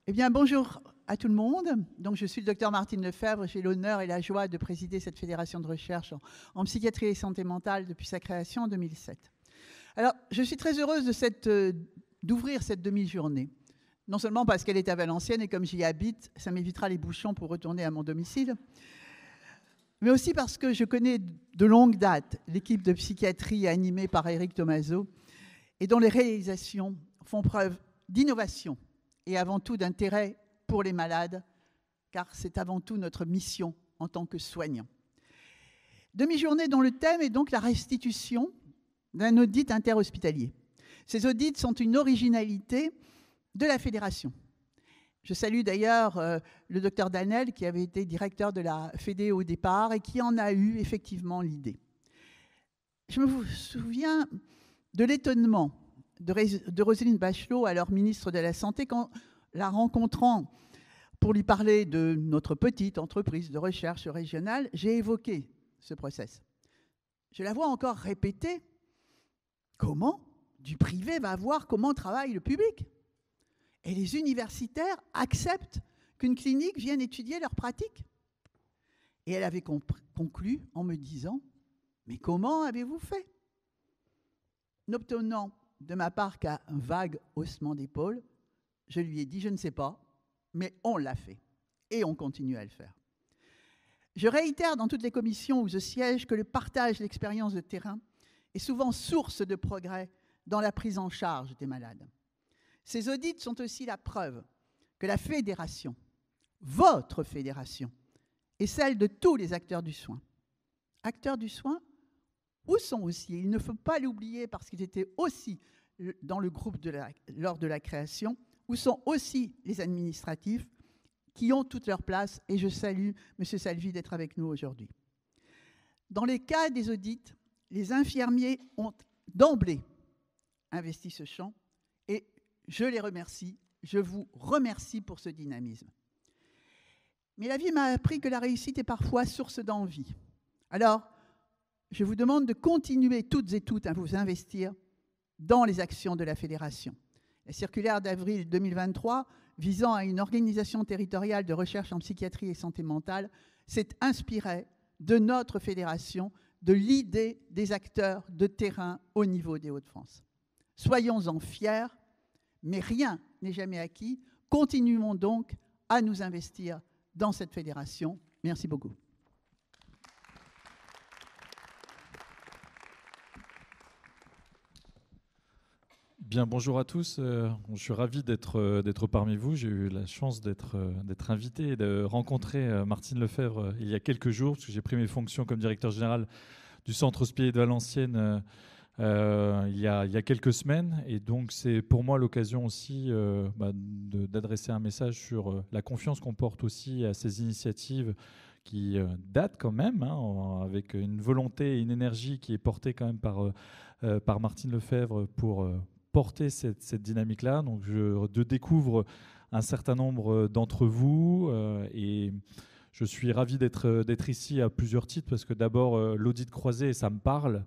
Eh bien, bonjour à tout le monde. Donc, je suis le docteur Martine Lefebvre. J'ai l'honneur et la joie de présider cette fédération de recherche en psychiatrie et santé mentale depuis sa création en 2007. Alors, je suis très heureuse d'ouvrir cette demi-journée. Non seulement parce qu'elle est à Valenciennes et comme j'y habite, ça m'évitera les bouchons pour retourner à mon domicile, mais aussi parce que je connais de longue date l'équipe de psychiatrie animée par Éric Thomazeau et dont les réalisations font preuve d'innovation et avant tout d'intérêt pour les malades, car c'est avant tout notre mission en tant que soignants. Demi-journée dont le thème est donc la restitution d'un audit interhospitalier. Ces audits sont une originalité de la fédération. Je salue d'ailleurs le docteur Danel, qui avait été directeur de la Fédé au départ et qui en a eu effectivement l'idée. Je me souviens de l'étonnement de Roselyne Bachelot, alors ministre de la Santé, quand la rencontrant pour lui parler de notre petite entreprise de recherche régionale, j'ai évoqué ce process. Je la vois encore répéter « Comment du privé va voir comment travaille le public ?» Et les universitaires acceptent qu'une clinique vienne étudier leur pratique. Et elle avait conclu en me disant « Mais comment avez-vous fait ?» N'obtenant de ma part qu'un vague haussement d'épaule, je lui ai dit « Je ne sais pas, mais on l'a fait. » Et on continue à le faire. Je réitère dans toutes les commissions où je siège que le partage d'expériences de terrain est souvent source de progrès dans la prise en charge des malades. Ces audits sont aussi la preuve que la fédération, votre fédération, est celle de tous les acteurs du soin. Acteurs du soin, où sont aussi, il ne faut pas l'oublier parce qu'ils étaient aussi dans le groupe lors de la création, où sont aussi les administratifs qui ont toute leur place, et je salue M. Salvi d'être avec nous aujourd'hui. Dans les cas des audits, les infirmiers ont d'emblée investi ce champ, et je les remercie, je vous remercie pour ce dynamisme. Mais la vie m'a appris que la réussite est parfois source d'envie. Alors, je vous demande de continuer toutes et toutes à vous investir dans les actions de la Fédération. La circulaire d'avril 2023 visant à une organisation territoriale de recherche en psychiatrie et santé mentale s'est inspirée de notre fédération, de l'idée des acteurs de terrain au niveau des Hauts-de-France. Soyons-en fiers, mais rien n'est jamais acquis. Continuons donc à nous investir dans cette fédération. Merci beaucoup. Bien, bonjour à tous. Je suis ravi d'être parmi vous. J'ai eu la chance d'être invité et de rencontrer Martine Lefebvre il y a quelques jours, parce que j'ai pris mes fonctions comme directeur général du Centre hospitalier de Valenciennes il y a quelques semaines. Et donc, c'est pour moi l'occasion aussi d'adresser un message sur la confiance qu'on porte aussi à ces initiatives qui datent quand même, avec une volonté et une énergie qui est portée quand même par Martine Lefebvre pour porter cette dynamique-là. Donc, je découvre un certain nombre d'entre vous et je suis ravi d'être ici à plusieurs titres parce que d'abord, l'audit croisé, ça me parle.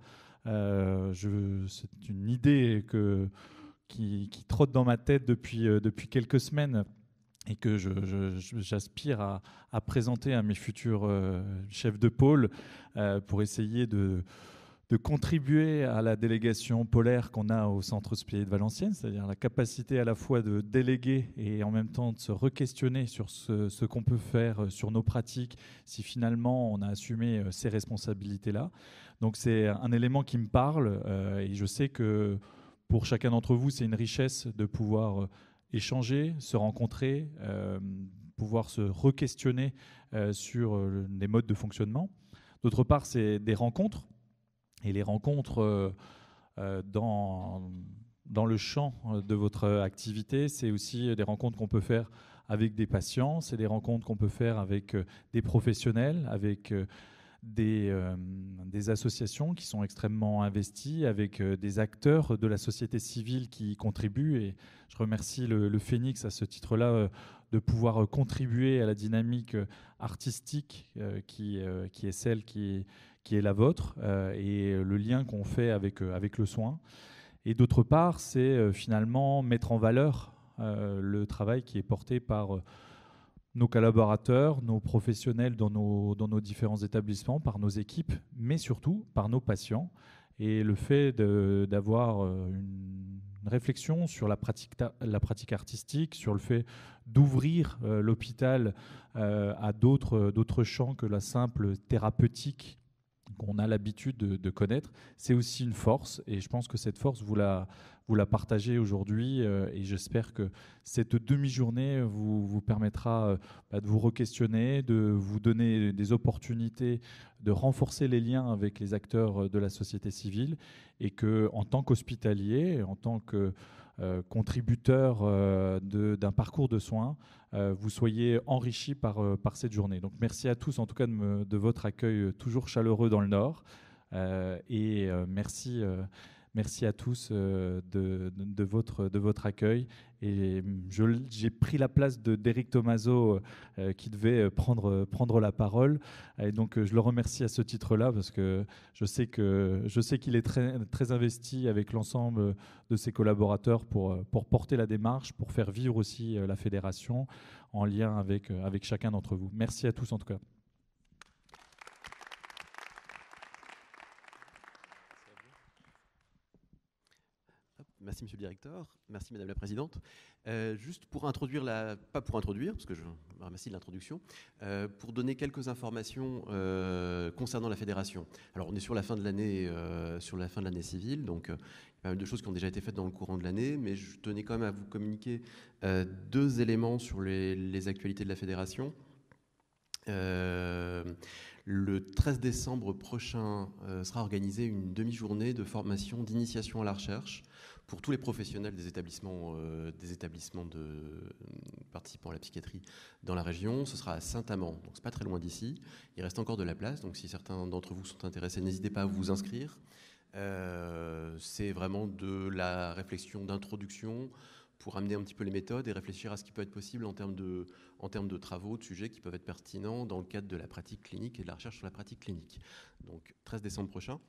C'est une idée qui trotte dans ma tête depuis quelques semaines et que j'aspire à présenter à mes futurs chefs de pôle pour essayer de contribuer à la délégation polaire qu'on a au Centre hospitalier de Valenciennes, c'est-à-dire la capacité à la fois de déléguer et en même temps de se re-questionner sur ce qu'on peut faire, sur nos pratiques, si finalement on a assumé ces responsabilités-là. Donc c'est un élément qui me parle et je sais que pour chacun d'entre vous, c'est une richesse de pouvoir échanger, se rencontrer, pouvoir se re-questionner sur les modes de fonctionnement. D'autre part, c'est des rencontres. Et les rencontres dans le champ de votre activité, c'est aussi des rencontres qu'on peut faire avec des patients, c'est des rencontres qu'on peut faire avec des professionnels, avec des associations qui sont extrêmement investies, avec des acteurs de la société civile qui y contribuent. Et je remercie le Phénix à ce titre-là de pouvoir contribuer à la dynamique artistique qui est celle qui est la vôtre et le lien qu'on fait avec le soin. Et d'autre part, c'est finalement mettre en valeur le travail qui est porté par nos collaborateurs, nos professionnels dans nos différents établissements, par nos équipes, mais surtout par nos patients. Et le fait d'avoir une réflexion sur la pratique artistique, sur le fait d'ouvrir l'hôpital à d'autres champs que la simple thérapeutique qu'on a l'habitude de connaître, c'est aussi une force. Et je pense que cette force, vous la partagez aujourd'hui. Et j'espère que cette demi-journée vous permettra de vous re-questionner, de vous donner des opportunités de renforcer les liens avec les acteurs de la société civile, et qu'en tant qu'hospitalier, en tant que contributeur d'un parcours de soins, vous soyez enrichis par cette journée. Donc merci à tous en tout cas de votre accueil toujours chaleureux dans le Nord, et merci à tous de votre accueil. Et j'ai pris la place d'Éric Thomazeau qui devait prendre la parole. Et donc je le remercie à ce titre-là parce que je sais qu'il est très, très investi avec l'ensemble de ses collaborateurs pour porter la démarche, pour faire vivre aussi la fédération en lien avec chacun d'entre vous. Merci à tous en tout cas. Merci, Monsieur le Directeur. Merci, Madame la Présidente. Juste pour introduire, pas pour introduire, parce que je me remercie de l'introduction, pour donner quelques informations concernant la fédération. Alors, on est sur la fin de l'année civile, donc il y a pas mal de choses qui ont déjà été faites dans le courant de l'année, mais je tenais quand même à vous communiquer deux éléments sur les actualités de la fédération. Le 13 décembre prochain sera organisée une demi-journée de formation d'initiation à la recherche pour tous les professionnels des établissements participant à la psychiatrie dans la région. Ce sera à Saint-Amand, donc c'est pas très loin d'ici. Il reste encore de la place, donc si certains d'entre vous sont intéressés, n'hésitez pas à vous inscrire. C'est vraiment de la réflexion d'introduction pour amener un petit peu les méthodes et réfléchir à ce qui peut être possible en termes de travaux, de sujets qui peuvent être pertinents dans le cadre de la pratique clinique et de la recherche sur la pratique clinique. Donc 13 décembre prochain.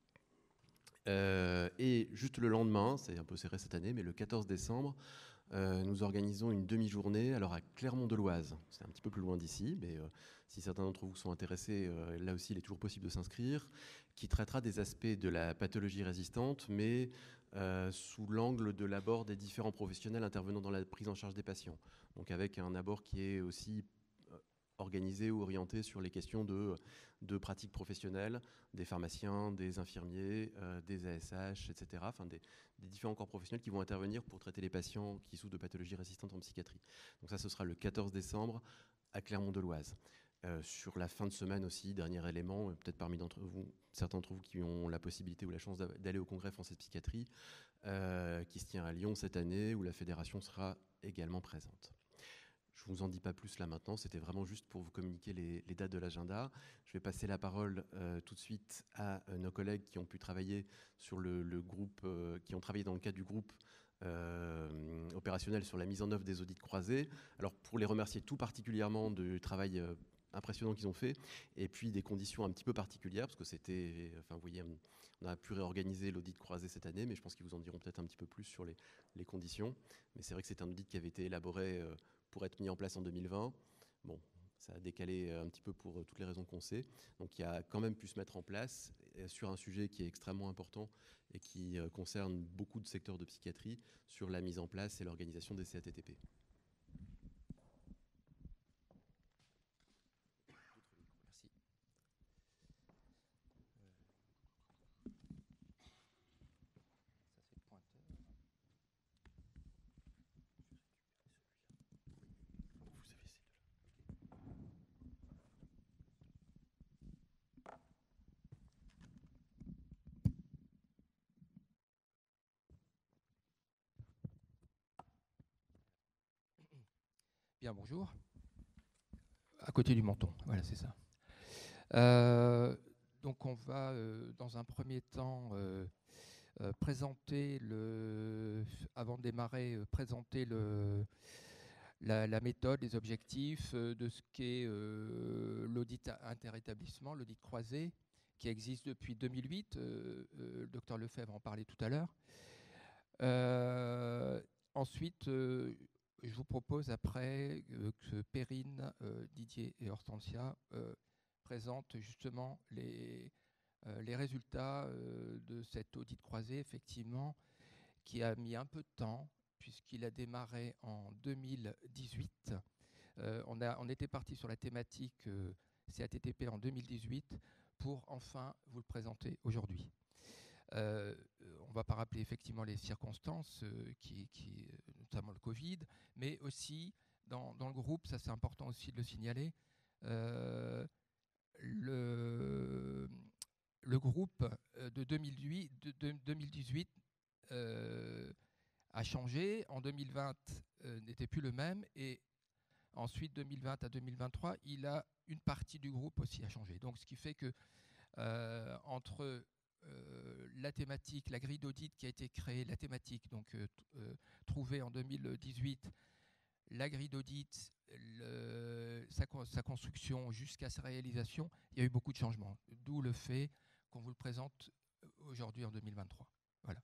Et juste le lendemain, c'est un peu serré cette année, mais le 14 décembre, nous organisons une demi-journée alors à Clermont-de-Loise. C'est un petit peu plus loin d'ici, mais si certains d'entre vous sont intéressés, là aussi il est toujours possible de s'inscrire, qui traitera des aspects de la pathologie résistante, mais sous l'angle de l'abord des différents professionnels intervenant dans la prise en charge des patients. Donc avec un abord qui est aussi organisé ou orienté sur les questions de pratiques professionnelles, des pharmaciens, des infirmiers, des ASH, etc. Enfin, des différents corps professionnels qui vont intervenir pour traiter les patients qui souffrent de pathologies résistantes en psychiatrie. Donc ça, ce sera le 14 décembre à Clermont-de-Loise. Sur la fin de semaine aussi, dernier élément, peut-être parmi certains d'entre vous qui ont la possibilité ou la chance d'aller au Congrès français de psychiatrie, qui se tient à Lyon cette année, où la fédération sera également présente. Je ne vous en dis pas plus là maintenant, c'était vraiment juste pour vous communiquer les dates de l'agenda. Je vais passer la parole tout de suite à nos collègues qui ont pu travailler sur le groupe, qui ont travaillé dans le cadre du groupe opérationnel sur la mise en œuvre des audits croisés. Alors pour les remercier tout particulièrement du travail impressionnant qu'ils ont fait, et puis des conditions un petit peu particulières, parce que c'était, enfin vous voyez, on a pu réorganiser l'audit croisé cette année, mais je pense qu'ils vous en diront peut-être un petit peu plus sur les conditions. Mais c'est vrai que c'est un audit qui avait été élaboré pour être mis en place en 2020. Bon, ça a décalé un petit peu pour toutes les raisons qu'on sait. Donc il a quand même pu se mettre en place sur un sujet qui est extrêmement important et qui concerne beaucoup de secteurs de psychiatrie, sur la mise en place et l'organisation des CATTP. Bien, bonjour. À côté du menton, voilà, c'est ça. Donc on va, dans un premier temps, présenter avant de démarrer, présenter la méthode, les objectifs de ce qu'est l'audit interétablissement, l'audit croisé, qui existe depuis 2008. Le docteur Lefebvre en parlait tout à l'heure. ensuite, je vous propose après que Perrine, Didier et Hortensia présentent justement les résultats de cet audit croisé, effectivement, qui a mis un peu de temps, puisqu'il a démarré en 2018. On était parti sur la thématique CATTP en 2018 pour enfin vous le présenter aujourd'hui. On ne va pas rappeler effectivement les circonstances, notamment le Covid, mais aussi dans le groupe, ça c'est important aussi de le signaler, le groupe de 2018 a changé. En 2020, n'était plus le même. Et ensuite, 2020 à 2023, une partie du groupe aussi a changé. Donc, ce qui fait que entre la thématique, la grille d'audit qui a été créée, la thématique donc trouvée en 2018, la grille d'audit, sa construction jusqu'à sa réalisation, il y a eu beaucoup de changements. D'où le fait qu'on vous le présente aujourd'hui en 2023. Voilà.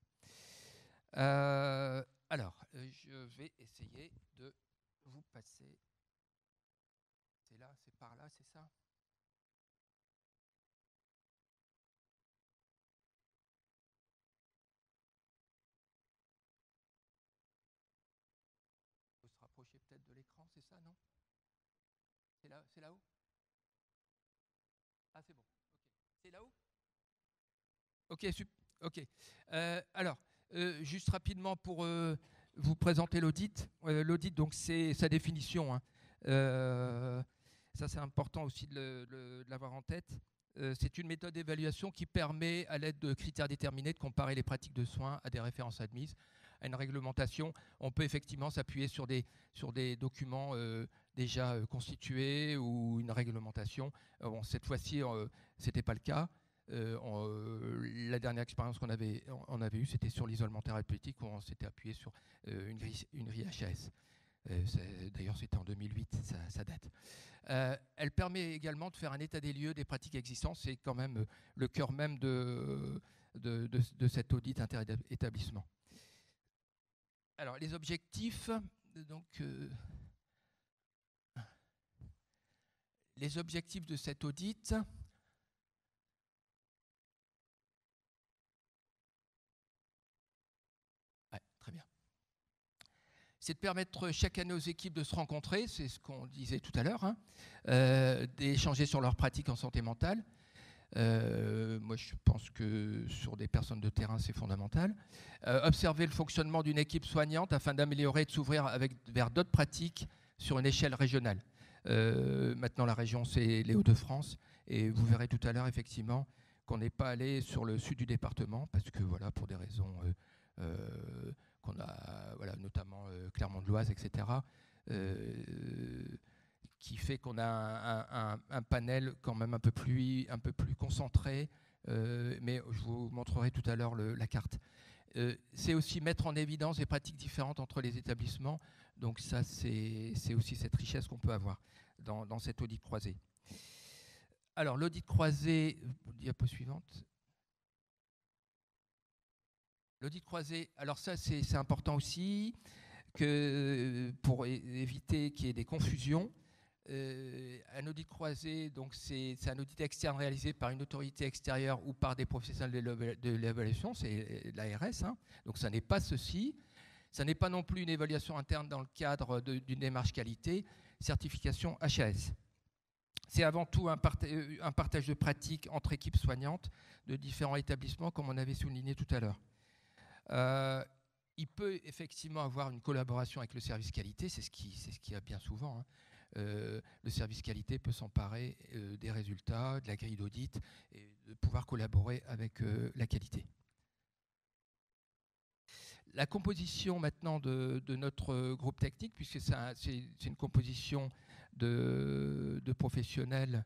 Alors, je vais essayer de vous passer. C'est là, c'est par là, c'est ça ? Il faut se rapprocher peut-être de l'écran, c'est ça, non ? C'est là-haut ? Ah, c'est bon. Ok. C'est là-haut ? Ok, super. Ok. Alors, juste rapidement pour vous présenter l'audit. L'audit, donc, c'est sa définition. Hein. Ça, c'est important aussi de l'avoir en tête. C'est une méthode d'évaluation qui permet, à l'aide de critères déterminés, de comparer les pratiques de soins à des références admises, à une réglementation. On peut effectivement s'appuyer sur des documents déjà constitués ou une réglementation. Bon, cette fois-ci, ce n'était pas le cas. La dernière expérience qu'on avait eue, c'était sur l'isolement thérapeutique, où on s'était appuyé sur une grille HAS. D'ailleurs, c'était en 2008, ça date. Elle permet également de faire un état des lieux des pratiques existantes. C'est quand même le cœur même de cet audit inter-établissement. Alors, les objectifs, donc, les objectifs de cet audit. Ouais, très bien. C'est de permettre chaque année aux équipes de se rencontrer, c'est ce qu'on disait tout à l'heure, hein, d'échanger sur leurs pratiques en santé mentale. Moi, je pense que sur des personnes de terrain, c'est fondamental. Observer le fonctionnement d'une équipe soignante afin d'améliorer et de s'ouvrir vers d'autres pratiques sur une échelle régionale. Maintenant, la région, c'est les Hauts-de-France. Et vous verrez tout à l'heure, effectivement, qu'on n'est pas allé sur le sud du département, parce que, voilà, pour des raisons qu'on a, voilà, notamment Clermont-de-Loise, etc., qui fait qu'on a un panel quand même un peu plus concentré, mais je vous montrerai tout à l'heure la carte. C'est aussi mettre en évidence des pratiques différentes entre les établissements, donc ça c'est aussi cette richesse qu'on peut avoir dans cet audit croisé. Alors l'audit croisé, diapo suivante. L'audit croisé, alors ça c'est important aussi, que pour éviter qu'il y ait des confusions. Un audit croisé, donc c'est un audit externe réalisé par une autorité extérieure ou par des professionnels de l'évaluation, c'est l'ARS. Hein. Donc ça n'est pas ceci. Ça n'est pas non plus une évaluation interne dans le cadre d'une démarche qualité, certification HAS. C'est avant tout un partage de pratiques entre équipes soignantes de différents établissements, comme on avait souligné tout à l'heure. Il peut effectivement avoir une collaboration avec le service qualité, c'est ce qu'il y a bien souvent. Hein. Le service qualité peut s'emparer des résultats, de la grille d'audit et de pouvoir collaborer avec la qualité. La composition maintenant de notre groupe technique, puisque c'est une composition de professionnels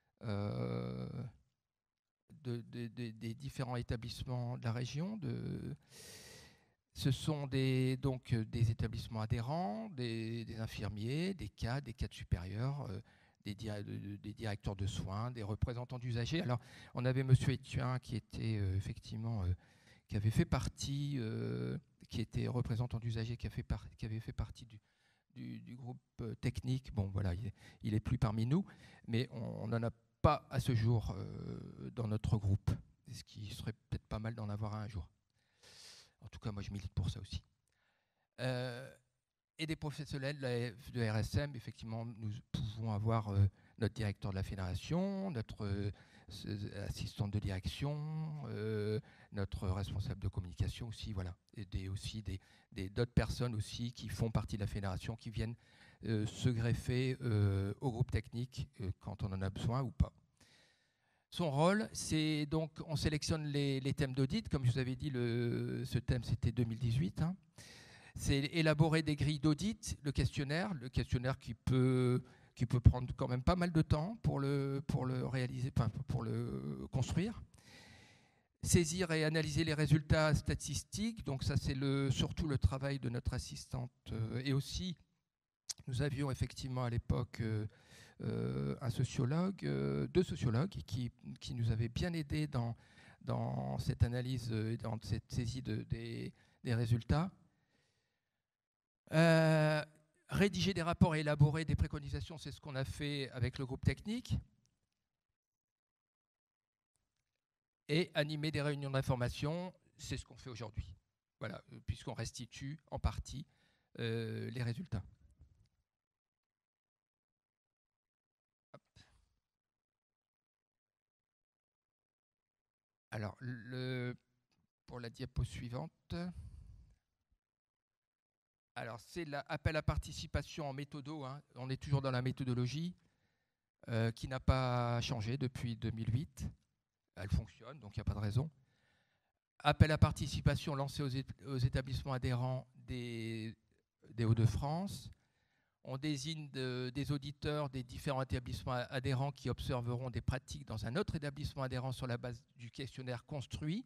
des différents établissements de la région. Ce sont donc des établissements adhérents, des infirmiers, des cadres supérieurs, des directeurs de soins, des représentants d'usagers. Alors, on avait M. Etienne qui était effectivement, qui avait fait partie qui était représentant d'usagers, qui avait fait partie du groupe technique. Bon, voilà, il est plus parmi nous, mais on n'en a pas à ce jour dans notre groupe, ce qui serait peut-être pas mal d'en avoir un jour. En tout cas, moi, je milite pour ça aussi. Et des professionnels de la RSM, effectivement, nous pouvons avoir notre directeur de la fédération, notre assistante de direction, notre responsable de communication aussi, voilà. Et aussi d'autres personnes aussi qui font partie de la fédération, qui viennent se greffer au groupe technique quand on en a besoin ou pas. Son rôle, c'est donc, on sélectionne les thèmes d'audit. Comme je vous avais dit, ce thème, c'était 2018. Hein. C'est élaborer des grilles d'audit, le questionnaire qui peut prendre quand même pas mal de temps pour le réaliser, pour le construire. Saisir et analyser les résultats statistiques, donc ça c'est surtout le travail de notre assistante. Et aussi, nous avions effectivement à l'époque un sociologue, deux sociologues qui nous avaient bien aidés dans cette analyse et dans cette saisie des résultats. Rédiger des rapports et élaborer des préconisations, c'est ce qu'on a fait avec le groupe technique. Et animer des réunions d'information, c'est ce qu'on fait aujourd'hui. Voilà, puisqu'on restitue en partie les résultats. Hop. Alors, pour la diapo suivante. Alors, c'est l'appel à participation en méthodo. Hein. On est toujours dans la méthodologie qui n'a pas changé depuis 2008. Elle fonctionne, donc il n'y a pas de raison. Appel à participation lancé aux établissements adhérents des Hauts-de-France. On désigne des auditeurs des différents établissements adhérents qui observeront des pratiques dans un autre établissement adhérent sur la base du questionnaire construit.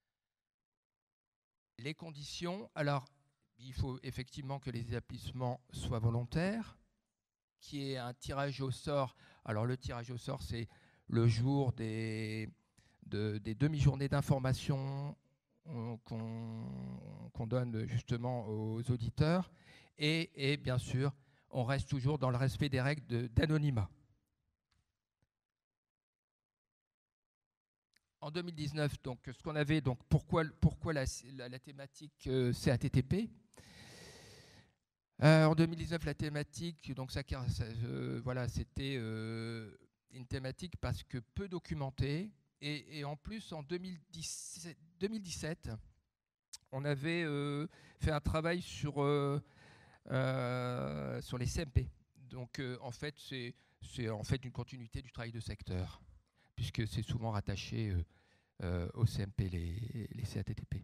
Les conditions, alors, il faut effectivement que les établissements soient volontaires, qu'il y ait un tirage au sort. Alors le tirage au sort, c'est le jour des demi-journées d'information qu'on donne justement aux auditeurs. Et bien sûr, on reste toujours dans le respect des règles d'anonymat. En 2019, donc, ce qu'on avait, donc, pourquoi la thématique CATTP. En 2019, la thématique, donc voilà, c'était une thématique parce que peu documentée. Et en plus, en 2017, on avait fait un travail sur les CMP. Donc, en fait, c'est en fait une continuité du travail de secteur, puisque c'est souvent rattaché au CMP, les CATTP.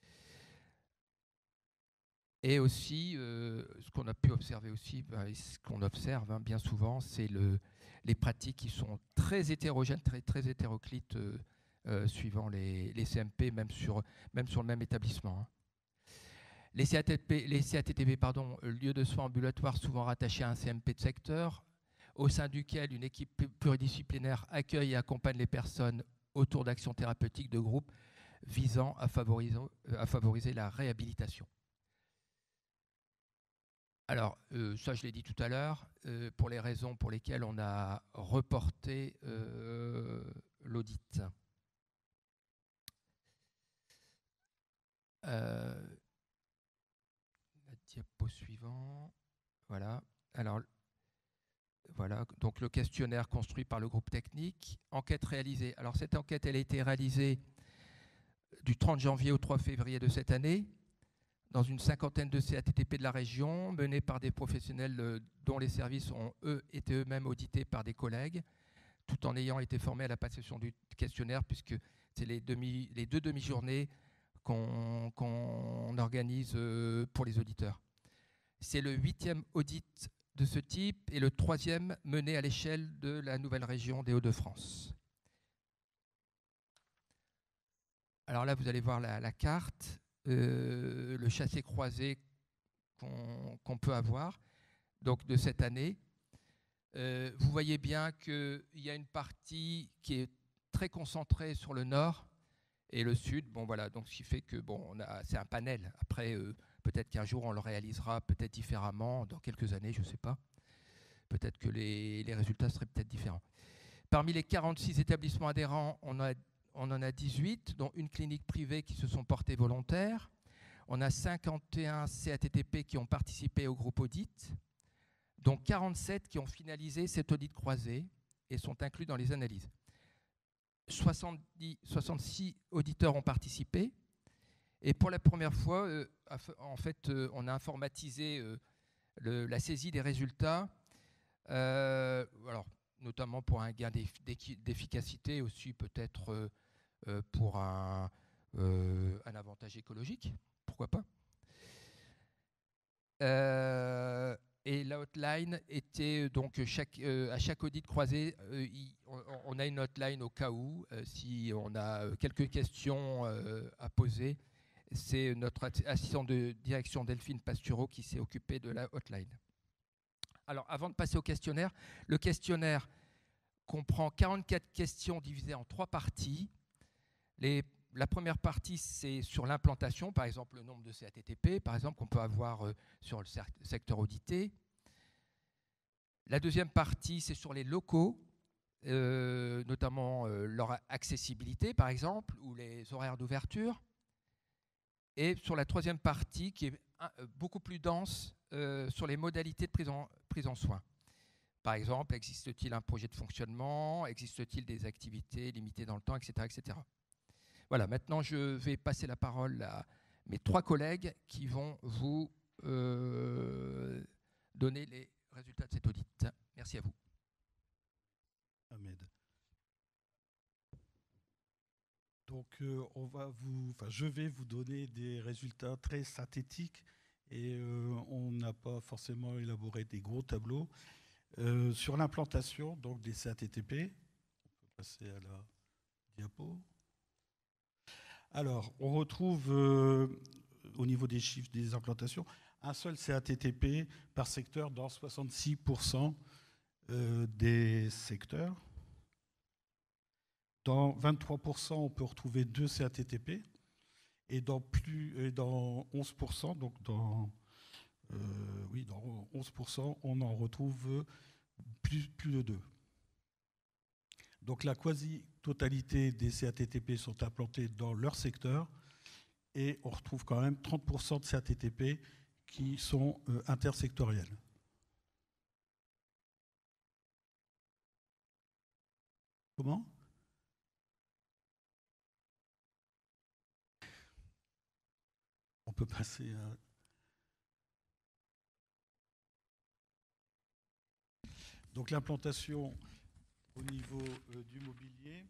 Et aussi, ce qu'on a pu observer aussi, ce qu'on observe bien souvent, c'est les pratiques qui sont très hétérogènes, très hétéroclites, suivant les CMP, même sur le même établissement. Hein. Les CATTP, lieu de soins ambulatoires souvent rattachés à un CMP de secteur, au sein duquel une équipe pluridisciplinaire accueille et accompagne les personnes autour d'actions thérapeutiques de groupe visant à favoriser la réhabilitation. Alors, ça je l'ai dit tout à l'heure, pour les raisons pour lesquelles on a reporté l'audit. La diapo suivante. Voilà. Alors, voilà, donc le questionnaire construit par le groupe technique. Enquête réalisée. Alors, cette enquête, elle a été réalisée du 30 janvier au 3 février de cette année, dans une cinquantaine de CATTP de la région, menée par des professionnels dont les services ont été eux-mêmes audités par des collègues, tout en ayant été formés à la passation du questionnaire, puisque c'est les deux demi-journées qu'on organise pour les auditeurs. C'est le 8e audit de ce type et le 3e mené à l'échelle de la nouvelle région des Hauts-de-France. Alors là, vous allez voir la carte. Le chassé-croisé qu'on peut avoir donc de cette année. Vous voyez bien qu'il y a une partie qui est très concentrée sur le nord Et le sud, bon voilà, donc ce qui fait que bon, c'est un panel. Après, peut-être qu'un jour on le réalisera peut-être différemment, dans quelques années, je ne sais pas. Peut-être que les résultats seraient peut-être différents. Parmi les 46 établissements adhérents, on en a 18, dont une clinique privée qui se sont portés volontaires. On a 51 CATTP qui ont participé au groupe audit, dont 47 qui ont finalisé cet audit croisé et sont inclus dans les analyses. 66 auditeurs ont participé. Et pour la première fois, en fait, on a informatisé la saisie des résultats, alors, notamment pour un gain d'efficacité, aussi peut-être pour un avantage écologique, pourquoi pas. Et la hotline était donc à chaque audit croisé, on a une hotline au cas où, si on a quelques questions à poser. C'est notre assistant de direction Delphine Pastureau qui s'est occupé de la hotline. Alors, avant de passer au questionnaire, le questionnaire comprend 44 questions divisées en 3 parties. La première partie, c'est sur l'implantation, par exemple le nombre de CATTP, par exemple, qu'on peut avoir sur le secteur audité. La deuxième partie, c'est sur les locaux, notamment leur accessibilité, par exemple, ou les horaires d'ouverture. Et sur la troisième partie, qui est beaucoup plus dense, sur les modalités de prise en soin. Par exemple, existe-t-il un projet de fonctionnement? Existe-t-il des activités limitées dans le temps, etc., etc. Voilà, maintenant je vais passer la parole à mes 3 collègues qui vont vous donner les résultats de cet audit. Merci à vous. Ahmed. Donc, je vais vous donner des résultats très synthétiques et on n'a pas forcément élaboré des gros tableaux. Sur l'implantation donc des CATTP, on peut passer à la diapo. Alors, on retrouve au niveau des chiffres des implantations un seul CATTP par secteur dans 66% des secteurs. Dans 23%, on peut retrouver 2 CATTP et dans 11%, donc dans 11%, on en retrouve plus de 2. Donc la quasi-totalité des CATTP sont implantés dans leur secteur et on retrouve quand même 30% de CATTP qui sont intersectoriels. Comment ? On peut passer à... Donc l'implantation au niveau du mobilier.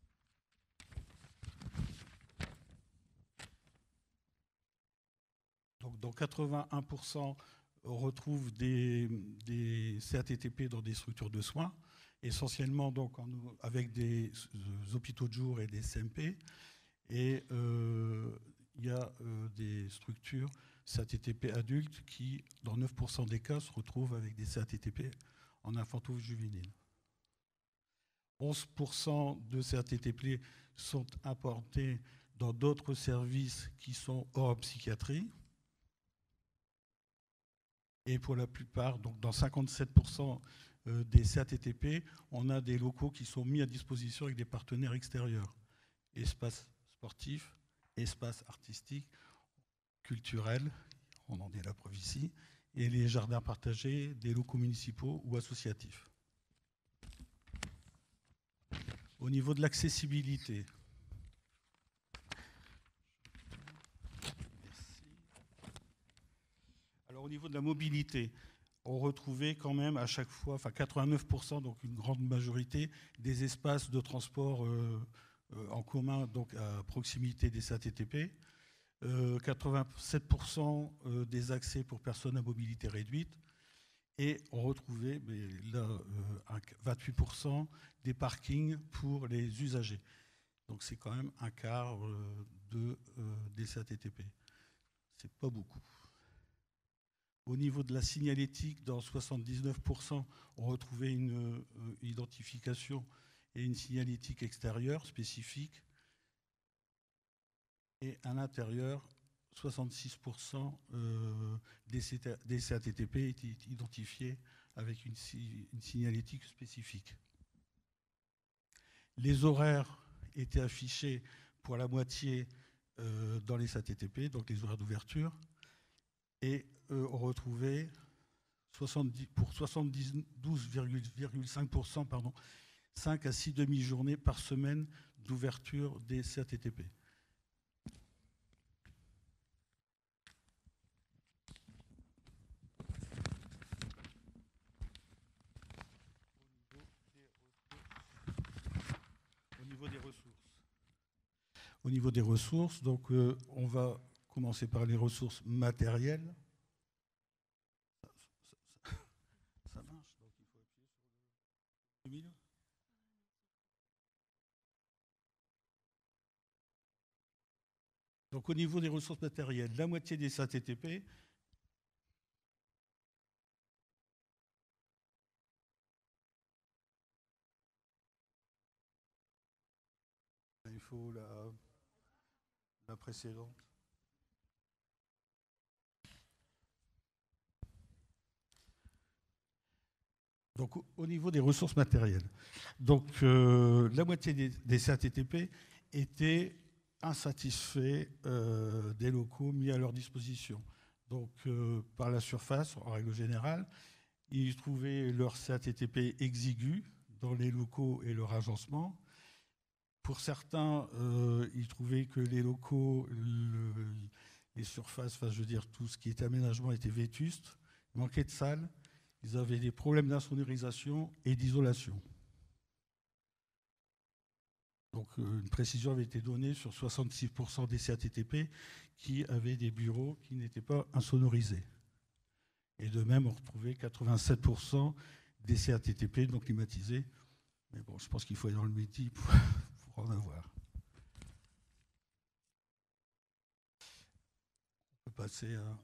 Donc dans 81%, on retrouve des CATTP dans des structures de soins, essentiellement donc avec des hôpitaux de jour et des CMP. Et il y a des structures CATTP adultes qui, dans 9% des cas, se retrouvent avec des CATTP en infanto-juvénile. 11% de CATTP sont importés dans d'autres services qui sont hors psychiatrie. Et pour la plupart, donc dans 57% des CATTP, on a des locaux qui sont mis à disposition avec des partenaires extérieurs. Espaces sportifs, espaces artistiques, culturels, on en est la preuve ici, et les jardins partagés, des locaux municipaux ou associatifs. Au niveau de l'accessibilité, alors au niveau de la mobilité, on retrouvait quand même à chaque fois, enfin 89%, donc une grande majorité, des espaces de transport en commun, donc à proximité des CATTP. 87% des accès pour personnes à mobilité réduite. Et on retrouvait 28% des parkings pour les usagers. Donc c'est quand même un quart des CATTP. C'est pas beaucoup. Au niveau de la signalétique, dans 79%, on retrouvait une identification et une signalétique extérieure spécifique. Et à l'intérieur, 66% des CATTP étaient identifiés avec une signalétique spécifique. Les horaires étaient affichés pour la moitié dans les CATTP, donc les horaires d'ouverture, et on retrouvait pour 72,5%, 5 à 6 demi-journées par semaine d'ouverture des CATTP. Au niveau des ressources, donc on va commencer par les ressources matérielles. Ça marche, donc il faut appuyer sur le milieu. Donc au niveau des ressources matérielles, la moitié des CATTP il faut la précédente. Donc au niveau des ressources matérielles, donc la moitié des CATTP étaient insatisfaits des locaux mis à leur disposition. Donc par la surface, en règle générale, ils trouvaient leur CATTP exigu dans les locaux et leur agencement. Pour certains, ils trouvaient que les locaux, les surfaces, enfin, je veux dire, tout ce qui était aménagement était vétuste, il manquait de salles, ils avaient des problèmes d'insonorisation et d'isolation. Donc, une précision avait été donnée sur 66% des CATTP qui avaient des bureaux qui n'étaient pas insonorisés. Et de même, on retrouvait 87% des CATTP non climatisés. Mais bon, je pense qu'il faut aller dans le midi pour en avoir. On peut passer à...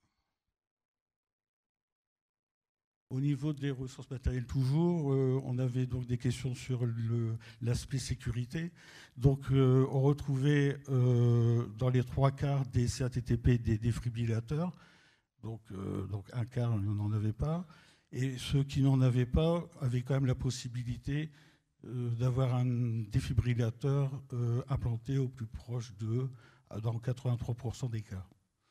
Au niveau des ressources matérielles toujours, on avait donc des questions sur l'aspect sécurité. Donc on retrouvait dans les 3/4 des CATTP des défibrillateurs. Donc un quart, on n'en avait pas. Et ceux qui n'en avaient pas avaient quand même la possibilité d'avoir un défibrillateur implanté au plus proche d'eux, dans 83% des cas.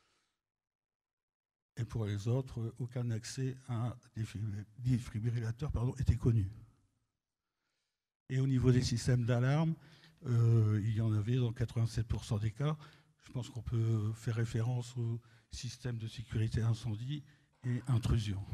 Et pour les autres, aucun accès à un défibrillateur était connu. Et au niveau des systèmes d'alarme, il y en avait dans 87% des cas. Je pense qu'on peut faire référence au système de sécurité incendie et intrusion.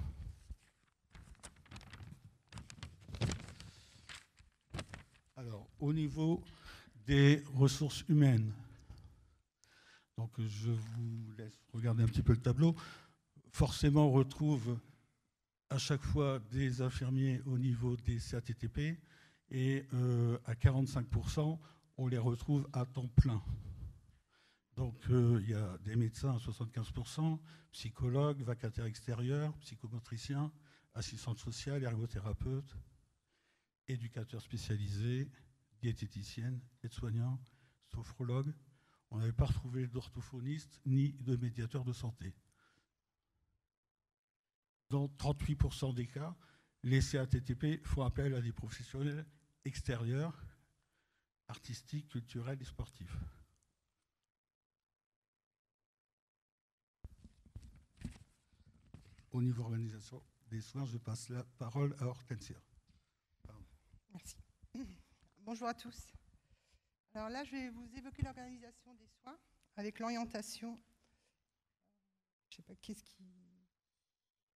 Alors, au niveau des ressources humaines, donc je vous laisse regarder un petit peu le tableau. Forcément, on retrouve à chaque fois des infirmiers au niveau des CATTP et à 45%, on les retrouve à temps plein. Donc, il y a des médecins à 75%, psychologues, vacataires extérieurs, psychomotriciens, assistantes sociales, ergothérapeutes, éducateurs spécialisés, diététiciennes, aides-soignants, sophrologues. On n'avait pas retrouvé d'orthophoniste ni de médiateur de santé. Dans 38% des cas, les CATTP font appel à des professionnels extérieurs, artistiques, culturels et sportifs. Au niveau organisation des soins, je passe la parole à Hortensia. Merci. Bonjour à tous. Alors là, je vais vous évoquer l'organisation des soins avec l'orientation. Je ne sais pas qu'est-ce qui... Personne ?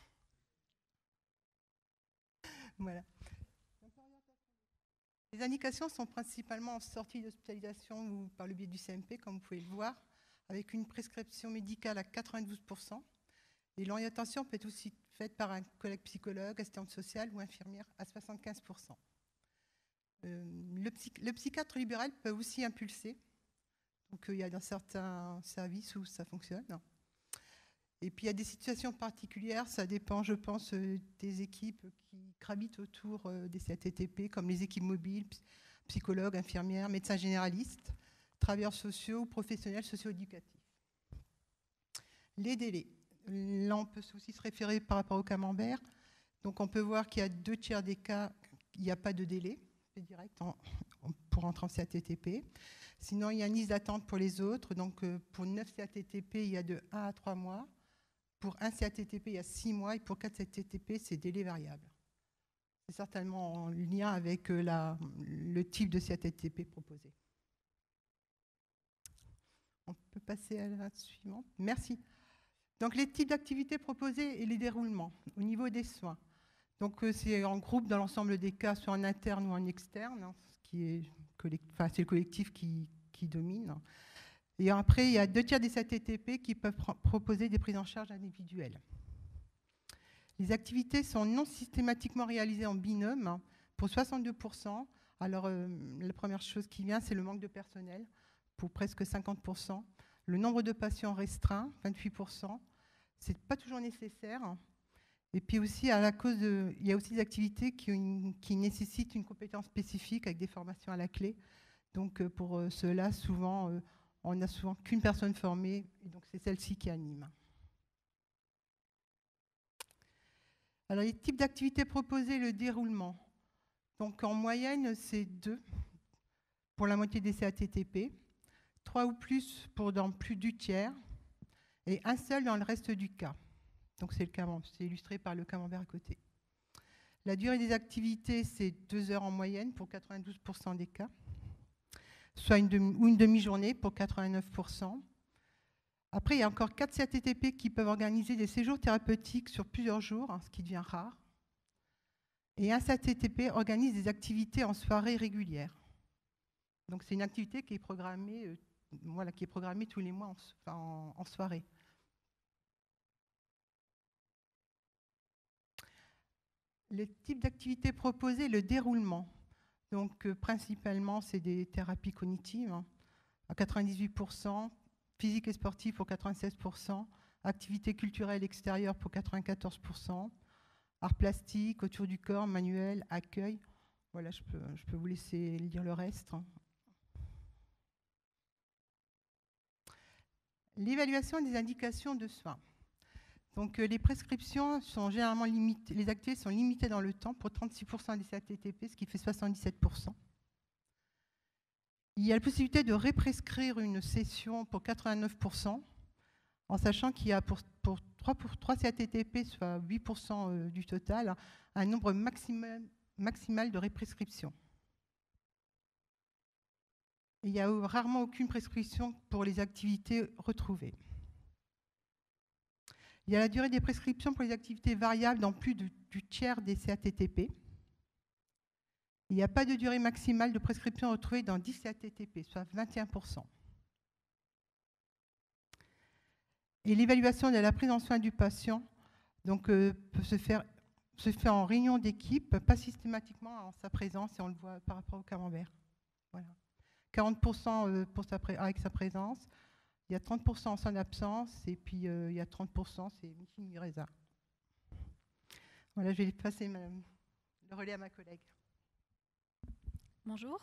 Voilà. Les indications sont principalement en sortie d'hospitalisation ou par le biais du CMP, comme vous pouvez le voir, avec une prescription médicale à 92%. Et l'orientation peut être aussi faite par un collègue psychologue, assistante sociale ou infirmière à 75%. Le psychiatre libéral peut aussi impulser. Donc il y a dans certains services où ça fonctionne. Et puis il y a des situations particulières, ça dépend, je pense, des équipes qui gravitent autour des CATTP, comme les équipes mobiles, psychologues, infirmières, médecins généralistes. travailleurs sociaux ou professionnels socio-éducatifs. Les délais. Là, on peut aussi se référer par rapport au camembert. Donc, on peut voir qu'il y a 2/3 des cas, il n'y a pas de délai, c'est direct pour entrer en CATTP. Sinon, il y a une liste d'attente pour les autres. Donc, pour 9 CATTP, il y a de 1 à 3 mois. Pour un CATTP, il y a 6 mois. Et pour 4 CATTP, c'est délai variable. C'est certainement en lien avec le type de CATTP proposé. On peut passer à la suivante. Merci. Donc, les types d'activités proposées et les déroulements au niveau des soins. Donc, c'est en groupe dans l'ensemble des cas, soit en interne ou en externe, hein, c'est le collectif qui domine. Et après, il y a 2/3 des CATTP qui peuvent proposer des prises en charge individuelles. Les activités sont non systématiquement réalisées en binôme pour 62%. Alors, la première chose qui vient, c'est le manque de personnel pour presque 50%. Le nombre de patients restreint, 28%. Ce n'est pas toujours nécessaire. Et puis aussi, il y a aussi des activités qui nécessitent une compétence spécifique avec des formations à la clé. Donc, pour cela, souvent, on n'a souvent qu'une personne formée, et donc c'est celle-ci qui anime. Alors, les types d'activités proposées, le déroulement. Donc, en moyenne, c'est 2 pour la moitié des CATTP, 3 ou plus dans plus du tiers, et un seul dans le reste du cas. Donc, c'est illustré par le camembert à côté. La durée des activités, c'est 2 heures en moyenne pour 92% des cas, soit une demi-journée pour 89%. Après, il y a encore 4 CATTP qui peuvent organiser des séjours thérapeutiques sur plusieurs jours, hein, ce qui devient rare. Et un CATTP organise des activités en soirée régulière. Donc, c'est une activité qui est programmée, tous les mois en soirée. Les types d'activités proposées, le déroulement. Donc, principalement, c'est des thérapies cognitives, hein, à 98%, physique et sportive pour 96%, activités culturelles extérieures pour 94%, arts plastiques, autour du corps, manuel, accueil. Voilà, je peux vous laisser lire le reste. L'évaluation des indications de soins. Donc, les prescriptions sont généralement limitées, les activités sont limitées dans le temps pour 36% des CATTP, ce qui fait 77%. Il y a la possibilité de réprescrire une session pour 89%, en sachant qu'il y a pour 3 CATTP, soit 8% du total, un nombre maximal de réprescriptions. Il n'y a rarement aucune prescription pour les activités retrouvées. Il y a la durée des prescriptions pour les activités variables dans plus du tiers des CATTP. Il n'y a pas de durée maximale de prescription retrouvée dans 10 CATTP, soit 21%. Et l'évaluation de la prise en soin du patient peut se faire en réunion d'équipe, pas systématiquement en sa présence, et on le voit par rapport au camembert. Voilà. 40% avec sa présence, il y a 30% en son absence, et puis il y a 30%, c'est Michi Mireza. Voilà, je vais passer le relais à ma collègue. Bonjour.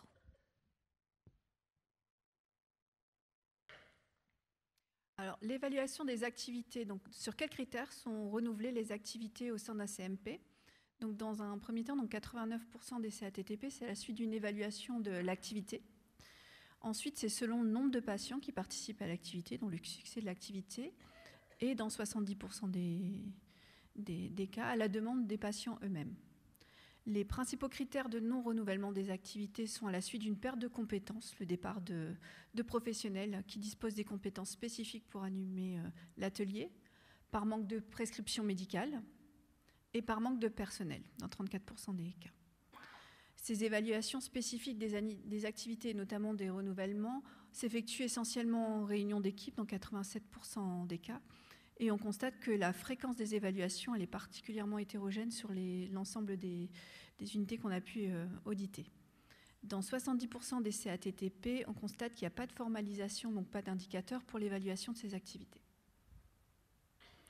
Alors, l'évaluation des activités, donc sur quels critères sont renouvelées les activités au sein d'un CMP? Donc, dans un premier temps, 89% des CATTP, c'est à la suite d'une évaluation de l'activité. Ensuite, c'est selon le nombre de patients qui participent à l'activité, donc le succès de l'activité, et dans 70% des cas, à la demande des patients eux-mêmes. Les principaux critères de non-renouvellement des activités sont à la suite d'une perte de compétences, le départ de professionnels qui disposent des compétences spécifiques pour animer l'atelier, par manque de prescription médicale et par manque de personnel, dans 34% des cas. Ces évaluations spécifiques des activités, notamment des renouvellements, s'effectuent essentiellement en réunion d'équipe, dans 87% des cas, et on constate que la fréquence des évaluations elle est particulièrement hétérogène sur l'ensemble des unités qu'on a pu auditer. Dans 70% des CATTP, on constate qu'il n'y a pas de formalisation, donc pas d'indicateur pour l'évaluation de ces activités.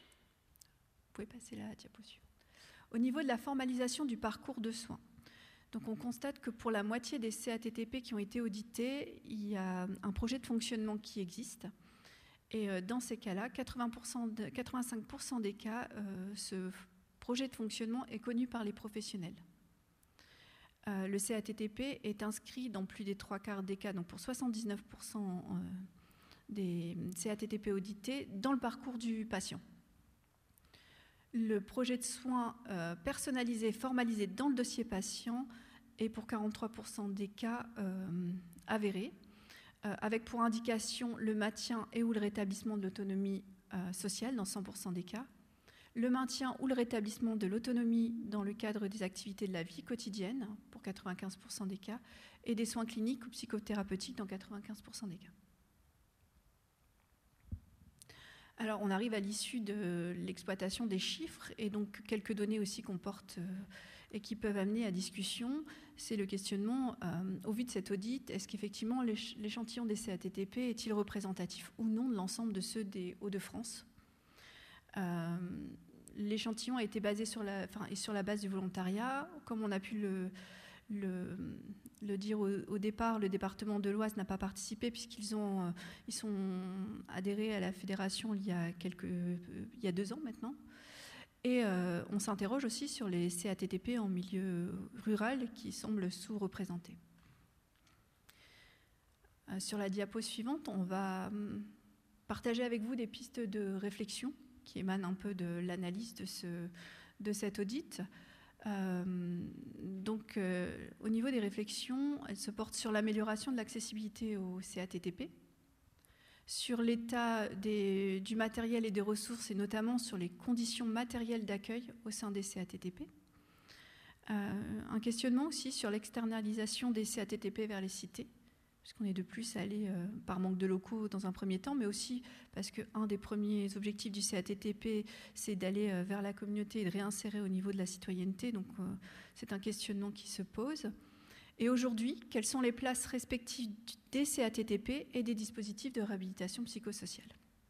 Vous pouvez passer la diapo suivante. Au niveau de la formalisation du parcours de soins, Donc on constate que pour la moitié des CATTP qui ont été audités, il y a un projet de fonctionnement qui existe. Et dans ces cas-là, 85% des cas, ce projet de fonctionnement est connu par les professionnels. Le CATTP est inscrit dans plus des 3/4 des cas, donc pour 79% des CATTP audités, dans le parcours du patient. Le projet de soins personnalisé, formalisé dans le dossier patient est pour 43% des cas avéré, avec pour indication le maintien et ou le rétablissement de l'autonomie sociale dans 100% des cas, le maintien ou le rétablissement de l'autonomie dans le cadre des activités de la vie quotidienne pour 95% des cas, et des soins cliniques ou psychothérapeutiques dans 95% des cas. Alors, on arrive à l'issue de l'exploitation des chiffres et donc quelques données aussi qu'on porte et qui peuvent amener à discussion. C'est le questionnement, au vu de cet audit, est-ce qu'effectivement l'échantillon des CATTP est-il représentatif ou non de l'ensemble de ceux des Hauts-de-France ? L'échantillon a été basé sur la base du volontariat. Comme on a pu le dire au départ, le département de l'Oise n'a pas participé puisqu'ils sont adhérés à la fédération il y a 2 ans maintenant. Et on s'interroge aussi sur les CATTP en milieu rural qui semblent sous-représentés. Sur la diapo suivante, on va partager avec vous des pistes de réflexion qui émanent un peu de l'analyse de cet audit. Donc, au niveau des réflexions, elles se portent sur l'amélioration de l'accessibilité au CATTP, sur l'état du matériel et des ressources, et notamment sur les conditions matérielles d'accueil au sein des CATTP. Un questionnement aussi sur l'externalisation des CATTP vers les cités, puisqu'on est de plus allé par manque de locaux dans un premier temps, mais aussi parce qu'un des premiers objectifs du CATTP, c'est d'aller vers la communauté et de réinsérer au niveau de la citoyenneté. Donc c'est un questionnement qui se pose. Et aujourd'hui, quelles sont les places respectives des CATTP et des dispositifs de réhabilitation psychosociale ?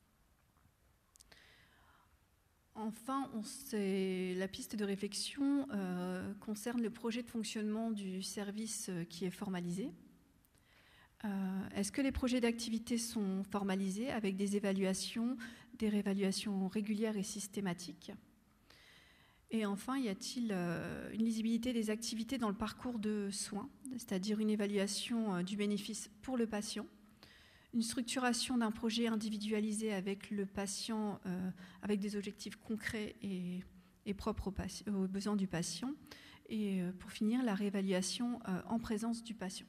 Enfin, la piste de réflexion concerne le projet de fonctionnement du service qui est formalisé. Est-ce que les projets d'activité sont formalisés avec des réévaluations régulières et systématiques ? Et enfin, y a-t-il une lisibilité des activités dans le parcours de soins, c'est-à-dire une évaluation du bénéfice pour le patient, une structuration d'un projet individualisé avec le patient, avec des objectifs concrets et propres aux besoins du patient, et pour finir, la réévaluation en présence du patient.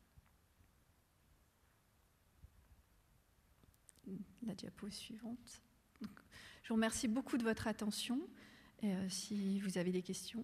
La diapo suivante. Donc, je vous remercie beaucoup de votre attention. Et, si vous avez des questions.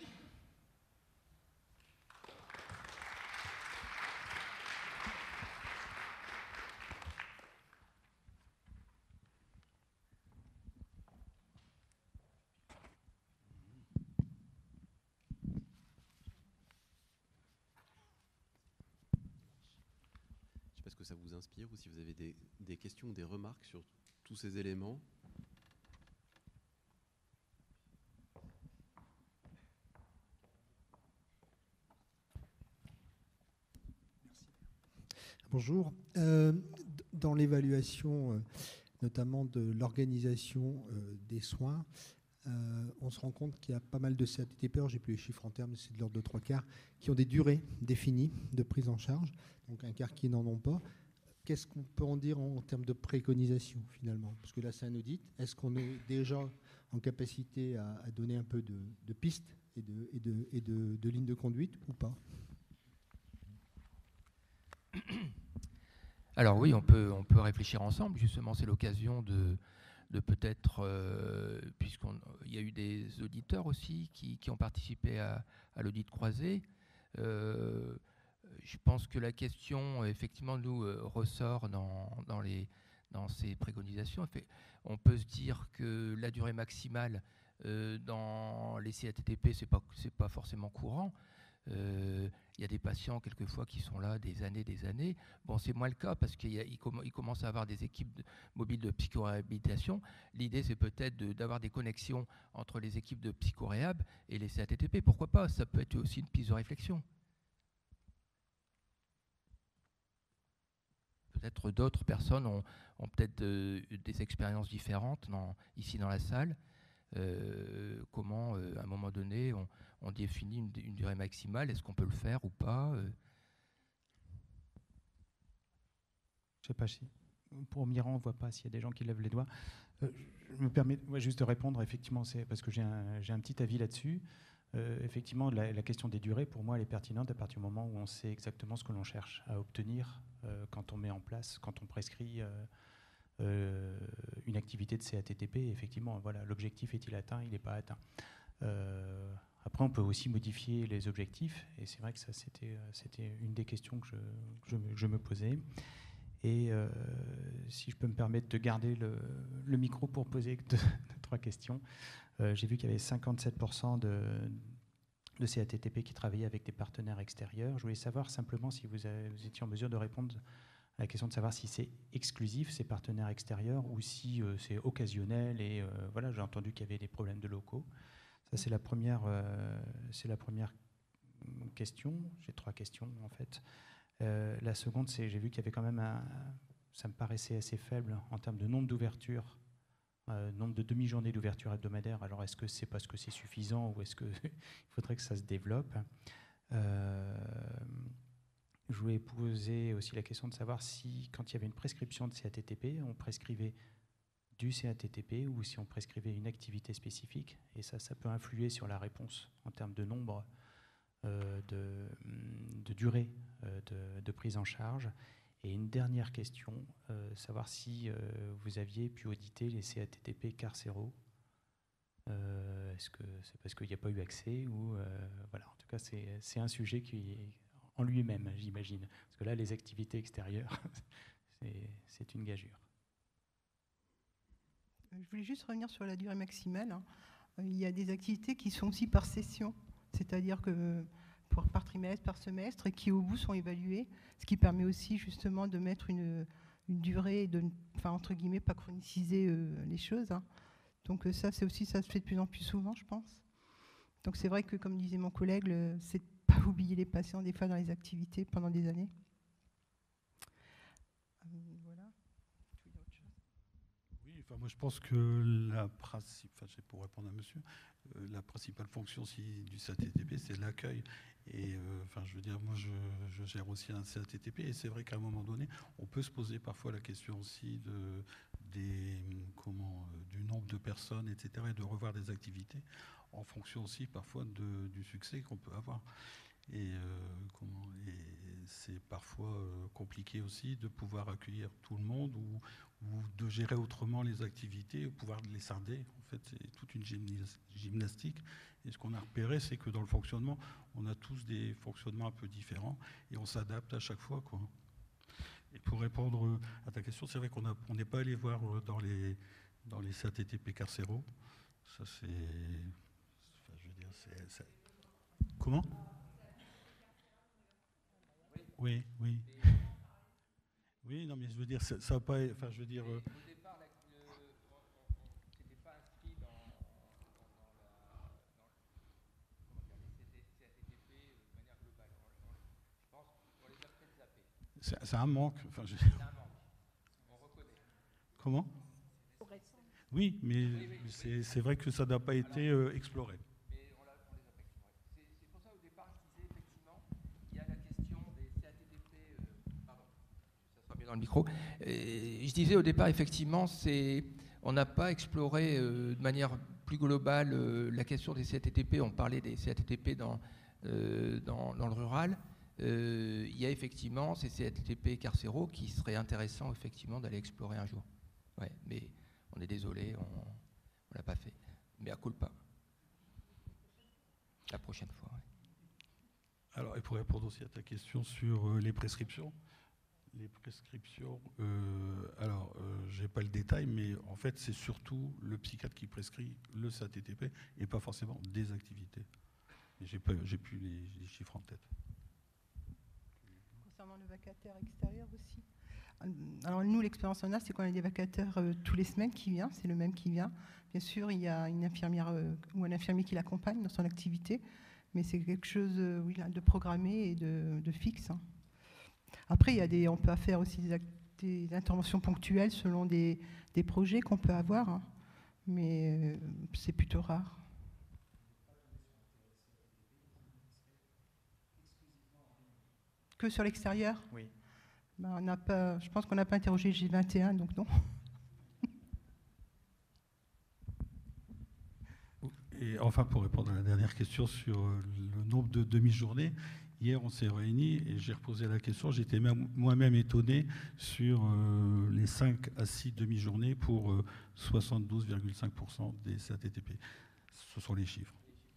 Je ne sais pas ce que ça vous inspire ou si vous avez des questions ou des remarques sur tous ces éléments. Bonjour. Dans l'évaluation, notamment de l'organisation des soins, on se rend compte qu'il y a pas mal de CATTP, j'ai plus les chiffres en termes, c'est de l'ordre de 3/4, qui ont des durées définies de prise en charge, donc un quart qui n'en ont pas. Qu'est-ce qu'on peut en dire en termes de préconisation, finalement ? Parce que là, c'est un audit. Est-ce qu'on est déjà en capacité à donner un peu de pistes et de lignes de conduite ou pas ? Alors oui, on peut réfléchir ensemble. Justement, c'est l'occasion de peut-être, puisqu'il y a eu des auditeurs aussi qui ont participé à l'audit croisé. Je pense que la question, effectivement, nous ressort dans ces préconisations. On peut se dire que la durée maximale dans les CATTP, c'est pas forcément courant. Il y a des patients, quelquefois, qui sont là des années. Bon, c'est moins le cas parce qu'il commence à avoir des équipes mobiles de psychoréhabilitation. L'idée, c'est peut-être d'avoir des connexions entre les équipes de psychoréhab et les CATTP. Pourquoi pas ? Ça peut être aussi une piste de réflexion. peut-être d'autres personnes ont peut-être des expériences différentes ici dans la salle. Comment, à un moment donné, on définit une durée maximale? Est-ce qu'on peut le faire ou pas? Je ne sais pas si, pour Miran, on ne voit pas s'il y a des gens qui lèvent les doigts. Je me permets juste de répondre, effectivement, parce que j'ai un petit avis là-dessus. Effectivement, la question des durées, pour moi, elle est pertinente à partir du moment où on sait exactement ce que l'on cherche à obtenir quand on met en place, quand on prescrit une activité de CATTP. Effectivement, voilà, l'objectif est-il atteint, il n'est pas atteint. Après, on peut aussi modifier les objectifs, et c'est vrai que ça, c'était une des questions que je me posais. Et si je peux me permettre de garder le micro pour poser 2-3 questions. J'ai vu qu'il y avait 57% de CATTP qui travaillaient avec des partenaires extérieurs. Je voulais savoir simplement si vous étiez en mesure de répondre à la question de savoir si c'est exclusif, ces partenaires extérieurs, ou si c'est occasionnel. Et voilà, j'ai entendu qu'il y avait des problèmes de locaux. Ça, c'est la première question. J'ai 3 questions, en fait. La seconde, c'est j'ai vu qu'il y avait quand même ça me paraissait assez faible en termes de nombre d'ouvertures, nombre de demi-journées d'ouverture hebdomadaire. Alors, est-ce que c'est parce que c'est suffisant ou est-ce qu'il faudrait que ça se développe? Je voulais poser aussi la question de savoir si, quand il y avait une prescription de CATTP, on prescrivait du CATTP ou si on prescrivait une activité spécifique. Et ça peut influer sur la réponse en termes de nombre, de durée de prise en charge. Et une dernière question, savoir si vous aviez pu auditer les CATTP carcéraux. Est-ce que c'est parce qu'il n'y a pas eu accès ou voilà, en tout cas, c'est un sujet qui est en lui-même, j'imagine. Parce que là, les activités extérieures, c'est une gageure. Je voulais juste revenir sur la durée maximale. Il y a des activités qui sont aussi par session, c'est-à-dire que par trimestre, par semestre, et qui au bout sont évaluées, ce qui permet aussi justement de mettre une durée, et entre guillemets, pas chroniciser les choses. Donc ça se fait de plus en plus souvent, je pense. Donc c'est vrai que, comme disait mon collègue, c'est de ne pas oublier les patients des fois dans les activités pendant des années. Voilà. Oui, enfin, moi je pense que pour répondre à monsieur, la principale fonction du CATTP, c'est l'accueil. Et je veux dire, moi je gère aussi un CATTP et c'est vrai qu'à un moment donné, on peut se poser parfois la question aussi du nombre de personnes, etc., et de revoir des activités en fonction aussi parfois du succès qu'on peut avoir. Et c'est parfois compliqué aussi de pouvoir accueillir tout le monde ou de gérer autrement les activités, ou pouvoir les scinder. En fait, c'est toute une gymnastique. Et ce qu'on a repéré, c'est que dans le fonctionnement, on a tous des fonctionnements un peu différents et on s'adapte à chaque fois, quoi. Et pour répondre à ta question, c'est vrai qu'on n'est pas allé voir dans les CATTP carcéraux. Ça, c'est... je veux dire, c'est... Comment ? Oui. Oui, non, mais je veux dire, ça va pas... Enfin, je veux dire... Au départ, c'était pas inscrit dans les CATTP de manière globale. Je pense qu'on les a peut-être zappés. C'est un manque. Enfin, c'est un manque. On reconnaît. Comment ? Oui, mais c'est vrai que ça n'a pas été exploré. Mais on les a pas explorés. C'est pour ça, au départ, je disais, effectivement, il y a la question des CATTP... pardon, ça sera bien dans le micro. Je disais, au départ, effectivement, on n'a pas exploré de manière plus globale la question des CATTP. On parlait des CATTP dans le rural. Il y a effectivement ces CATTP carcéraux qui seraient intéressants, effectivement, d'aller explorer un jour. Ouais, mais... on est désolé, on ne l'a pas fait. Mais à culpa. La prochaine fois. Ouais. Alors, et pour répondre aussi à ta question sur les prescriptions. Je n'ai pas le détail, mais en fait, c'est surtout le psychiatre qui prescrit le CATTP et pas forcément des activités. J'ai plus les chiffres en tête. Concernant le vacataire extérieur aussi. Alors nous, l'expérience qu'on a, c'est qu'on a des vacataires tous les semaines qui vient, c'est le même qui vient. Bien sûr, il y a une infirmière ou un infirmier qui l'accompagne dans son activité, mais c'est quelque chose de programmé et de fixe. Après, on peut faire aussi des interventions ponctuelles selon des projets qu'on peut avoir, hein. Mais c'est plutôt rare. Que sur l'extérieur? Oui. Ben, on n'a pas, je pense qu'on n'a pas interrogé G21, donc non. Et enfin, pour répondre à la dernière question sur le nombre de demi-journées, hier on s'est réunis et j'ai reposé la question. J'étais moi-même étonné sur les 5 à 6 demi-journées pour 72,5% des CATTP. Ce sont les chiffres.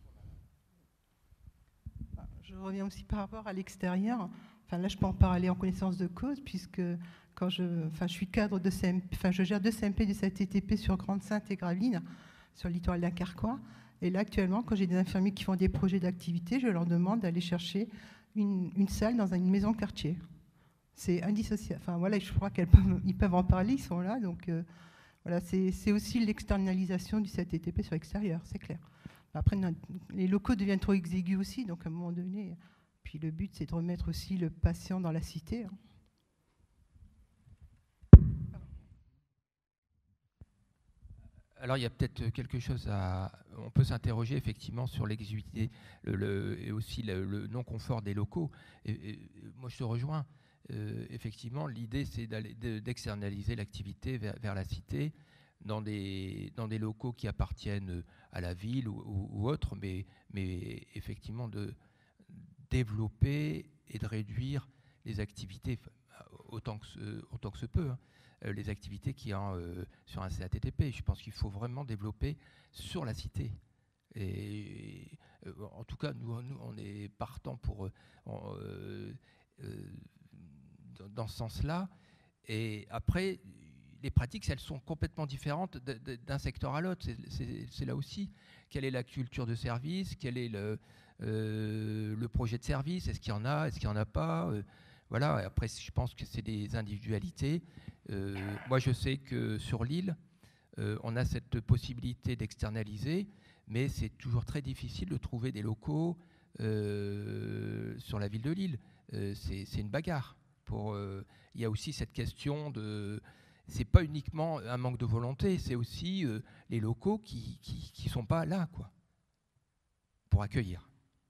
Je reviens aussi par rapport à l'extérieur. Enfin, là, je peux en parler en connaissance de cause, puisque quand je suis cadre de CMP, enfin, je gère 2 CMP du CATTP sur Grande-Synthe et Gravelines, sur le littoral dunkerquois. Et là, actuellement, quand j'ai des infirmiers qui font des projets d'activité, je leur demande d'aller chercher une salle dans une maison de quartier. C'est indissociable. Enfin, voilà, je crois qu'ils peuvent en parler, ils sont là. Donc, voilà, c'est aussi l'externalisation du CATTP sur l'extérieur, c'est clair. Après, les locaux deviennent trop exigus aussi, donc à un moment donné, puis le but, c'est de remettre aussi le patient dans la cité, hein. Alors, il y a peut-être quelque chose à... On peut s'interroger effectivement sur l'exiguïté et aussi le non-confort des locaux. Et moi, je te rejoins. Effectivement, l'idée, c'est d'externaliser l'activité vers la cité, dans des locaux qui appartiennent à la ville ou autres, mais effectivement de développer et de réduire les activités autant que se peut, hein. Les activités qu'il y a sur un CATTP. Je pense qu'il faut vraiment développer sur la cité. Et en tout cas, nous on est partant pour dans ce sens-là. Et après, les pratiques, elles sont complètement différentes d'un secteur à l'autre. C'est là aussi. Quelle est la culture de service? Quel est le projet de service? Est-ce qu'il y en a? Est-ce qu'il n'y en a pas? Voilà. Après, je pense que c'est des individualités. Moi, je sais que sur l'île, on a cette possibilité d'externaliser, mais c'est toujours très difficile de trouver des locaux sur la ville de Lille. C'est une bagarre. Il y a aussi cette question de... C'est pas uniquement un manque de volonté, c'est aussi les locaux qui sont pas là, quoi, pour accueillir.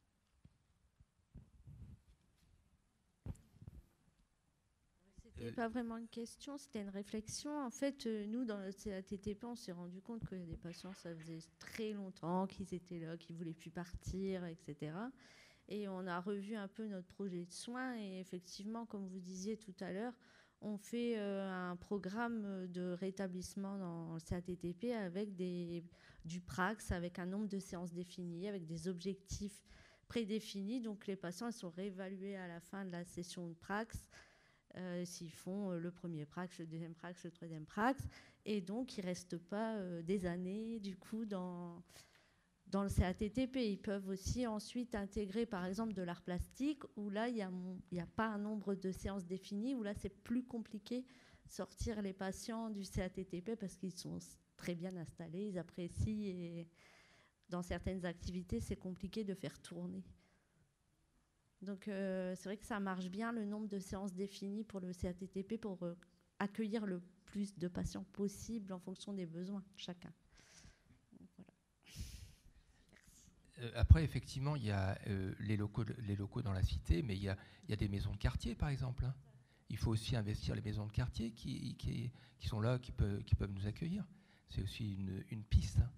C'était pas vraiment une question, c'était une réflexion. En fait, nous, dans le CATTP, on s'est rendu compte que les patients, ça faisait très longtemps qu'ils étaient là, qu'ils voulaient plus partir, etc. Et on a revu un peu notre projet de soins. Et effectivement, comme vous disiez tout à l'heure, on fait un programme de rétablissement dans le CATTP avec du prax, avec un nombre de séances définies, avec des objectifs prédéfinis. Donc les patients ils sont réévalués à la fin de la session de prax, s'ils font le premier prax, le deuxième prax, le troisième prax. Et donc ils ne restent pas des années du coup dans le CATTP. Ils peuvent aussi ensuite intégrer par exemple de l'art plastique, où là il n'y a pas un nombre de séances définies, où là c'est plus compliqué sortir les patients du CATTP parce qu'ils sont très bien installés, ils apprécient, et dans certaines activités c'est compliqué de faire tourner. Donc c'est vrai que ça marche bien le nombre de séances définies pour le CATTP pour accueillir le plus de patients possible en fonction des besoins de chacun. Après, effectivement, il y a les locaux dans la cité, mais il y a des maisons de quartier, par exemple, hein. Il faut aussi investir les maisons de quartier qui sont là, qui peuvent nous accueillir. C'est aussi une piste, hein.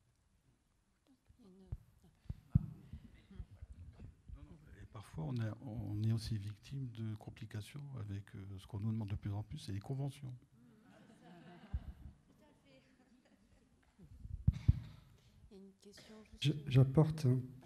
Et parfois, on est aussi victime de complications avec ce qu'on nous demande de plus en plus, c'est les conventions. J'apporte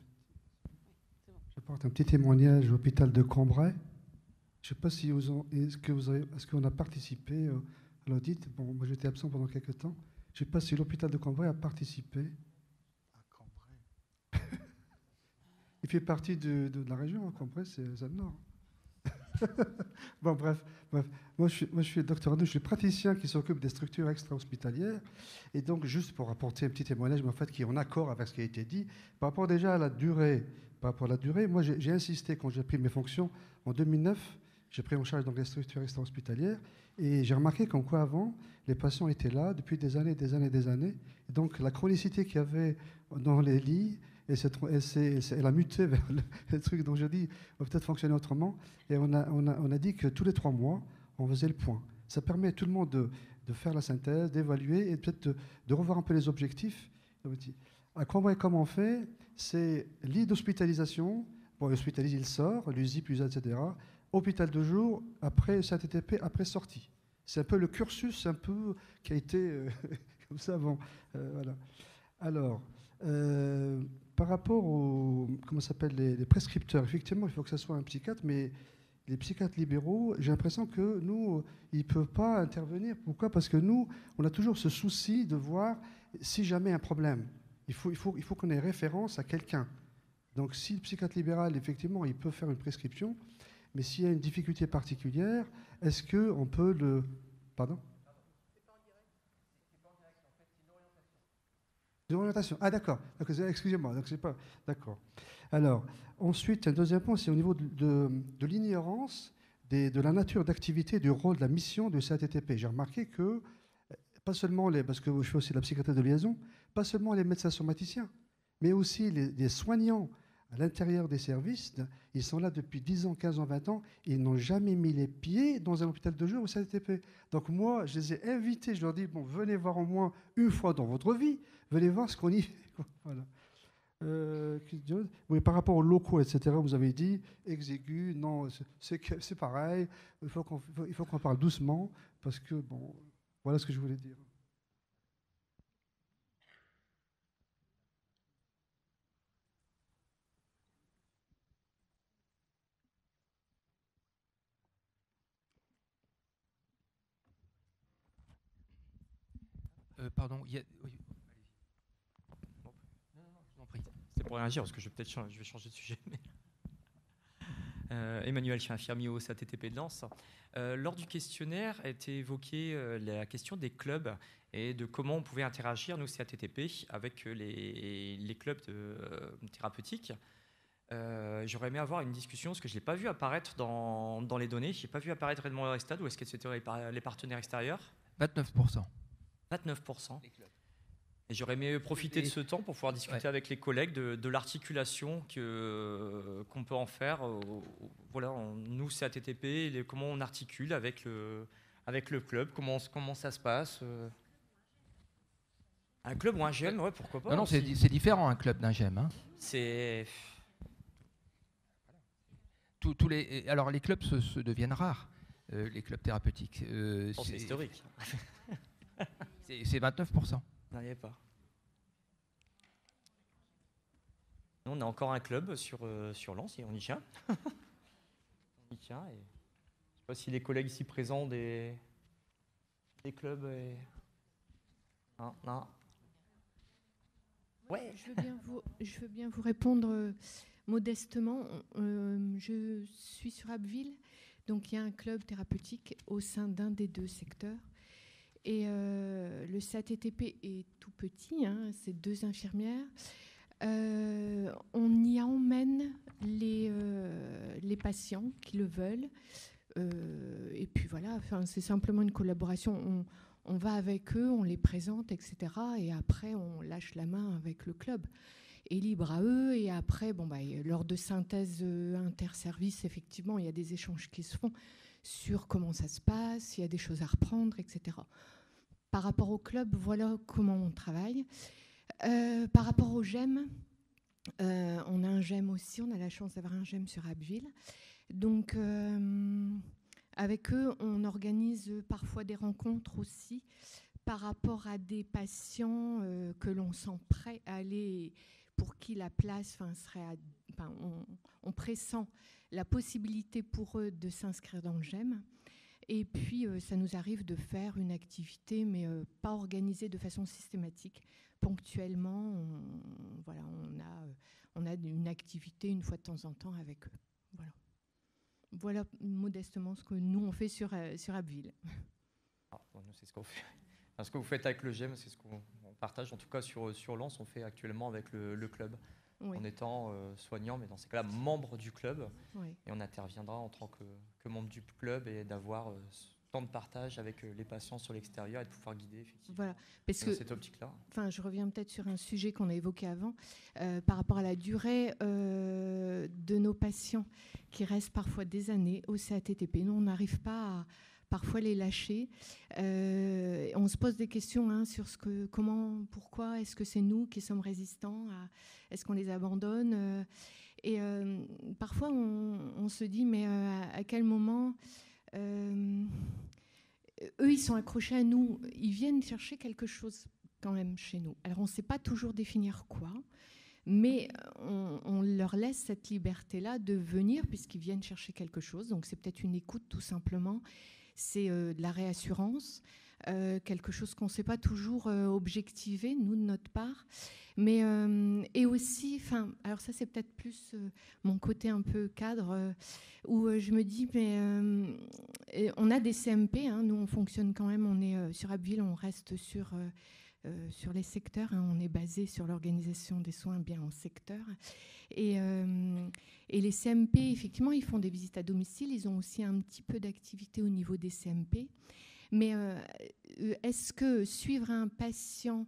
un petit témoignage à l'hôpital de Cambrai. Je ne sais pas si est-ce qu'on a participé à l'audit. Bon, moi j'étais absent pendant quelques temps. Je ne sais pas si l'hôpital de Cambrai a participé. À Cambrai. Il fait partie de la région. Cambrai, c'est le nord. Bon, bref. Moi, je suis le docteur Arnaud, je suis praticien qui s'occupe des structures extra-hospitalières. Et donc, juste pour apporter un petit témoignage, mais en fait, qui est en accord avec ce qui a été dit, par rapport déjà à la durée, moi, j'ai insisté quand j'ai pris mes fonctions en 2009. j'ai pris en charge donc, les structures extra-hospitalières. Et j'ai remarqué qu'en quoi avant, les patients étaient là depuis des années, des années, des années. Et donc la chronicité qu'il y avait dans les lits, elle a muté vers le truc dont je dis, va peut-être fonctionner autrement. Et on a dit que tous les 3 mois, on faisait le point. Ça permet à tout le monde de faire la synthèse, d'évaluer et peut-être de revoir un peu les objectifs. À Cambrai, comment on fait? C'est lit d'hospitalisation. Bon, l'hospitalisé, il sort, l'USIP, l'USA, etc. Hôpital de jour, après SATTP, après sortie. C'est un peu le cursus un peu qui a été comme ça avant. Voilà. Alors, par rapport aux comment s'appelle les prescripteurs, effectivement, il faut que ce soit un psychiatre, mais les psychiatres libéraux, j'ai l'impression que nous, ils ne peuvent pas intervenir. Pourquoi? Parce que nous, on a toujours ce souci de voir si jamais un problème. Il faut qu'on ait référence à quelqu'un. Donc, si le psychiatre libéral, effectivement, il peut faire une prescription, mais s'il y a une difficulté particulière, est-ce qu'on peut le... Pardon? Une orientation. Ah, d'accord. Excusez-moi. Donc, c'est pas... D'accord. Alors, ensuite, un deuxième point, c'est au niveau de l'ignorance de la nature d'activité, du rôle, de la mission de SATTP. J'ai remarqué que, pas seulement parce que je fais aussi de la psychiatrie de liaison, pas seulement les médecins somaticiens, mais aussi les soignants à l'intérieur des services, ils sont là depuis 10 ans, 15 ans, 20 ans, et ils n'ont jamais mis les pieds dans un hôpital de jour au SATTP. Donc moi, je les ai invités, je leur dis, bon, venez voir au moins une fois dans votre vie, venez voir ce qu'on y fait. Voilà. Oui, par rapport aux locaux, etc., vous avez dit, exigu, non, c'est pareil, il faut qu'on parle doucement, parce que, bon, voilà ce que je voulais dire. Pardon, oui. Non, je vous en prie. C'est pour réagir, parce que je vais changer de sujet. Emmanuel, je suis infirmier au SATTP de Lens. Lors du questionnaire a été évoquée la question des clubs et de comment on pouvait interagir, nous, SATTP, avec les clubs thérapeutiques. J'aurais aimé avoir une discussion, parce que je ne l'ai pas vu apparaître dans les données. Je n'ai pas vu apparaître Redmond Eurostad, ou est-ce que c'était les partenaires extérieurs? 29%. 29%. Et j'aurais aimé profiter de ce temps pour pouvoir discuter avec les collègues de l'articulation qu'on peut en faire. Voilà, nous, c'est ATTP, comment on articule avec le club, comment ça se passe. Un club ou un GEM, ouais, pourquoi pas. Non, c'est différent un club d'un GEM. Hein. C'est... Alors les clubs se deviennent rares, les clubs thérapeutiques. C'est historique. C'est 29%. Non, il n'y avait pas. Nous, on a encore un club sur Lens et on y tient. On y tient. Et je ne sais pas si les collègues ici présents des clubs... Non. Ouais. Je veux bien vous répondre modestement. Je suis sur Abbeville, donc il y a un club thérapeutique au sein d'un des 2 secteurs. Et le SATTP est tout petit, hein, c'est 2 infirmières. On y emmène les patients qui le veulent. Et puis voilà, c'est simplement une collaboration. On va avec eux, on les présente, etc. Et après, on lâche la main avec le club. Et libre à eux. Et après, lors de synthèse interservice, effectivement, il y a des échanges qui se font sur comment ça se passe, il y a des choses à reprendre, etc. Par rapport au club, voilà comment on travaille. Par rapport au GEM, on a un GEM aussi, on a la chance d'avoir un GEM sur Abbeville. Donc, avec eux, on organise parfois des rencontres aussi par rapport à des patients que l'on sent prêts à aller, pour qui la place serait... on pressent la possibilité pour eux de s'inscrire dans le GEM. Et puis, ça nous arrive de faire une activité, mais pas organisée de façon systématique. Ponctuellement, on a une activité une fois de temps en temps avec eux. Voilà modestement ce que nous, on fait sur Abbeville. Nous, c'est ce qu'on fait. Ce que vous faites avec le GEM, c'est ce qu'on partage. En tout cas, sur Lens, on fait actuellement avec le club. en étant soignant, mais dans ces cas-là, membre du club. Oui. Et on interviendra en tant que membre du club et d'avoir ce temps de partage avec les patients sur l'extérieur et de pouvoir guider effectivement voilà. Parce dans que, cette optique-là. Enfin, je reviens peut-être sur un sujet qu'on a évoqué avant, par rapport à la durée de nos patients qui restent parfois des années au CATTP. Nous, on n'arrive pas à parfois les lâcher. On se pose des questions sur comment, pourquoi, est-ce que c'est nous qui sommes résistants, est-ce qu'on les abandonne et parfois on se dit mais à quel moment eux ils sont accrochés à nous, ils viennent chercher quelque chose quand même chez nous. Alors on ne sait pas toujours définir quoi, mais on leur laisse cette liberté-là de venir puisqu'ils viennent chercher quelque chose. Donc c'est peut-être une écoute tout simplement. C'est de la réassurance, quelque chose qu'on ne sait pas toujours objectiver, nous, de notre part. Mais, et aussi, alors ça, c'est peut-être plus mon côté un peu cadre, où je me dis, mais on a des CMP, nous, on fonctionne quand même, on est sur Abbeville, on reste sur les secteurs, on est basé sur l'organisation des soins bien en secteur. Et les CMP, effectivement, ils font des visites à domicile. Ils ont aussi un petit peu d'activité au niveau des CMP. Mais est-ce que suivre un patient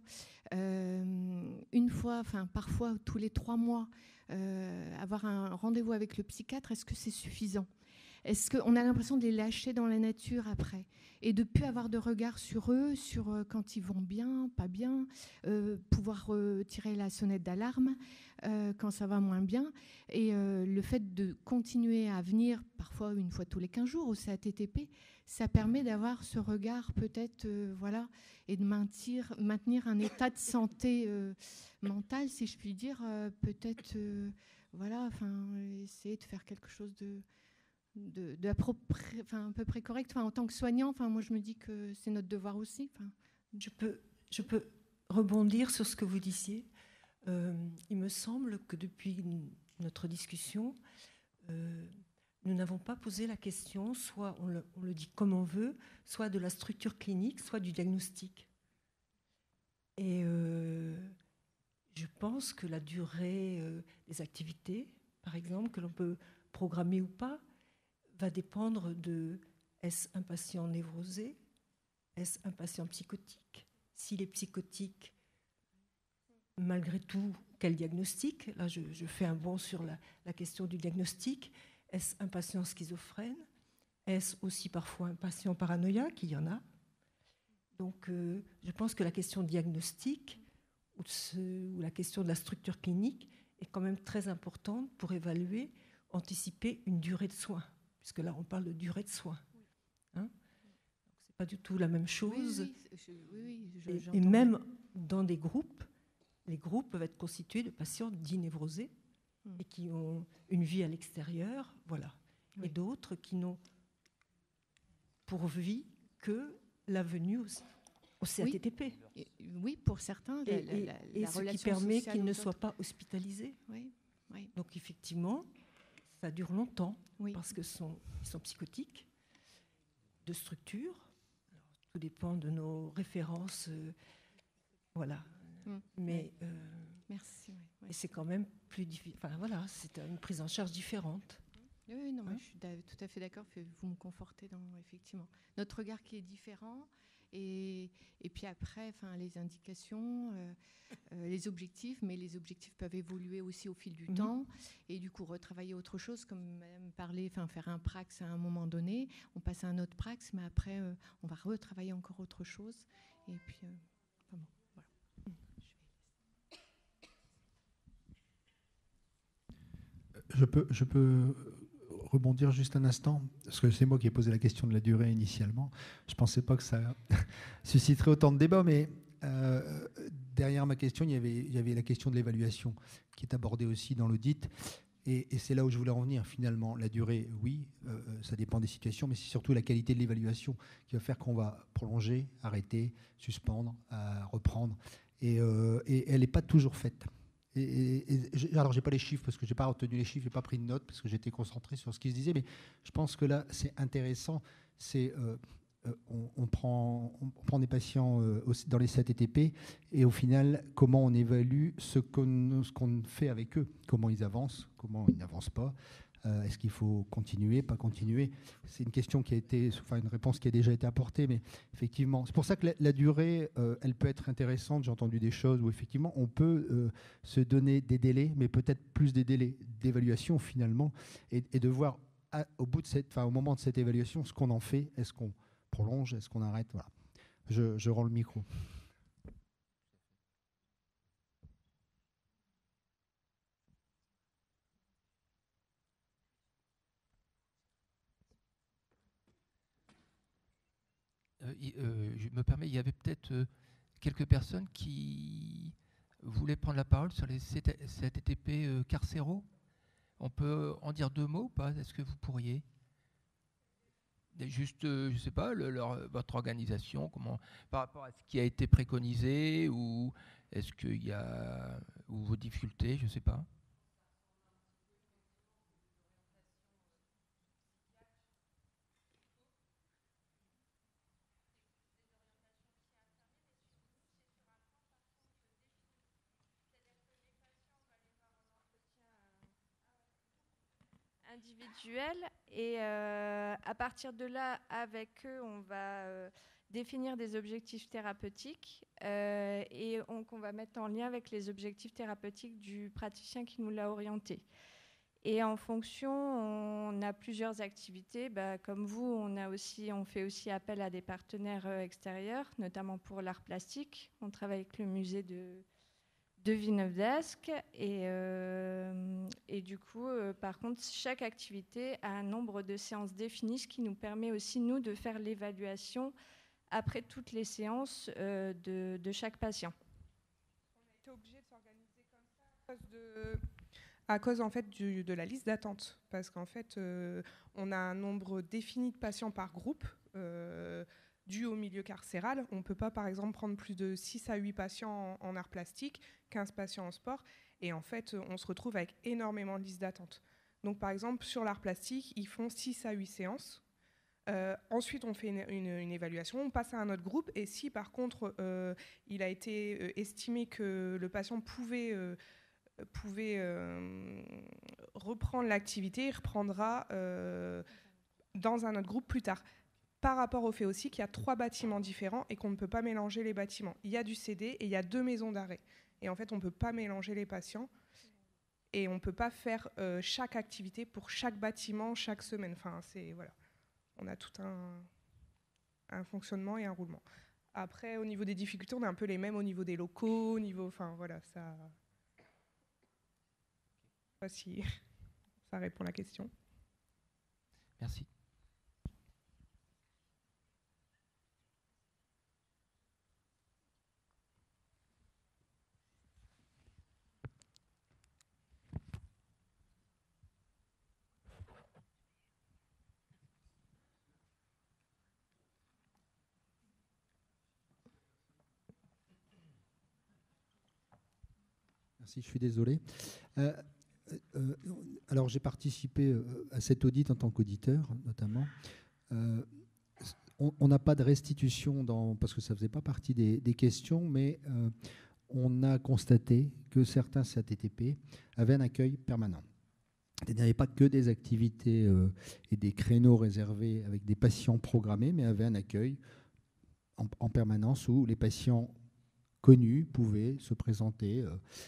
une fois, parfois tous les 3 mois, avoir un rendez-vous avec le psychiatre, est-ce que c'est suffisant ? Est-ce qu'on a l'impression de les lâcher dans la nature après et de ne plus avoir de regard sur eux, sur quand ils vont bien, pas bien, pouvoir tirer la sonnette d'alarme quand ça va moins bien. Et le fait de continuer à venir, parfois une fois tous les 15 jours au CATTP, ça permet d'avoir ce regard peut-être, voilà, et de maintenir un état de santé mentale, si je puis dire, peut-être, voilà, essayer de faire quelque chose à peu près correct. En tant que soignant, moi je me dis que c'est notre devoir aussi. Je peux rebondir sur ce que vous disiez. Il me semble que depuis notre discussion, nous n'avons pas posé la question, soit on le dit comme on veut, soit de la structure clinique, soit du diagnostic. Et je pense que la durée des activités, par exemple, que l'on peut programmer ou pas, va dépendre de est-ce un patient névrosé, est-ce un patient psychotique. S'il est psychotique, malgré tout, quel diagnostic ? Là, je fais un bond sur la question du diagnostic. Est-ce un patient schizophrène ? Est-ce aussi parfois un patient paranoïaque ? Il y en a. Donc, je pense que la question diagnostique ou la question de la structure clinique est quand même très importante pour évaluer, anticiper une durée de soins. Puisque là, on parle de durée de soins. Ce n'est pas du tout la même chose. Et même dans des groupes, les groupes peuvent être constitués de patients dits névrosés et qui ont une vie à l'extérieur, voilà. Et d'autres qui n'ont pour vie que la venue au CATTP. Oui, pour certains. Et ce qui permet qu'ils ne soient pas hospitalisés. Oui. Donc effectivement, ça dure longtemps parce qu'ils sont psychotiques, de structure. Alors, tout dépend de nos références. Voilà. Mais merci. Et c'est quand même plus difficile. Voilà, c'est une prise en charge différente. Oui, non, je suis tout à fait d'accord. Vous me confortez dans effectivement notre regard qui est différent. Et puis après, les indications, les objectifs, mais les objectifs peuvent évoluer aussi au fil du temps. Et du coup, retravailler autre chose, comme Madame parlait, faire un prax à un moment donné. On passe à un autre prax, mais après, on va retravailler encore autre chose. Et puis, voilà. Je peux rebondir juste un instant, parce que c'est moi qui ai posé la question de la durée initialement. Je ne pensais pas que ça susciterait autant de débats, mais derrière ma question, il y avait la question de l'évaluation qui est abordée aussi dans l'audit. Et c'est là où je voulais en venir finalement. La durée, oui, ça dépend des situations, mais c'est surtout la qualité de l'évaluation qui va faire qu'on va prolonger, arrêter, suspendre, reprendre. Et elle n'est pas toujours faite. Alors, je n'ai pas les chiffres parce que je n'ai pas retenu les chiffres, je n'ai pas pris de notes parce que j'étais concentré sur ce qui se disait, mais je pense que là, c'est intéressant. C'est on prend des patients dans les CATTP et au final, comment on évalue ce qu'on fait avec eux, comment ils avancent, comment ils n'avancent pas. Est-ce qu'il faut continuer, pas continuer? C'est une question une réponse qui a déjà été apportée, mais effectivement, c'est pour ça que la durée, elle peut être intéressante. J'ai entendu des choses où effectivement, on peut se donner des délais, mais peut-être plus des délais d'évaluation finalement, et de voir au moment de cette évaluation ce qu'on en fait. Est-ce qu'on prolonge, est-ce qu'on arrête? Voilà. Je rends le micro. Je me permets, il y avait peut-être quelques personnes qui voulaient prendre la parole sur les CATTP carcéraux. On peut en dire 2 mots ou pas? Est-ce que vous pourriez? Juste, je ne sais pas, votre organisation, par rapport à ce qui a été préconisé, ou est-ce qu'il y a vos difficultés, je ne sais pas. Individuel, et à partir de là, avec eux, on va définir des objectifs thérapeutiques et qu'on va mettre en lien avec les objectifs thérapeutiques du praticien qui nous l'a orienté. Et en fonction, on a plusieurs activités. Comme vous, on fait aussi appel à des partenaires extérieurs, notamment pour l'art plastique. On travaille avec le musée de Villeneuve d'Ascq, et du coup, par contre, chaque activité a un nombre de séances définies, ce qui nous permet aussi, nous, de faire l'évaluation après toutes les séances de chaque patient. On a été obligé de s'organiser comme ça à cause en fait de la liste d'attente, parce qu'en fait, on a un nombre défini de patients par groupe. Dû au milieu carcéral, on ne peut pas, par exemple, prendre plus de 6 à 8 patients en art plastique, 15 patients en sport, et en fait, on se retrouve avec énormément de listes d'attente. Donc, par exemple, sur l'art plastique, ils font 6 à 8 séances. Ensuite, on fait une évaluation, on passe à un autre groupe, et si, par contre, il a été estimé que le patient pouvait reprendre l'activité, il reprendra dans un autre groupe plus tard. Par rapport au fait aussi qu'il y a 3 bâtiments différents et qu'on ne peut pas mélanger les bâtiments. Il y a du CD et il y a 2 maisons d'arrêt. Et en fait, on ne peut pas mélanger les patients et on ne peut pas faire chaque activité pour chaque bâtiment chaque semaine. Enfin, voilà. On a tout un fonctionnement et un roulement. Après, au niveau des difficultés, on a un peu les mêmes au niveau des locaux, enfin voilà, ça. Je ne sais pas si ça répond à la question. Merci. Merci, je suis désolé. Alors, j'ai participé à cet audit en tant qu'auditeur, notamment. On n'a pas de restitution, parce que ça ne faisait pas partie des questions, mais on a constaté que certains CATTP avaient un accueil permanent. Il n'y avait pas que des activités et des créneaux réservés avec des patients programmés, mais avaient un accueil en permanence où les patients connus pouvaient se présenter.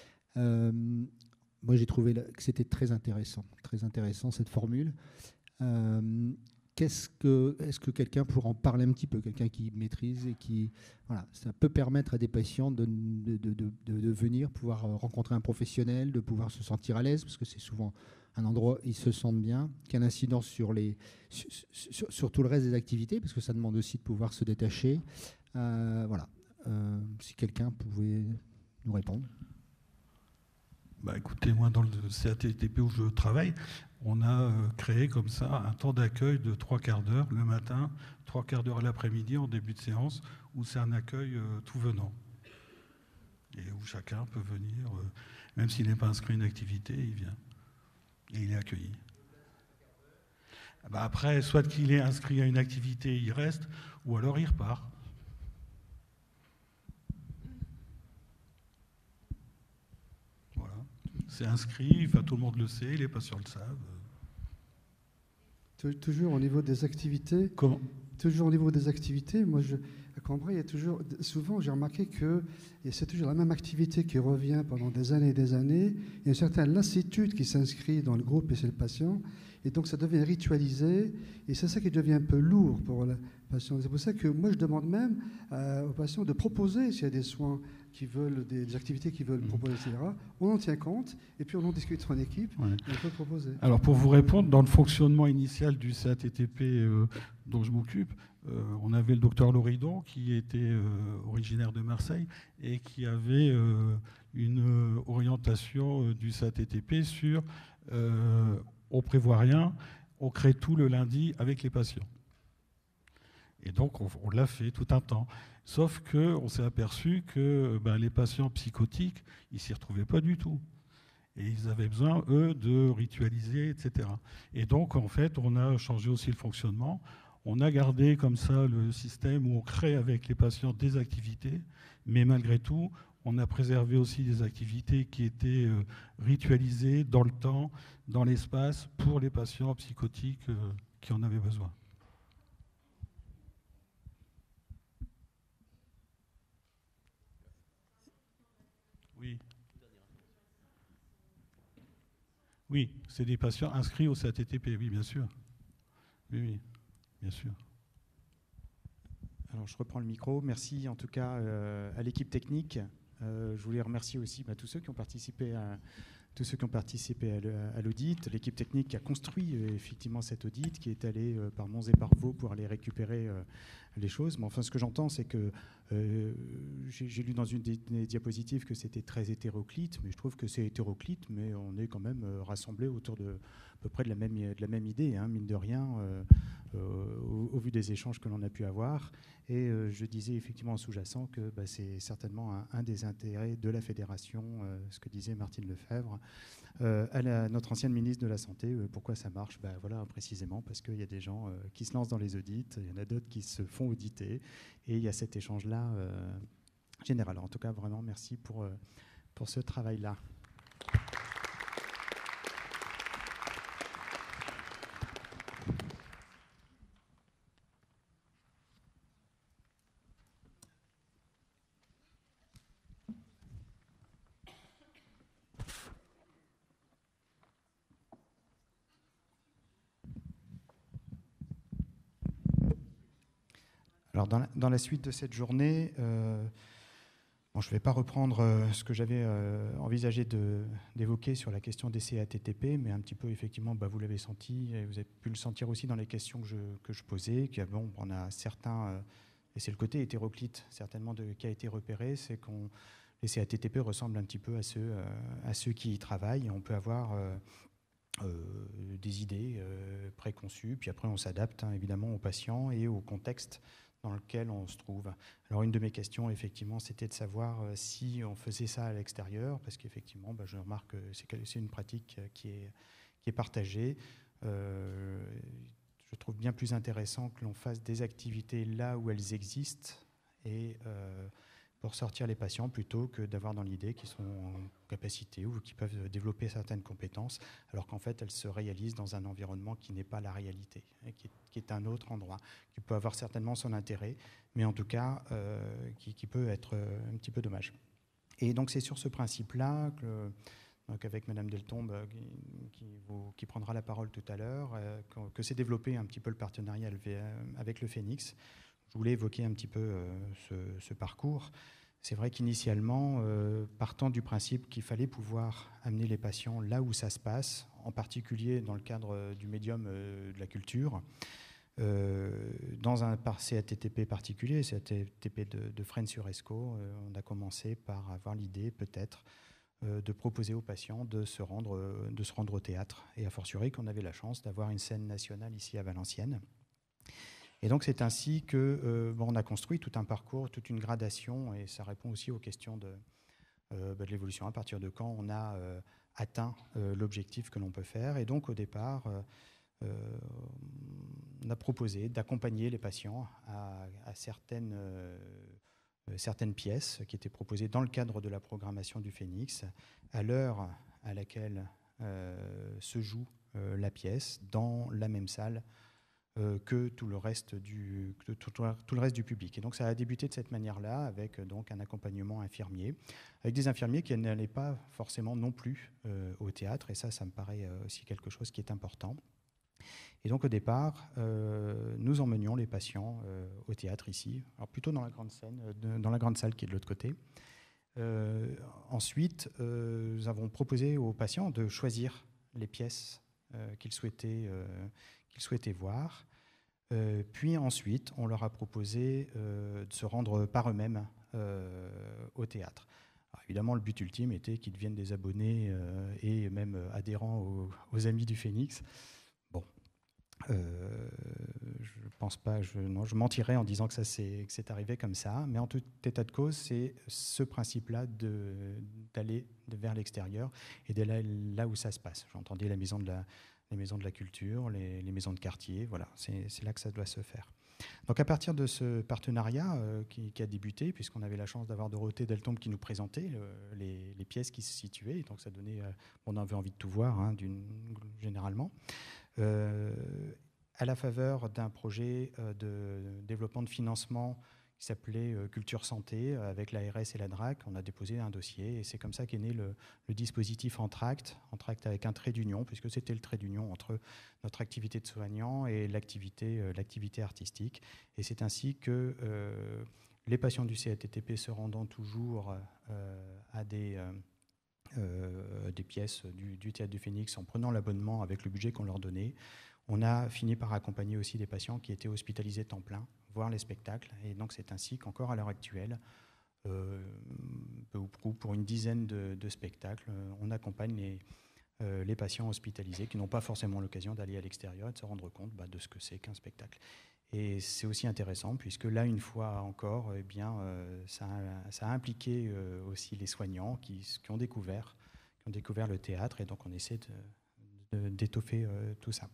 Moi, j'ai trouvé que c'était très intéressant cette formule. Est-ce que quelqu'un pourrait en parler un petit peu, quelqu'un qui maîtrise et qui... Voilà, ça peut permettre à des patients de venir, pouvoir rencontrer un professionnel, de pouvoir se sentir à l'aise, parce que c'est souvent un endroit où ils se sentent bien, qui a une incidence sur tout le reste des activités, parce que ça demande aussi de pouvoir se détacher. Voilà. Si quelqu'un pouvait nous répondre. Écoutez, moi, dans le CATTP où je travaille, on a créé comme ça un temps d'accueil de 3/4 d'heure le matin, 3/4 d'heure l'après-midi en début de séance, où c'est un accueil tout venant. Et où chacun peut venir, même s'il n'est pas inscrit à une activité, il vient. Et il est accueilli. Après, soit qu'il est inscrit à une activité, il reste, ou alors il repart. Voilà. C'est inscrit, enfin, tout le monde le sait, les patients le savent. Toujours au niveau des activités. Comment ? Toujours au niveau des activités, moi, à Cambrai, il y a toujours, souvent, j'ai remarqué que c'est toujours la même activité qui revient pendant des années et des années. Il y a une certaine lassitude qui s'inscrit dans le groupe et chez le patient. Et donc, ça devient ritualisé. Et c'est ça qui devient un peu lourd pour le patient. C'est pour ça que moi, je demande même aux patients de proposer, s'il y a des soins qui veulent, des activités qu'ils veulent proposer, etc. On en tient compte. Et puis, on en discute en équipe. Ouais. Et on peut proposer. Alors, pour vous répondre, dans le fonctionnement initial du CATTP dont je m'occupe, on avait le docteur Loridon qui était originaire de Marseille et qui avait une orientation du CATTP sur on prévoit rien, on crée tout le lundi avec les patients. Et donc on l'a fait tout un temps. Sauf qu'on s'est aperçu que les patients psychotiques, ils ne s'y retrouvaient pas du tout. Et ils avaient besoin, eux, de ritualiser, etc. Et donc, en fait, on a changé aussi le fonctionnement. On a gardé comme ça le système où on crée avec les patients des activités, mais malgré tout, on a préservé aussi des activités qui étaient ritualisées dans le temps, dans l'espace, pour les patients psychotiques qui en avaient besoin. Oui. Oui, c'est des patients inscrits au CATTP, oui, bien sûr. Oui, oui, bien sûr. Alors, je reprends le micro. Merci en tout cas à l'équipe technique. Je voulais remercier aussi tous ceux qui ont participé à l'audit, l'équipe technique qui a construit effectivement cet audit, qui est allé par Mons et par Vaux pour aller récupérer les choses. Mais enfin, ce que j'entends, c'est que j'ai lu dans une des diapositives que c'était très hétéroclite, mais je trouve que c'est hétéroclite, mais on est quand même rassemblés autour de à peu près de la même idée, hein, mine de rien, au vu des échanges que l'on a pu avoir. Et je disais effectivement en sous-jacent que c'est certainement un des intérêts de la fédération, ce que disait Martine Lefebvre, à notre ancienne ministre de la Santé. Pourquoi ça marche ? Voilà, précisément parce qu'il y a des gens qui se lancent dans les audits, il y en a d'autres qui se font auditer, et il y a cet échange-là général. En tout cas, vraiment, merci pour ce travail-là. Alors dans la suite de cette journée, je ne vais pas reprendre ce que j'avais envisagé d'évoquer sur la question des CATTP, mais un petit peu, effectivement, vous l'avez senti, et vous avez pu le sentir aussi dans les questions que je posais, on a certains, et c'est le côté hétéroclite certainement qui a été repéré, c'est que les CATTP ressemblent un petit peu à ceux qui y travaillent, et on peut avoir des idées préconçues, puis après on s'adapte évidemment aux patients et au contexte dans lequel on se trouve. Alors une de mes questions, effectivement, c'était de savoir si on faisait ça à l'extérieur, parce qu'effectivement, je remarque que c'est une pratique qui est partagée. Je trouve bien plus intéressant que l'on fasse des activités là où elles existent et pour sortir les patients plutôt que d'avoir dans l'idée qu'ils sont en capacité ou qu'ils peuvent développer certaines compétences, alors qu'en fait elles se réalisent dans un environnement qui n'est pas la réalité, et qui est un autre endroit, qui peut avoir certainement son intérêt, mais en tout cas qui peut être un petit peu dommage. Et donc c'est sur ce principe-là donc avec Madame Deltombe qui prendra la parole tout à l'heure, que s'est développé un petit peu le partenariat avec le Phénix. Je voulais évoquer un petit peu ce parcours. C'est vrai qu'initialement, partant du principe qu'il fallait pouvoir amener les patients là où ça se passe, en particulier dans le cadre du médium de la culture, dans un CATTP particulier, CATTP de Fresnes-sur-Escaut, on a commencé par avoir l'idée peut-être de proposer aux patients de se rendre au théâtre. Et a fortiori qu'on avait la chance d'avoir une scène nationale ici à Valenciennes. Et donc c'est ainsi qu'on a construit tout un parcours, toute une gradation, et ça répond aussi aux questions de l'évolution, à partir de quand on a atteint l'objectif que l'on peut faire. Et donc au départ, on a proposé d'accompagner les patients à certaines pièces qui étaient proposées dans le cadre de la programmation du Phénix, à l'heure à laquelle se joue la pièce, dans la même salle que tout le reste du public. Et donc ça a débuté de cette manière-là, avec donc un accompagnement infirmier, avec des infirmiers qui n'allaient pas forcément non plus au théâtre, et ça me paraît aussi quelque chose qui est important. Et donc au départ, nous emmenions les patients au théâtre ici, alors plutôt dans la grande scène, dans la grande salle qui est de l'autre côté. Ensuite, nous avons proposé aux patients de choisir les pièces qu'ils souhaitaient voir. Puis ensuite, on leur a proposé de se rendre par eux-mêmes au théâtre. Alors évidemment, le but ultime était qu'ils deviennent des abonnés et même adhérents aux Amis du Phénix. Bon, je pense pas, je mentirais en disant que c'est arrivé comme ça, mais en tout état de cause, c'est ce principe-là d'aller vers l'extérieur et d'aller là où ça se passe. J'entendais les maisons de la culture, les maisons de quartier, voilà, c'est là que ça doit se faire. Donc à partir de ce partenariat qui a débuté, puisqu'on avait la chance d'avoir Dorothée Deltombe qui nous présentait les pièces qui se situaient, donc ça donnait, on avait envie de tout voir, hein, généralement, à la faveur d'un projet de développement de financement qui s'appelait Culture Santé, avec l'ARS et la DRAC, on a déposé un dossier, et c'est comme ça qu'est né le dispositif Entracte avec un trait d'union, puisque c'était le trait d'union entre notre activité de soignant et l'activité artistique. Et c'est ainsi que les patients du CATTP se rendant toujours à des pièces du Théâtre du Phénix en prenant l'abonnement avec le budget qu'on leur donnait, on a fini par accompagner aussi des patients qui étaient hospitalisés temps plein, voir les spectacles. Et donc c'est ainsi qu'encore à l'heure actuelle, peu ou prou, pour une dizaine de spectacles, on accompagne les patients hospitalisés qui n'ont pas forcément l'occasion d'aller à l'extérieur et de se rendre compte de ce que c'est qu'un spectacle. Et c'est aussi intéressant puisque là, une fois encore, eh bien, ça a impliqué aussi les soignants qui ont découvert le théâtre, et donc on essaie d'étoffer tout ça.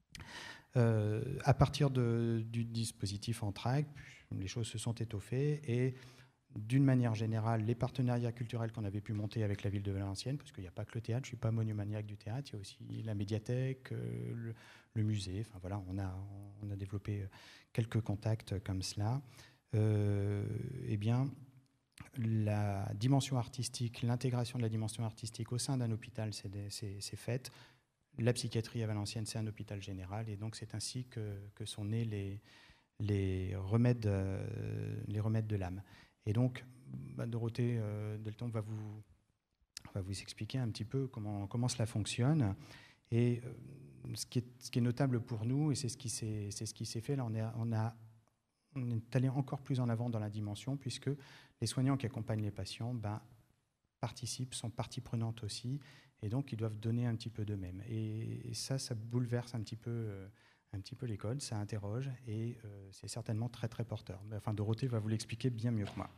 À partir du dispositif Entracte, les choses se sont étoffées, et d'une manière générale, les partenariats culturels qu'on avait pu monter avec la ville de Valenciennes, parce qu'il n'y a pas que le théâtre, je ne suis pas monomaniaque du théâtre, il y a aussi la médiathèque, le musée, enfin voilà, on a développé quelques contacts comme cela. Eh bien, la dimension artistique, l'intégration de la dimension artistique au sein d'un hôpital, c'est fait. La psychiatrie à Valenciennes, c'est un hôpital général, et donc c'est ainsi que sont nés les remèdes de l'âme. Et donc, Dorothée Deltombe va vous expliquer un petit peu comment cela fonctionne. Et ce qui est notable pour nous, et c'est ce qui s'est fait, là, on est allé encore plus en avant dans la dimension, puisque les soignants qui accompagnent les patients participent, sont partie prenante aussi, et donc ils doivent donner un petit peu d'eux-mêmes. Et ça bouleverse un petit peu les codes, ça interroge, et c'est certainement très très porteur. Enfin, Dorothée va vous l'expliquer bien mieux que moi.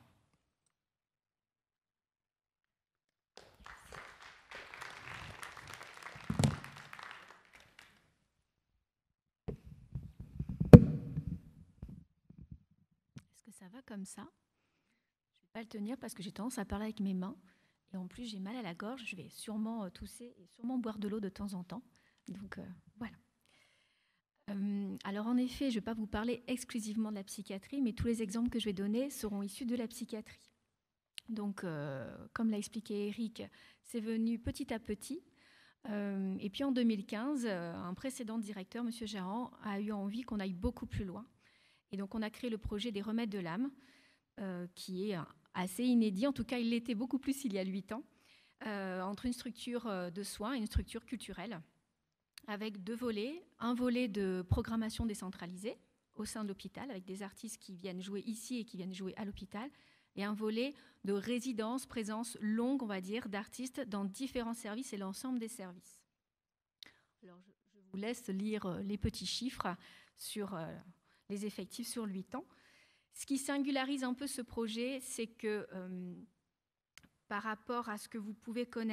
Est-ce que ça va comme ça? Je ne vais pas le tenir parce que j'ai tendance à parler avec mes mains. Et en plus, j'ai mal à la gorge, je vais sûrement tousser et sûrement boire de l'eau de temps en temps. Donc, voilà. Alors, en effet, je ne vais pas vous parler exclusivement de la psychiatrie, mais tous les exemples que je vais donner seront issus de la psychiatrie. Donc, comme l'a expliqué Eric, c'est venu petit à petit. Et puis, en 2015, un précédent directeur, M. Gérard, a eu envie qu'on aille beaucoup plus loin. Et donc, on a créé le projet des Remèdes de l'âme, qui est assez inédit, en tout cas il l'était beaucoup plus il y a 8 ans, entre une structure de soins et une structure culturelle, avec 2 volets, un volet de programmation décentralisée au sein de l'hôpital, avec des artistes qui viennent jouer ici et qui viennent jouer à l'hôpital, et un volet de résidence, présence longue, on va dire, d'artistes dans différents services et l'ensemble des services. Alors je vous laisse lire les petits chiffres sur les effectifs sur 8 ans. Ce qui singularise un peu ce projet, c'est que par rapport à ce que vous pouvez connaître,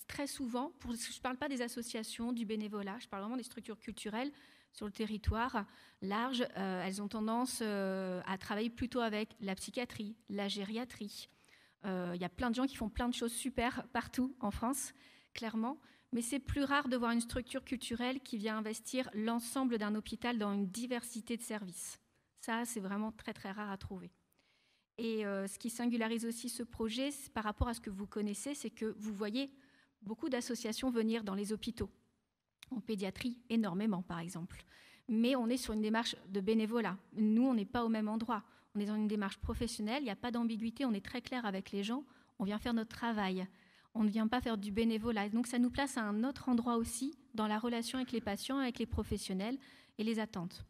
très souvent, je ne parle pas des associations, du bénévolat, je parle vraiment des structures culturelles sur le territoire large, elles ont tendance à travailler plutôt avec la psychiatrie, la gériatrie. Il y a plein de gens qui font plein de choses super partout en France, clairement, mais c'est plus rare de voir une structure culturelle qui vient investir l'ensemble d'un hôpital dans une diversité de services. Ça, c'est vraiment très très rare à trouver. Et ce qui singularise aussi ce projet par rapport à ce que vous connaissez, c'est que vous voyez beaucoup d'associations venir dans les hôpitaux, en pédiatrie énormément par exemple. Mais on est sur une démarche de bénévolat. Nous, on n'est pas au même endroit. On est dans une démarche professionnelle, il n'y a pas d'ambiguïté, on est très clair avec les gens, on vient faire notre travail. On ne vient pas faire du bénévolat. Donc ça nous place à un autre endroit aussi dans la relation avec les patients, avec les professionnels et les attentes.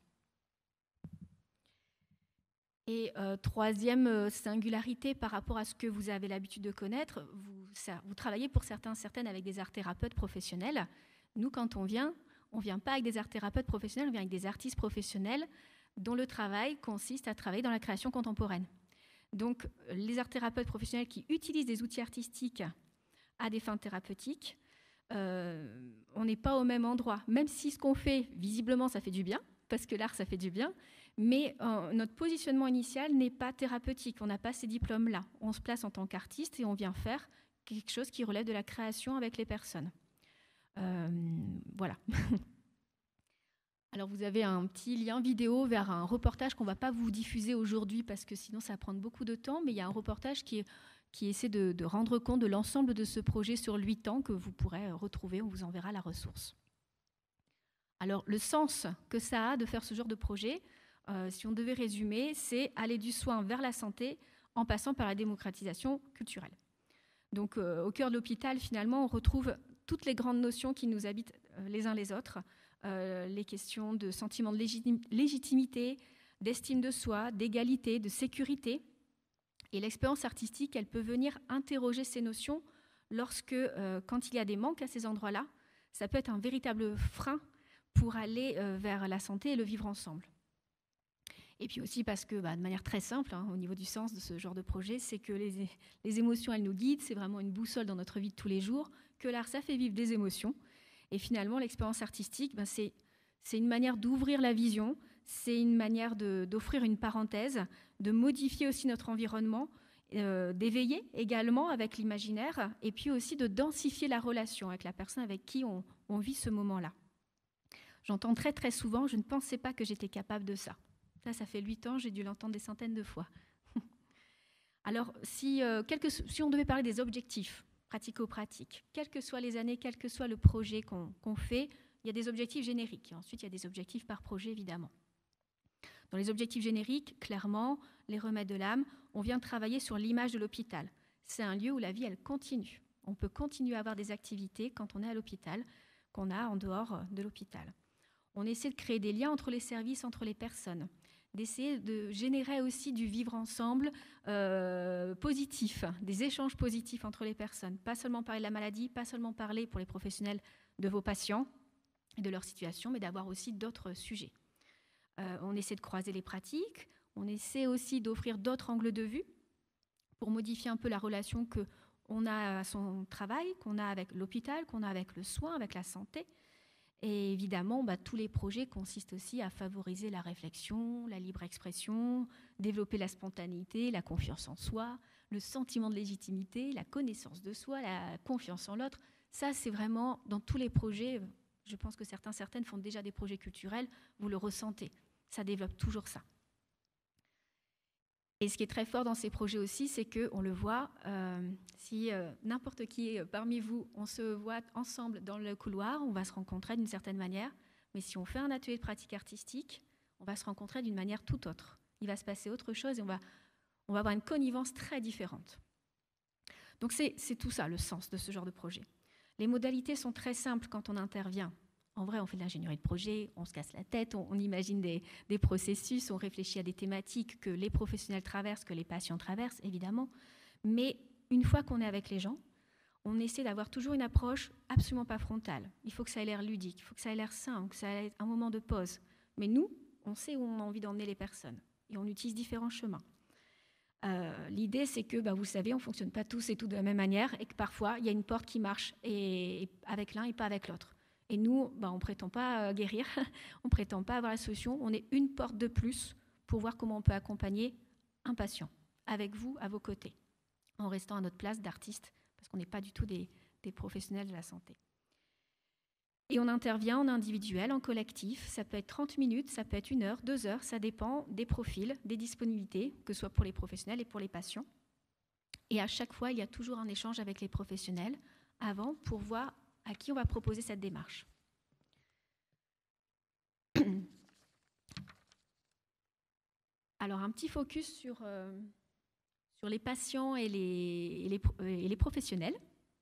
Et troisième singularité par rapport à ce que vous avez l'habitude de connaître, vous travaillez pour certaines avec des art-thérapeutes professionnels. Nous, quand on vient pas avec des art-thérapeutes professionnels, on vient avec des artistes professionnels dont le travail consiste à travailler dans la création contemporaine. Donc, les art-thérapeutes professionnels qui utilisent des outils artistiques à des fins thérapeutiques, on n'est pas au même endroit. Même si ce qu'on fait, visiblement, ça fait du bien, parce que l'art, ça fait du bien, mais notre positionnement initial n'est pas thérapeutique. On n'a pas ces diplômes-là. On se place en tant qu'artiste et on vient faire quelque chose qui relève de la création avec les personnes. Voilà. Alors, vous avez un petit lien vidéo vers un reportage qu'on ne va pas vous diffuser aujourd'hui parce que sinon, ça va prendre beaucoup de temps, mais il y a un reportage qui essaie de rendre compte de l'ensemble de ce projet sur 8 ans que vous pourrez retrouver, on vous enverra la ressource. Alors, le sens que ça a de faire ce genre de projet, si on devait résumer, c'est aller du soin vers la santé en passant par la démocratisation culturelle. Donc, au cœur de l'hôpital, finalement, on retrouve toutes les grandes notions qui nous habitent les uns les autres, les questions de sentiment de légitimité, d'estime de soi, d'égalité, de sécurité. Et l'expérience artistique, elle peut venir interroger ces notions lorsque, quand il y a des manques à ces endroits-là, ça peut être un véritable frein pour aller vers la santé et le vivre ensemble. Et puis aussi parce que, de manière très simple, au niveau du sens de ce genre de projet, c'est que les émotions, elles nous guident, c'est vraiment une boussole dans notre vie de tous les jours, que l'art, ça fait vivre des émotions. Et finalement, l'expérience artistique, c'est une manière d'ouvrir la vision, c'est une manière d'offrir une parenthèse, de modifier aussi notre environnement, d'éveiller également avec l'imaginaire, et puis aussi de densifier la relation avec la personne avec qui on vit ce moment-là. J'entends très très souvent, je ne pensais pas que j'étais capable de ça. Ça fait 8 ans, j'ai dû l'entendre des centaines de fois. Alors, si on devait parler des objectifs pratico-pratiques, quelles que soient les années, quel que soit le projet qu'on fait, il y a des objectifs génériques. Et ensuite, il y a des objectifs par projet, évidemment. Dans les objectifs génériques, clairement, les remèdes de l'âme, on vient travailler sur l'image de l'hôpital. C'est un lieu où la vie, elle continue. On peut continuer à avoir des activités quand on est à l'hôpital, qu'on a en dehors de l'hôpital. On essaie de créer des liens entre les services, entre les personnes, d'essayer de générer aussi du vivre ensemble positif, des échanges positifs entre les personnes. Pas seulement parler de la maladie, pas seulement parler pour les professionnels de vos patients et de leur situation, mais d'avoir aussi d'autres sujets. On essaie de croiser les pratiques, on essaie aussi d'offrir d'autres angles de vue pour modifier un peu la relation qu'on a à son travail, qu'on a avec l'hôpital, qu'on a avec le soin, avec la santé. Et évidemment, tous les projets consistent aussi à favoriser la réflexion, la libre expression, développer la spontanéité, la confiance en soi, le sentiment de légitimité, la connaissance de soi, la confiance en l'autre. Ça, c'est vraiment dans tous les projets. Je pense que certaines font déjà des projets culturels, vous le ressentez. Ça développe toujours ça. Et ce qui est très fort dans ces projets aussi, c'est qu'on le voit, si n'importe qui parmi vous, on se voit ensemble dans le couloir, on va se rencontrer d'une certaine manière, mais si on fait un atelier de pratique artistique, on va se rencontrer d'une manière tout autre. Il va se passer autre chose et on va avoir une connivence très différente. Donc c'est tout ça, le sens de ce genre de projet. Les modalités sont très simples quand on intervient. En vrai, on fait de l'ingénierie de projet, on se casse la tête, on imagine des processus, on réfléchit à des thématiques que les professionnels traversent, que les patients traversent, évidemment. Mais une fois qu'on est avec les gens, on essaie d'avoir toujours une approche absolument pas frontale. Il faut que ça ait l'air ludique, il faut que ça ait l'air sain, que ça ait un moment de pause. Mais nous, on sait où on a envie d'emmener les personnes et on utilise différents chemins. L'idée, c'est que, vous savez, on ne fonctionne pas tous et tout de la même manière et que parfois, il y a une porte qui marche et avec l'un et pas avec l'autre. Et nous, on ne prétend pas guérir, on ne prétend pas avoir la solution. On est une porte de plus pour voir comment on peut accompagner un patient, avec vous, à vos côtés, en restant à notre place d'artiste, parce qu'on n'est pas du tout des professionnels de la santé. Et on intervient en individuel, en collectif. Ça peut être 30 minutes, ça peut être 1 heure, 2 heures, ça dépend des profils, des disponibilités, que ce soit pour les professionnels et pour les patients. Et à chaque fois, il y a toujours un échange avec les professionnels avant pour voir à qui on va proposer cette démarche. Alors, un petit focus sur les patients et les professionnels.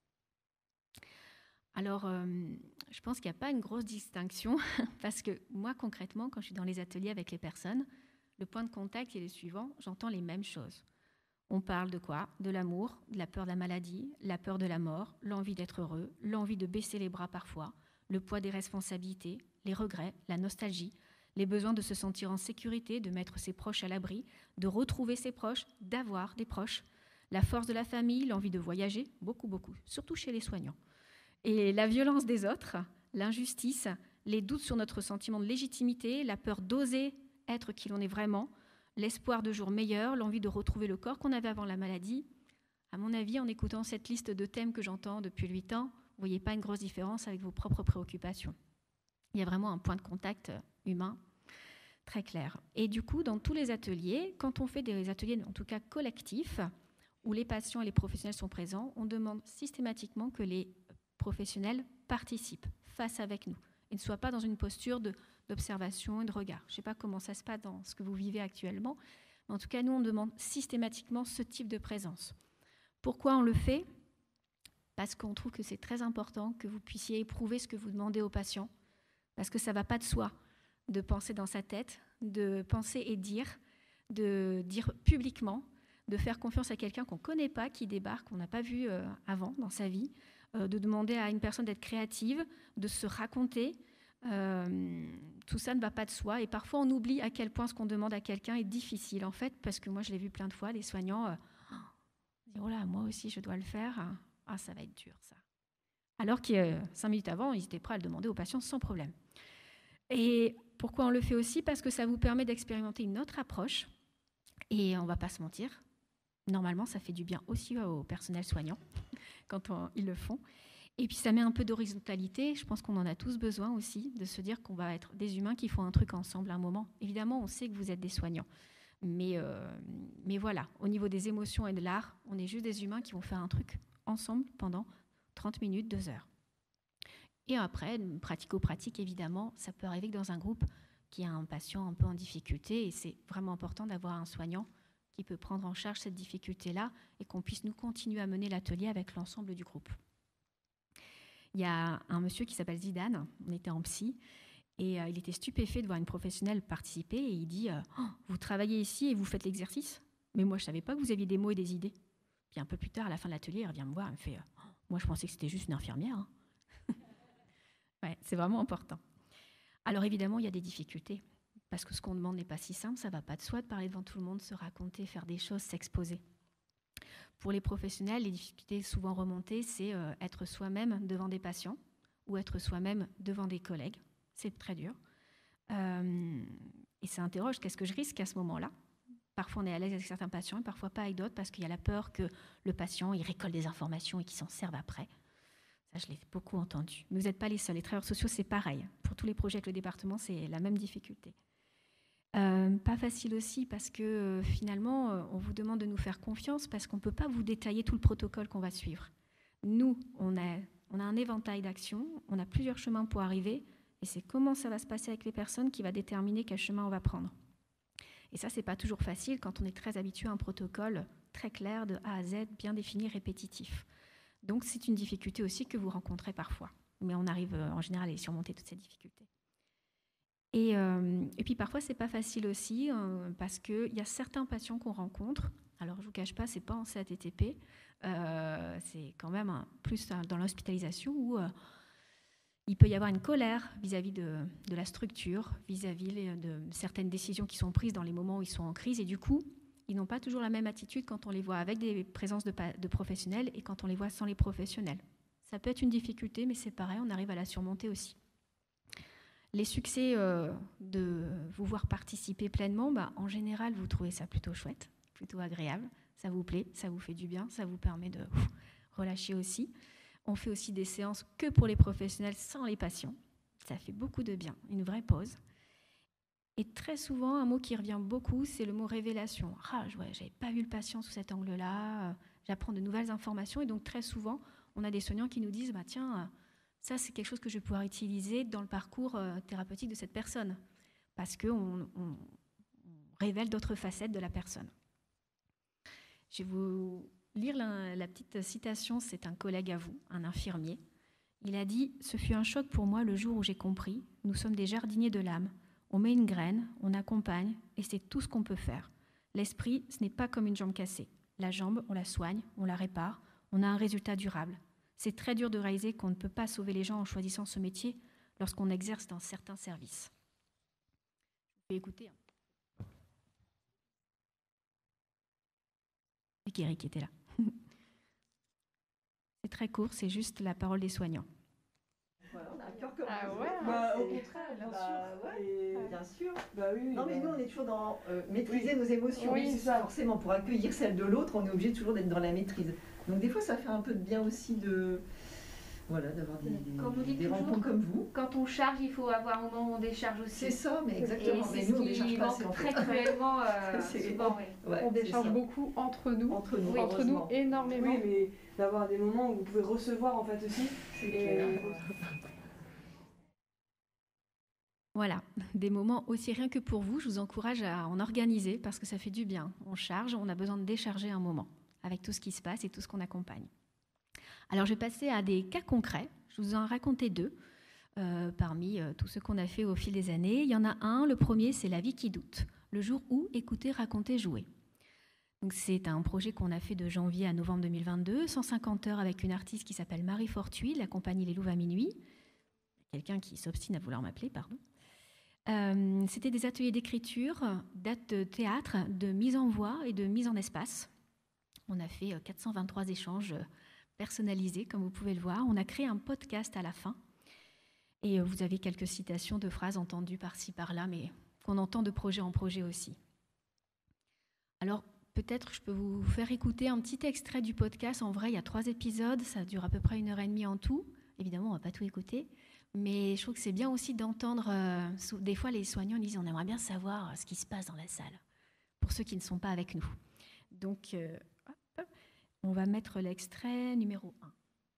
Alors, je pense qu'il n'y a pas une grosse distinction parce que moi, concrètement, quand je suis dans les ateliers avec les personnes, le point de contact est le suivant, j'entends les mêmes choses. On parle de quoi? De l'amour, de la peur de la maladie, la peur de la mort, l'envie d'être heureux, l'envie de baisser les bras parfois, le poids des responsabilités, les regrets, la nostalgie, les besoins de se sentir en sécurité, de mettre ses proches à l'abri, de retrouver ses proches, d'avoir des proches, la force de la famille, l'envie de voyager, beaucoup, surtout chez les soignants. Et la violence des autres, l'injustice, les doutes sur notre sentiment de légitimité, la peur d'oser être qui l'on est vraiment, l'espoir de jours meilleurs, l'envie de retrouver le corps qu'on avait avant la maladie. À mon avis, en écoutant cette liste de thèmes que j'entends depuis 8 ans, vous ne voyez pas une grosse différence avec vos propres préoccupations. Il y a vraiment un point de contact humain très clair. Et du coup, dans tous les ateliers, quand on fait des ateliers, en tout cas collectifs, où les patients et les professionnels sont présents, on demande systématiquement que les professionnels participent, fassent avec nous, et ne soient pas dans une posture d'observation et de regard. Je ne sais pas comment ça se passe dans ce que vous vivez actuellement, mais en tout cas, nous, on demande systématiquement ce type de présence. Pourquoi on le fait? Parce qu'on trouve que c'est très important que vous puissiez éprouver ce que vous demandez aux patients, parce que ça ne va pas de soi de penser dans sa tête, de penser et de dire publiquement, de faire confiance à quelqu'un qu'on ne connaît pas, qui débarque, qu'on n'a pas vu avant dans sa vie, de demander à une personne d'être créative, de se raconter. Tout ça ne va pas de soi. Et parfois, on oublie à quel point ce qu'on demande à quelqu'un est difficile, en fait, parce que moi, je l'ai vu plein de fois, les soignants disent « Oh là, moi aussi, je dois le faire. Ah, ça va être dur, ça. » Alors que 5 minutes avant, ils étaient prêts à le demander aux patients sans problème. Et pourquoi on le fait aussi? Parce que ça vous permet d'expérimenter une autre approche. Et on ne va pas se mentir, normalement, ça fait du bien aussi au personnel soignant quand ils le font. Et puis, ça met un peu d'horizontalité. Je pense qu'on en a tous besoin aussi, de se dire qu'on va être des humains qui font un truc ensemble à un moment. Évidemment, on sait que vous êtes des soignants. Mais voilà, au niveau des émotions et de l'art, on est juste des humains qui vont faire un truc ensemble pendant 30 minutes, 2 heures. Et après, pratico-pratique, évidemment, ça peut arriver que dans un groupe qui a un patient un peu en difficulté, et c'est vraiment important d'avoir un soignant qui peut prendre en charge cette difficulté-là et qu'on puisse nous continuer à mener l'atelier avec l'ensemble du groupe. Il y a un monsieur qui s'appelle Zidane, on était en psy, et il était stupéfait de voir une professionnelle participer, et il dit oh, « Vous travaillez ici et vous faites l'exercice? Mais moi, je ne savais pas que vous aviez des mots et des idées. » Puis un peu plus tard, à la fin de l'atelier, il revient me voir, il me fait oh, « Moi, je pensais que c'était juste une infirmière. Hein. » Ouais, c'est vraiment important. Alors évidemment, il y a des difficultés, parce que ce qu'on demande n'est pas si simple, ça ne va pas de soi de parler devant tout le monde, se raconter, faire des choses, s'exposer. Pour les professionnels, les difficultés souvent remontées, c'est être soi-même devant des patients ou être soi-même devant des collègues. C'est très dur. Et ça interroge, qu'est-ce que je risque à ce moment-là? Parfois, on est à l'aise avec certains patients et parfois pas avec d'autres parce qu'il y a la peur que le patient il récolte des informations et qu'il s'en serve après. Ça, je l'ai beaucoup entendu. Mais vous n'êtes pas les seuls. Les travailleurs sociaux, c'est pareil. Pour tous les projets avec le département, c'est la même difficulté. Pas facile aussi parce que finalement, on vous demande de nous faire confiance parce qu'on ne peut pas vous détailler tout le protocole qu'on va suivre. Nous, on a un éventail d'actions, on a plusieurs chemins pour arriver et c'est comment ça va se passer avec les personnes qui va déterminer quel chemin on va prendre. Et ça, ce n'est pas toujours facile quand on est très habitué à un protocole très clair de A à Z, bien défini, répétitif. Donc, c'est une difficulté aussi que vous rencontrez parfois. Mais on arrive en général à surmonter toutes ces difficultés. Et puis parfois, ce n'est pas facile aussi parce qu'il y a certains patients qu'on rencontre. Alors, je ne vous cache pas, ce n'est pas en CATTP. C'est quand même plus dans l'hospitalisation où il peut y avoir une colère vis-à-vis de la structure, vis-à-vis de certaines décisions qui sont prises dans les moments où ils sont en crise. Et du coup, Ils n'ont pas toujours la même attitude quand on les voit avec des présences de professionnels et quand on les voit sans les professionnels. Ça peut être une difficulté, mais c'est pareil, on arrive à la surmonter aussi. Les succès de vous voir participer pleinement, en général, vous trouvez ça plutôt chouette, plutôt agréable. Ça vous plaît, ça vous fait du bien, ça vous permet de relâcher aussi. On fait aussi des séances que pour les professionnels sans les patients. Ça fait beaucoup de bien, une vraie pause. Et très souvent, un mot qui revient beaucoup, c'est le mot révélation. Ah, ouais, j'avais pas vu le patient sous cet angle-là, j'apprends de nouvelles informations. Et donc très souvent, on a des soignants qui nous disent tiens, ça c'est quelque chose que je vais pouvoir utiliser dans le parcours thérapeutique de cette personne, parce qu'on révèle d'autres facettes de la personne. Je vais vous lire la petite citation, c'est un collègue à vous, un infirmier. Il a dit « Ce fut un choc pour moi le jour où j'ai compris, nous sommes des jardiniers de l'âme. On met une graine, on accompagne, et c'est tout ce qu'on peut faire. L'esprit, ce n'est pas comme une jambe cassée. La jambe, on la soigne, on la répare, on a un résultat durable. C'est très dur de réaliser qu'on ne peut pas sauver les gens en choisissant ce métier lorsqu'on exerce dans certains services. » Je vais écouter. Et Eric était là. C'est très court, c'est juste la parole des soignants. Voilà, on a un cœur comme Ah vous. ouais, au contraire, bien sûr. Ouais, bien sûr. Oui, non, mais nous, on est toujours dans maîtriser nos émotions. Oui, c'est ça. Forcément, pour accueillir celle de l'autre, on est obligé toujours d'être dans la maîtrise. Donc, des fois, ça fait un peu de bien aussi d'avoir des rencontres comme vous. Quand on charge, il faut avoir un moment où on décharge aussi. C'est ça, mais exactement. Et mais c'est nous, on ce décharge qui pas assez, manque en fait. très cruellement souvent. On décharge beaucoup entre nous. Entre nous énormément. Oui, mais d'avoir des moments où vous pouvez recevoir en fait aussi. Voilà, des moments aussi rien que pour vous. Je vous encourage à en organiser parce que ça fait du bien. On charge, on a besoin de décharger un moment avec tout ce qui se passe et tout ce qu'on accompagne. Alors, je vais passer à des cas concrets. Je vous en ai raconté 2 parmi tous ceux qu'on a fait au fil des années. Il y en a un, le premier, c'est La vie qui doute. Le jour où écouter, raconter, jouer. Donc, c'est un projet qu'on a fait de janvier à novembre 2022, 150 heures avec une artiste qui s'appelle Marie Fortuit, la compagnie Les Louves à minuit. Quelqu'un qui s'obstine à vouloir m'appeler, pardon. C'était des ateliers d'écriture, de théâtre, de mise en voix et de mise en espace. On a fait 423 échanges personnalisés, comme vous pouvez le voir. On a créé un podcast à la fin. Et vous avez quelques citations de phrases entendues par-ci, par-là, mais qu'on entend de projet en projet aussi. Alors, peut-être je peux vous faire écouter un petit extrait du podcast. En vrai, il y a 3 épisodes, ça dure à peu près 1h30 en tout. Évidemment, on ne va pas tout écouter. Mais je trouve que c'est bien aussi d'entendre, des fois les soignants disent on aimerait bien savoir ce qui se passe dans la salle, pour ceux qui ne sont pas avec nous. Donc, on va mettre l'extrait numéro 1.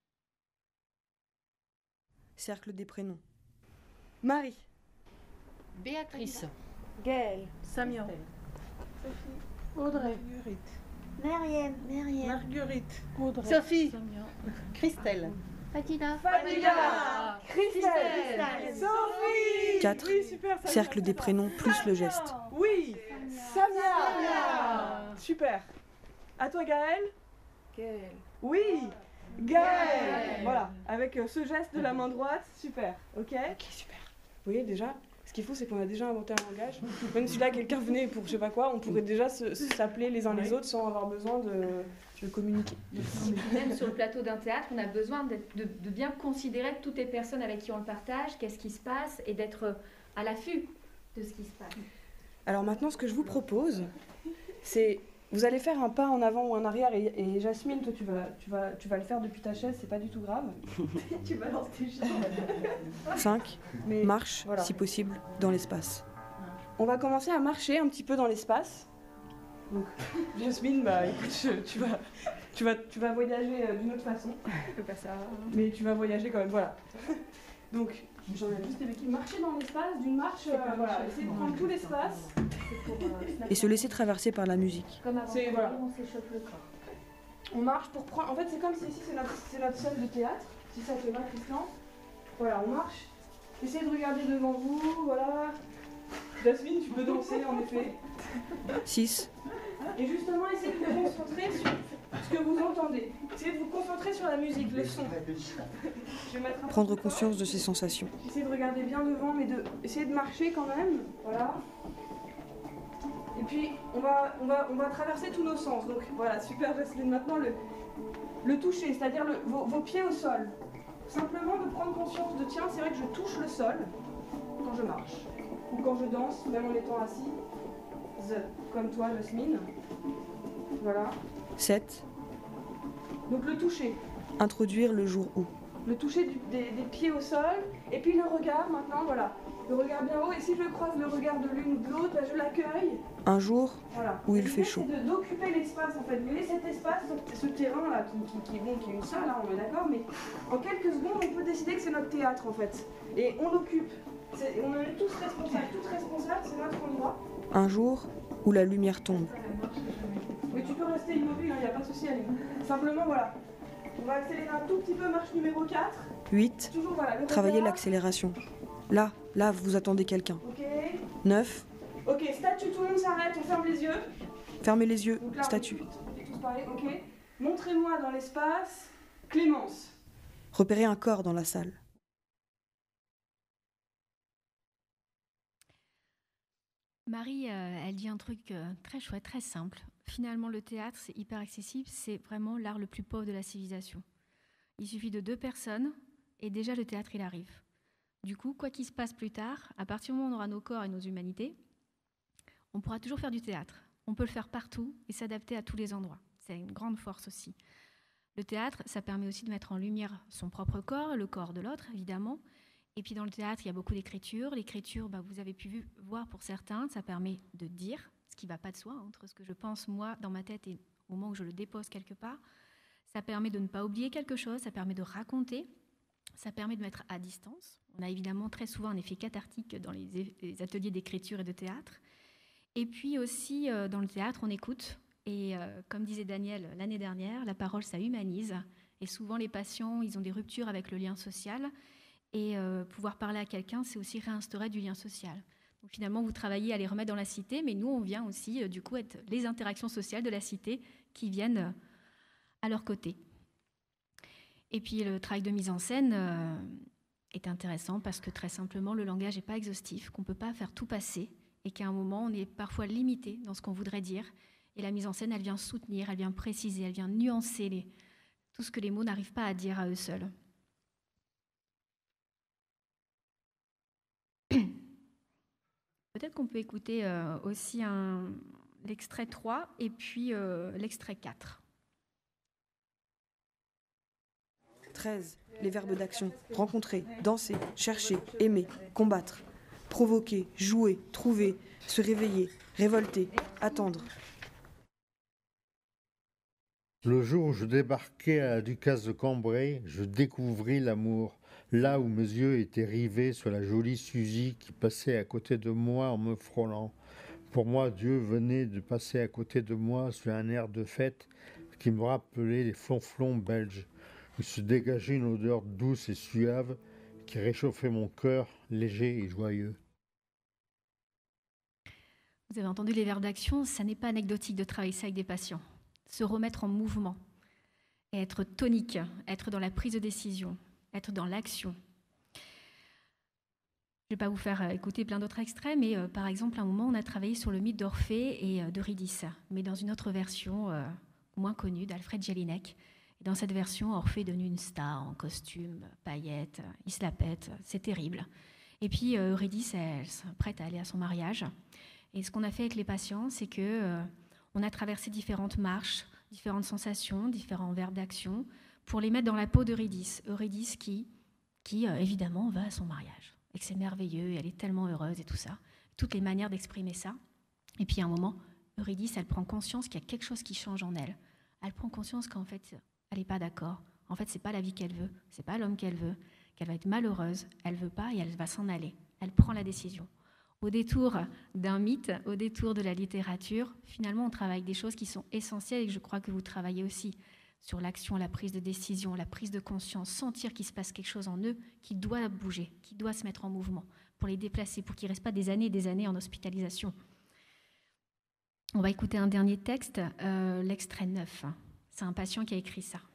Cercle des prénoms. Marie. Béatrice. Gaëlle. Samia. Sophie. Audrey. Marguerite. Marguerite. Audrey. Sophie. Samia. Christelle. Fadila. Christelle. Sophie. 4. Oui, super, Samia, Cercle des prénoms plus le geste. Oui. Samia. Super. À toi Gaëlle. Gaëlle. Oui. Gaëlle. Voilà, avec ce geste de la main droite, super. Ok, super. Vous voyez déjà, ce qu'il faut, c'est qu'on a déjà inventé un langage. Même si là quelqu'un venait pour je sais pas quoi, on pourrait déjà s'appeler les uns les autres sans avoir besoin de communiquer. Même sur le plateau d'un théâtre, on a besoin de bien considérer toutes les personnes avec qui on le partage, qu'est-ce qui se passe, et d'être à l'affût de ce qui se passe. Alors maintenant, ce que je vous propose, c'est vous allez faire un pas en avant ou en arrière, et Jasmine, toi tu vas le faire depuis ta chaise, c'est pas du tout grave. Tu balances tes choses. 5. Marche, voilà. si possible, dans l'espace. On va commencer à marcher un petit peu dans l'espace. Donc, Jasmine, bah écoute, tu vas voyager d'une autre façon. Pas ça. Mais tu vas voyager quand même, voilà. Donc, j'en ai juste avec qui marcher dans l'espace, d'une marche, voilà, essayer de prendre tout l'espace. Et se laisser traverser par la musique. Comme avant, voilà. on s'échauffe le corps. On marche pour prendre. En fait, c'est comme si ici c'est notre salle de théâtre. Si ça te va, Christian. Voilà, on marche. Essayez de regarder devant vous, voilà. Jasmine, tu peux danser en effet. 6. Et justement, essayez de vous concentrer sur ce que vous entendez. Essayez de vous concentrer sur la musique, le son. Je vais mettre un Prendre conscience de ses sensations. Essayez de regarder bien devant, mais essayez de marcher quand même. Voilà. Et Et puis, on va traverser tous nos sens. Donc voilà, super, Jocelyne. Maintenant, le toucher, c'est-à-dire vos pieds au sol. Simplement de prendre conscience de, tiens, c'est vrai que je touche le sol quand je marche. Ou quand je danse, même en étant assis. Comme toi, Jasmine. Voilà. 7. Donc le toucher. Introduire le jour où. Le toucher des pieds au sol. Et puis le regard, maintenant, voilà. Le regard bien haut. Et si je croise le regard de l'une ou de l'autre, je l'accueille. Un jour voilà. où il fait chaud. C'est d'occuper l'espace, en fait. Vous voyez cet espace, ce terrain-là, qui est une salle, hein, on est d'accord, mais en quelques secondes, on peut décider que c'est notre théâtre, en fait. Et on l'occupe. On en est tous responsables, toutes responsables, c'est notre endroit. Un jour où la lumière tombe. Mais tu peux rester immobile, il n'y a pas de souci, allez. Simplement, voilà. On va accélérer un tout petit peu, marche numéro 4. 8. Toujours, voilà, Travailler l'accélération. Là, vous attendez quelqu'un. Ok. 9. Ok, statue, tout le monde s'arrête, on ferme les yeux. Fermez les yeux, donc là, statue. On est tous pareils, ok. Montrez-moi dans l'espace, Clémence. Repérez un corps dans la salle. Marie, elle dit un truc très chouette, très simple. Finalement, le théâtre, c'est hyper accessible, c'est vraiment l'art le plus pauvre de la civilisation. Il suffit de 2 personnes et déjà le théâtre, il arrive. Du coup, quoi qu'il se passe plus tard, à partir du moment où on aura nos corps et nos humanités, on pourra toujours faire du théâtre. On peut le faire partout et s'adapter à tous les endroits. C'est une grande force aussi. Le théâtre, ça permet aussi de mettre en lumière son propre corps, le corps de l'autre, évidemment. Et puis dans le théâtre, il y a beaucoup d'écriture. L'écriture, vous avez pu voir pour certains, ça permet de dire ce qui ne va pas de soi, entre ce que je pense moi dans ma tête et au moment où je le dépose quelque part. Ça permet de ne pas oublier quelque chose, ça permet de raconter, ça permet de mettre à distance. On a évidemment très souvent un effet cathartique dans les ateliers d'écriture et de théâtre. Et puis aussi, dans le théâtre, on écoute. Et comme disait Daniel l'année dernière, la parole, ça humanise. Et souvent, les patients, ils ont des ruptures avec le lien social. Et pouvoir parler à quelqu'un, c'est aussi réinstaurer du lien social. Donc, finalement, vous travaillez à les remettre dans la cité, mais nous, on vient aussi, du coup, être les interactions sociales de la cité qui viennent à leur côté. Et puis, le travail de mise en scène est intéressant parce que, très simplement, le langage n'est pas exhaustif, qu'on ne peut pas faire tout passer et qu'à un moment, on est parfois limité dans ce qu'on voudrait dire. Et la mise en scène, elle vient soutenir, elle vient préciser, elle vient nuancer tout ce que les mots n'arrivent pas à dire à eux seuls. Peut-être qu'on peut écouter aussi l'extrait 3 et puis l'extrait 4. 13. Les verbes d'action. Rencontrer, danser, chercher, aimer, combattre, provoquer, jouer, trouver, se réveiller, révolter, attendre. Le jour où je débarquai à la Ducasse de Cambrai, je découvris l'amour. Là où mes yeux étaient rivés sur la jolie Suzy qui passait à côté de moi en me frôlant. Pour moi, Dieu venait de passer à côté de moi sur un air de fête qui me rappelait les flonflons belges. Il se dégageait une odeur douce et suave qui réchauffait mon cœur, léger et joyeux. Vous avez entendu les verbes d'action, ça n'est pas anecdotique de travailler ça avec des patients. Se remettre en mouvement, être tonique, être dans la prise de décision, être dans l'action. Je ne vais pas vous faire écouter plein d'autres extraits, mais par exemple, à un moment, on a travaillé sur le mythe d'Orphée et d'Eurydice, mais dans une autre version moins connue d'Alfred Jelinek. Et dans cette version, Orphée est devenu une star en costume, paillettes, il se la pète, c'est terrible. Et puis Eurydice, elle s'apprête à aller à son mariage. Et ce qu'on a fait avec les patients, c'est que on a traversé différentes marches, différentes sensations, différents verbes d'action, pour les mettre dans la peau d'Eurydice. Eurydice qui évidemment, va à son mariage. Et que c'est merveilleux, et elle est tellement heureuse et tout ça. Toutes les manières d'exprimer ça. Et puis à un moment, Eurydice, elle prend conscience qu'il y a quelque chose qui change en elle. Elle prend conscience qu'en fait, elle n'est pas d'accord. En fait, c'est pas la vie qu'elle veut, c'est pas l'homme qu'elle veut, qu'elle va être malheureuse, elle veut pas et elle va s'en aller. Elle prend la décision. Au détour d'un mythe, au détour de la littérature, finalement, on travaille des choses qui sont essentielles et que je crois que vous travaillez aussi sur l'action, la prise de décision, la prise de conscience, sentir qu'il se passe quelque chose en eux qui doit bouger, qui doit se mettre en mouvement pour les déplacer, pour qu'ils ne restent pas des années et des années en hospitalisation. On va écouter un dernier texte, l'extrait 9. C'est un patient qui a écrit ça.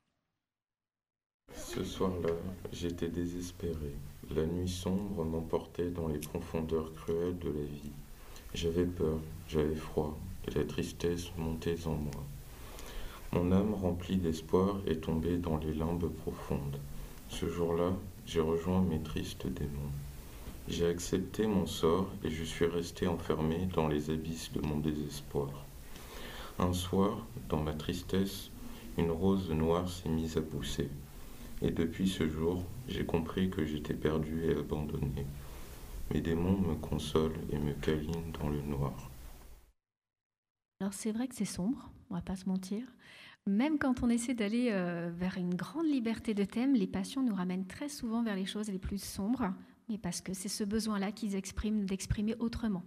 Ce soir-là, j'étais désespéré. La nuit sombre m'emportait dans les profondeurs cruelles de la vie. J'avais peur, j'avais froid, et la tristesse montait en moi. Mon âme remplie d'espoir est tombée dans les limbes profondes. Ce jour-là, j'ai rejoint mes tristes démons. J'ai accepté mon sort et je suis resté enfermé dans les abysses de mon désespoir. Un soir, dans ma tristesse, une rose noire s'est mise à pousser. Et depuis ce jour, j'ai compris que j'étais perdu et abandonné. Mes démons me consolent et me câlinent dans le noir. Alors c'est vrai que c'est sombre, on va pas se mentir. Même quand on essaie d'aller vers une grande liberté de thème, les patients nous ramènent très souvent vers les choses les plus sombres, mais parce que c'est ce besoin-là qu'ils expriment d'exprimer autrement.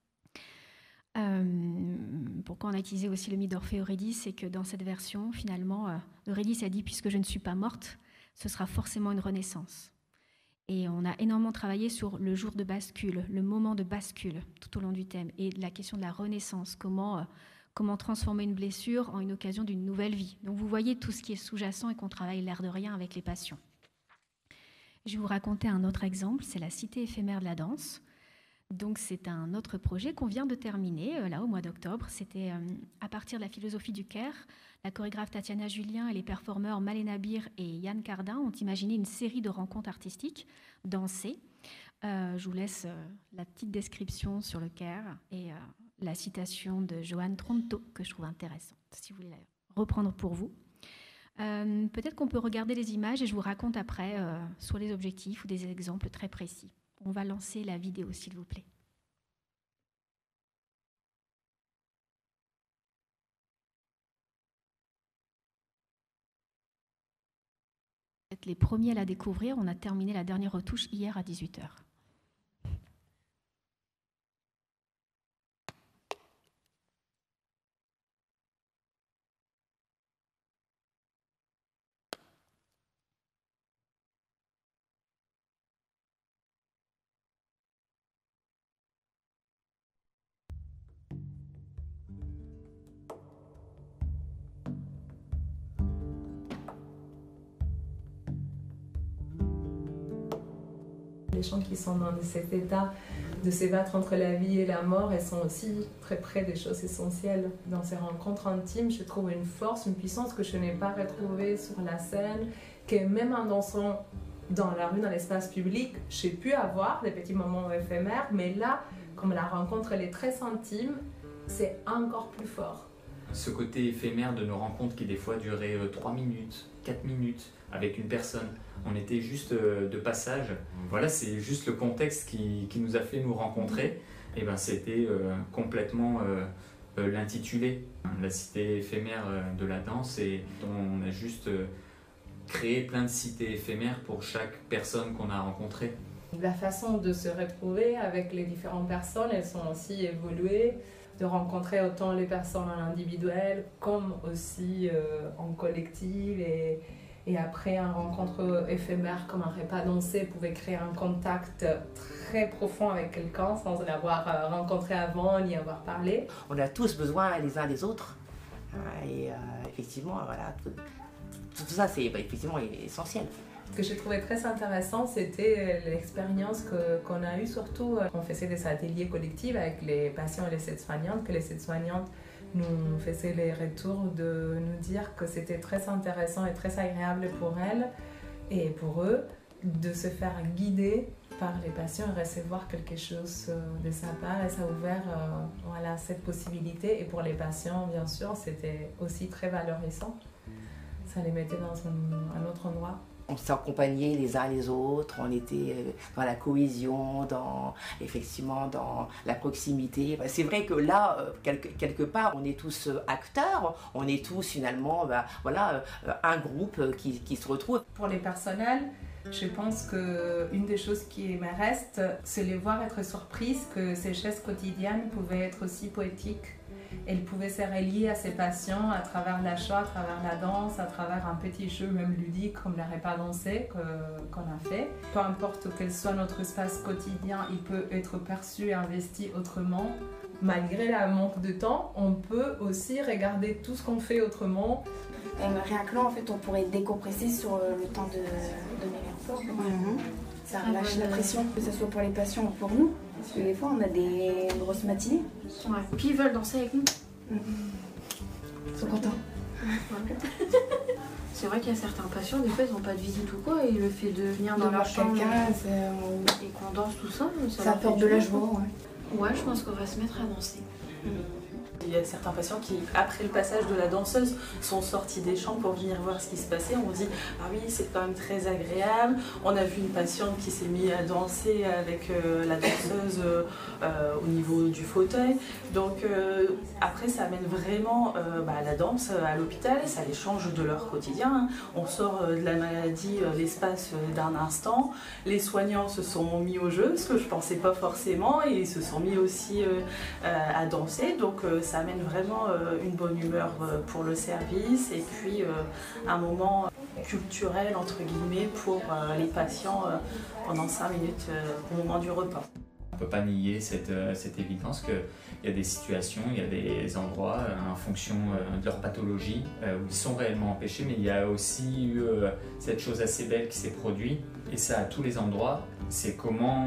Pourquoi on a utilisé aussi le mythe d'Orphée et Eurydice, c'est que dans cette version, finalement, Eurydice a dit « puisque je ne suis pas morte, ce sera forcément une renaissance ». Et on a énormément travaillé sur le jour de bascule, le moment de bascule tout au long du thème, et la question de la renaissance, comment transformer une blessure en une occasion d'une nouvelle vie. Donc vous voyez tout ce qui est sous-jacent et qu'on travaille l'air de rien avec les patients. Je vais vous raconter un autre exemple, c'est la Cité éphémère de la danse. Donc c'est un autre projet qu'on vient de terminer, là au mois d'octobre. C'était à partir de la philosophie du Caire. La chorégraphe Tatiana Julien et les performeurs Malena Bir et Yann Cardin ont imaginé une série de rencontres artistiques dansées. Je vous laisse la petite description sur le Caire et la citation de Joanne Tronto que je trouve intéressante, si vous voulez la reprendre pour vous. Peut-être qu'on peut regarder les images et je vous raconte après soit les objectifs ou des exemples très précis. On va lancer la vidéo, s'il vous plaît. Vous êtes les premiers à la découvrir. On a terminé la dernière retouche hier à 18h. Les gens qui sont dans cet état de se battre entre la vie et la mort, elles sont aussi très près des choses essentielles. Dans ces rencontres intimes, je trouve une force, une puissance que je n'ai pas retrouvée sur la scène, que même en dansant dans la rue, dans l'espace public, j'ai pu avoir des petits moments éphémères, mais là, comme la rencontre elle est très intime, c'est encore plus fort. Ce côté éphémère de nos rencontres qui des fois duraient 3 minutes, 4 minutes avec une personne, on était juste de passage. Voilà, c'est juste le contexte qui nous a fait nous rencontrer. Et ben, c'était complètement l'intitulé, la cité éphémère de la danse. Et on a juste créé plein de cités éphémères pour chaque personne qu'on a rencontrée. La façon de se retrouver avec les différentes personnes, elles sont aussi évoluées, de rencontrer autant les personnes en individuel comme aussi en collectif. Et après, une rencontre éphémère comme un repas dansé pouvait créer un contact très profond avec quelqu'un sans l'avoir rencontré avant ni avoir parlé. On a tous besoin les uns des autres. Et effectivement, voilà, tout ça, c'est effectivement essentiel. Ce que j'ai trouvé très intéressant, c'était l'expérience qu'on a eue, surtout on faisait des ateliers collectifs avec les patients et les aides-soignantes, que les aides-soignantes nous faisaient les retours de nous dire que c'était très intéressant et très agréable pour elles et pour eux de se faire guider par les patients et recevoir quelque chose de sa part, et ça a ouvert voilà, cette possibilité. Et pour les patients, bien sûr, c'était aussi très valorisant. Ça les mettait dans un autre endroit. On s'est accompagnés les uns les autres, on était dans la cohésion, effectivement dans la proximité. C'est vrai que là, quelque part, on est tous acteurs, on est tous finalement voilà, un groupe qui se retrouve. Pour les personnels, je pense qu'une des choses qui me reste, c'est les voir être surprises que ces gestes quotidiennes pouvaient être aussi poétiques. Elle pouvait se relier à ses patients à travers la chant, à travers la danse, à travers un petit jeu même ludique comme le repas dansé qu'on a fait. Peu importe quel soit notre espace quotidien, il peut être perçu et investi autrement. Malgré le manque de temps, on peut aussi regarder tout ce qu'on fait autrement. Rien que là, en fait, on pourrait décompresser sur le temps de mes Ça relâche la pression, que ce soit pour les patients ou pour nous. Parce que des fois, on a des grosses matinées. Ouais. Puis ils veulent danser avec nous. Ils sont contents. C'est vrai qu'il y a certains patients, des fois ils n'ont pas de visite ou quoi, et le fait de venir dans De leur voir chambre quelqu'un, et qu'on danse tout ça, ça leur apporte fait de du la bien. joie. Ouais. Ouais, je pense qu'on va se mettre à danser. Il y a certains patients qui, après le passage de la danseuse, sont sortis des chambres pour venir voir ce qui se passait. On dit « Ah oui, c'est quand même très agréable ». On a vu une patiente qui s'est mise à danser avec la danseuse au niveau du fauteuil. Donc après, ça amène vraiment la danse à l'hôpital et ça les change de leur quotidien. On sort de la maladie l'espace d'un instant. Les soignants se sont mis au jeu, ce que je ne pensais pas forcément, et ils se sont mis aussi à danser. Donc ça amène vraiment une bonne humeur pour le service et puis un moment culturel entre guillemets pour les patients pendant 5 minutes au moment du repas. On ne peut pas nier cette évidence qu'il y a des situations, il y a des endroits en fonction de leur pathologie où ils sont réellement empêchés, mais il y a aussi eu cette chose assez belle qui s'est produite, et ça à tous les endroits, c'est comment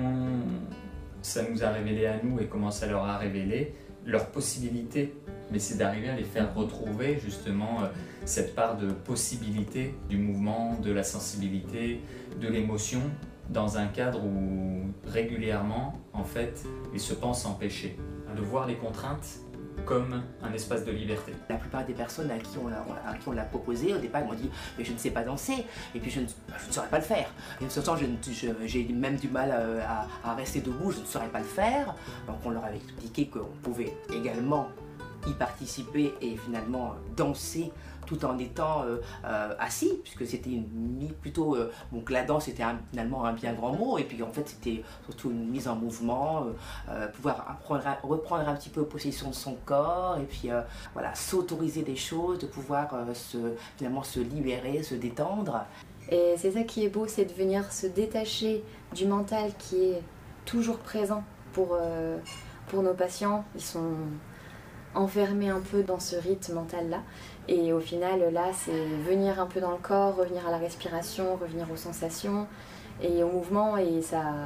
ça nous a révélé à nous et comment ça leur a révélé leurs possibilités, mais c'est d'arriver à les faire retrouver justement cette part de possibilité du mouvement, de la sensibilité, de l'émotion, dans un cadre où régulièrement, en fait, ils se pensent empêchés. De voir les contraintes comme un espace de liberté. La plupart des personnes à qui on l'a proposé, au départ, ils m'ont dit « mais je ne sais pas danser, et puis je ne saurais pas le faire. Et de ce temps, j'ai même du mal à rester debout, je ne saurais pas le faire. » Donc on leur avait expliqué qu'on pouvait également y participer et finalement danser tout en étant assis, puisque c'était plutôt... donc la danse était finalement un bien grand mot, et puis en fait c'était surtout une mise en mouvement, pouvoir reprendre un petit peu possession de son corps, et puis voilà, s'autoriser des choses, de pouvoir finalement se libérer, se détendre. Et c'est ça qui est beau, c'est de venir se détacher du mental qui est toujours présent pour nos patients. Ils sont enfermés un peu dans ce rythme mental-là. Et au final, là, c'est venir un peu dans le corps, revenir à la respiration, revenir aux sensations et au mouvement, et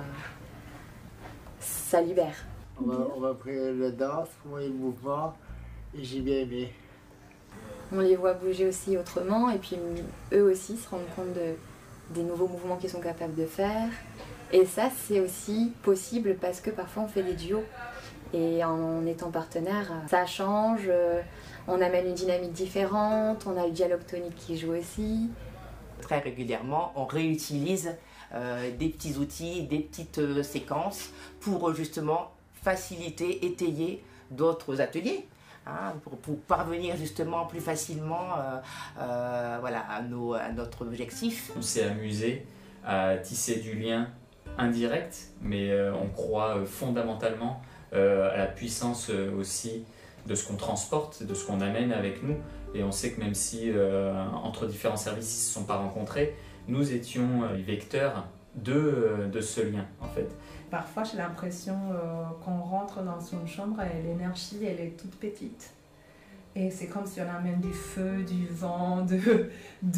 ça libère. On va après la danse, pour les mouvements, et j'ai bien aimé. On les voit bouger aussi autrement, et puis eux aussi se rendent compte des nouveaux mouvements qu'ils sont capables de faire. Et ça, c'est aussi possible parce que parfois on fait des duos. Et en étant partenaire, ça change, on amène une dynamique différente, on a le dialogue tonique qui joue aussi. Très régulièrement, on réutilise des petits outils, des petites séquences pour justement faciliter, étayer d'autres ateliers. Hein, pour parvenir justement plus facilement voilà, à notre objectif. On s'est amusé à tisser du lien indirect, mais on croit fondamentalement à la puissance aussi de ce qu'on transporte, de ce qu'on amène avec nous. Et on sait que même si entre différents services ils ne se sont pas rencontrés, nous étions les vecteurs de ce lien en fait. Parfois j'ai l'impression qu'on rentre dans une chambre et l'énergie elle est toute petite. Et c'est comme si on amène du feu, du vent, de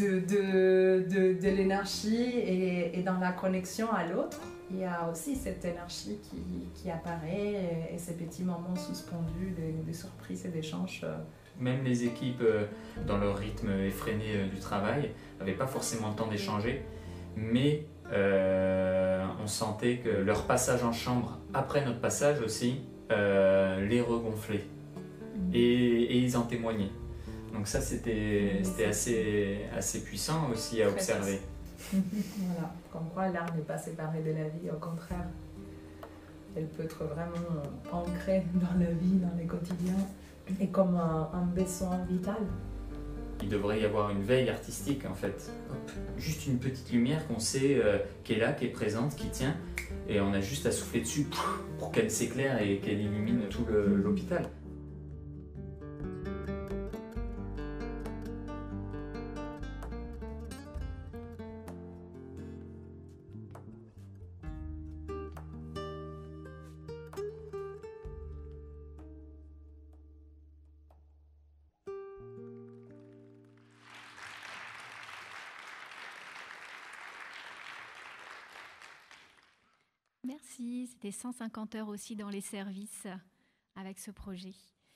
l'énergie, et dans la connexion à l'autre, il y a aussi cette énergie qui apparaît, et ces petits moments suspendus, des surprises et d'échanges. Même les équipes, dans leur rythme effréné du travail, n'avaient pas forcément le temps d'échanger, mais on sentait que leur passage en chambre, après notre passage aussi, les regonflait. Et ils en témoignaient. Donc ça, c'était assez puissant aussi à observer. Voilà, comme quoi l'art n'est pas séparé de la vie, au contraire. Elle peut être vraiment ancrée dans la vie, dans les quotidiens, et comme un besoin vital. Il devrait y avoir une veille artistique en fait. Hop, juste une petite lumière qu'on sait qui est là, qui est présente, qui tient, et on a juste à souffler dessus pour qu'elle s'éclaire et qu'elle illumine tout l'hôpital. Merci, c'était 150 heures aussi dans les services avec ce projet.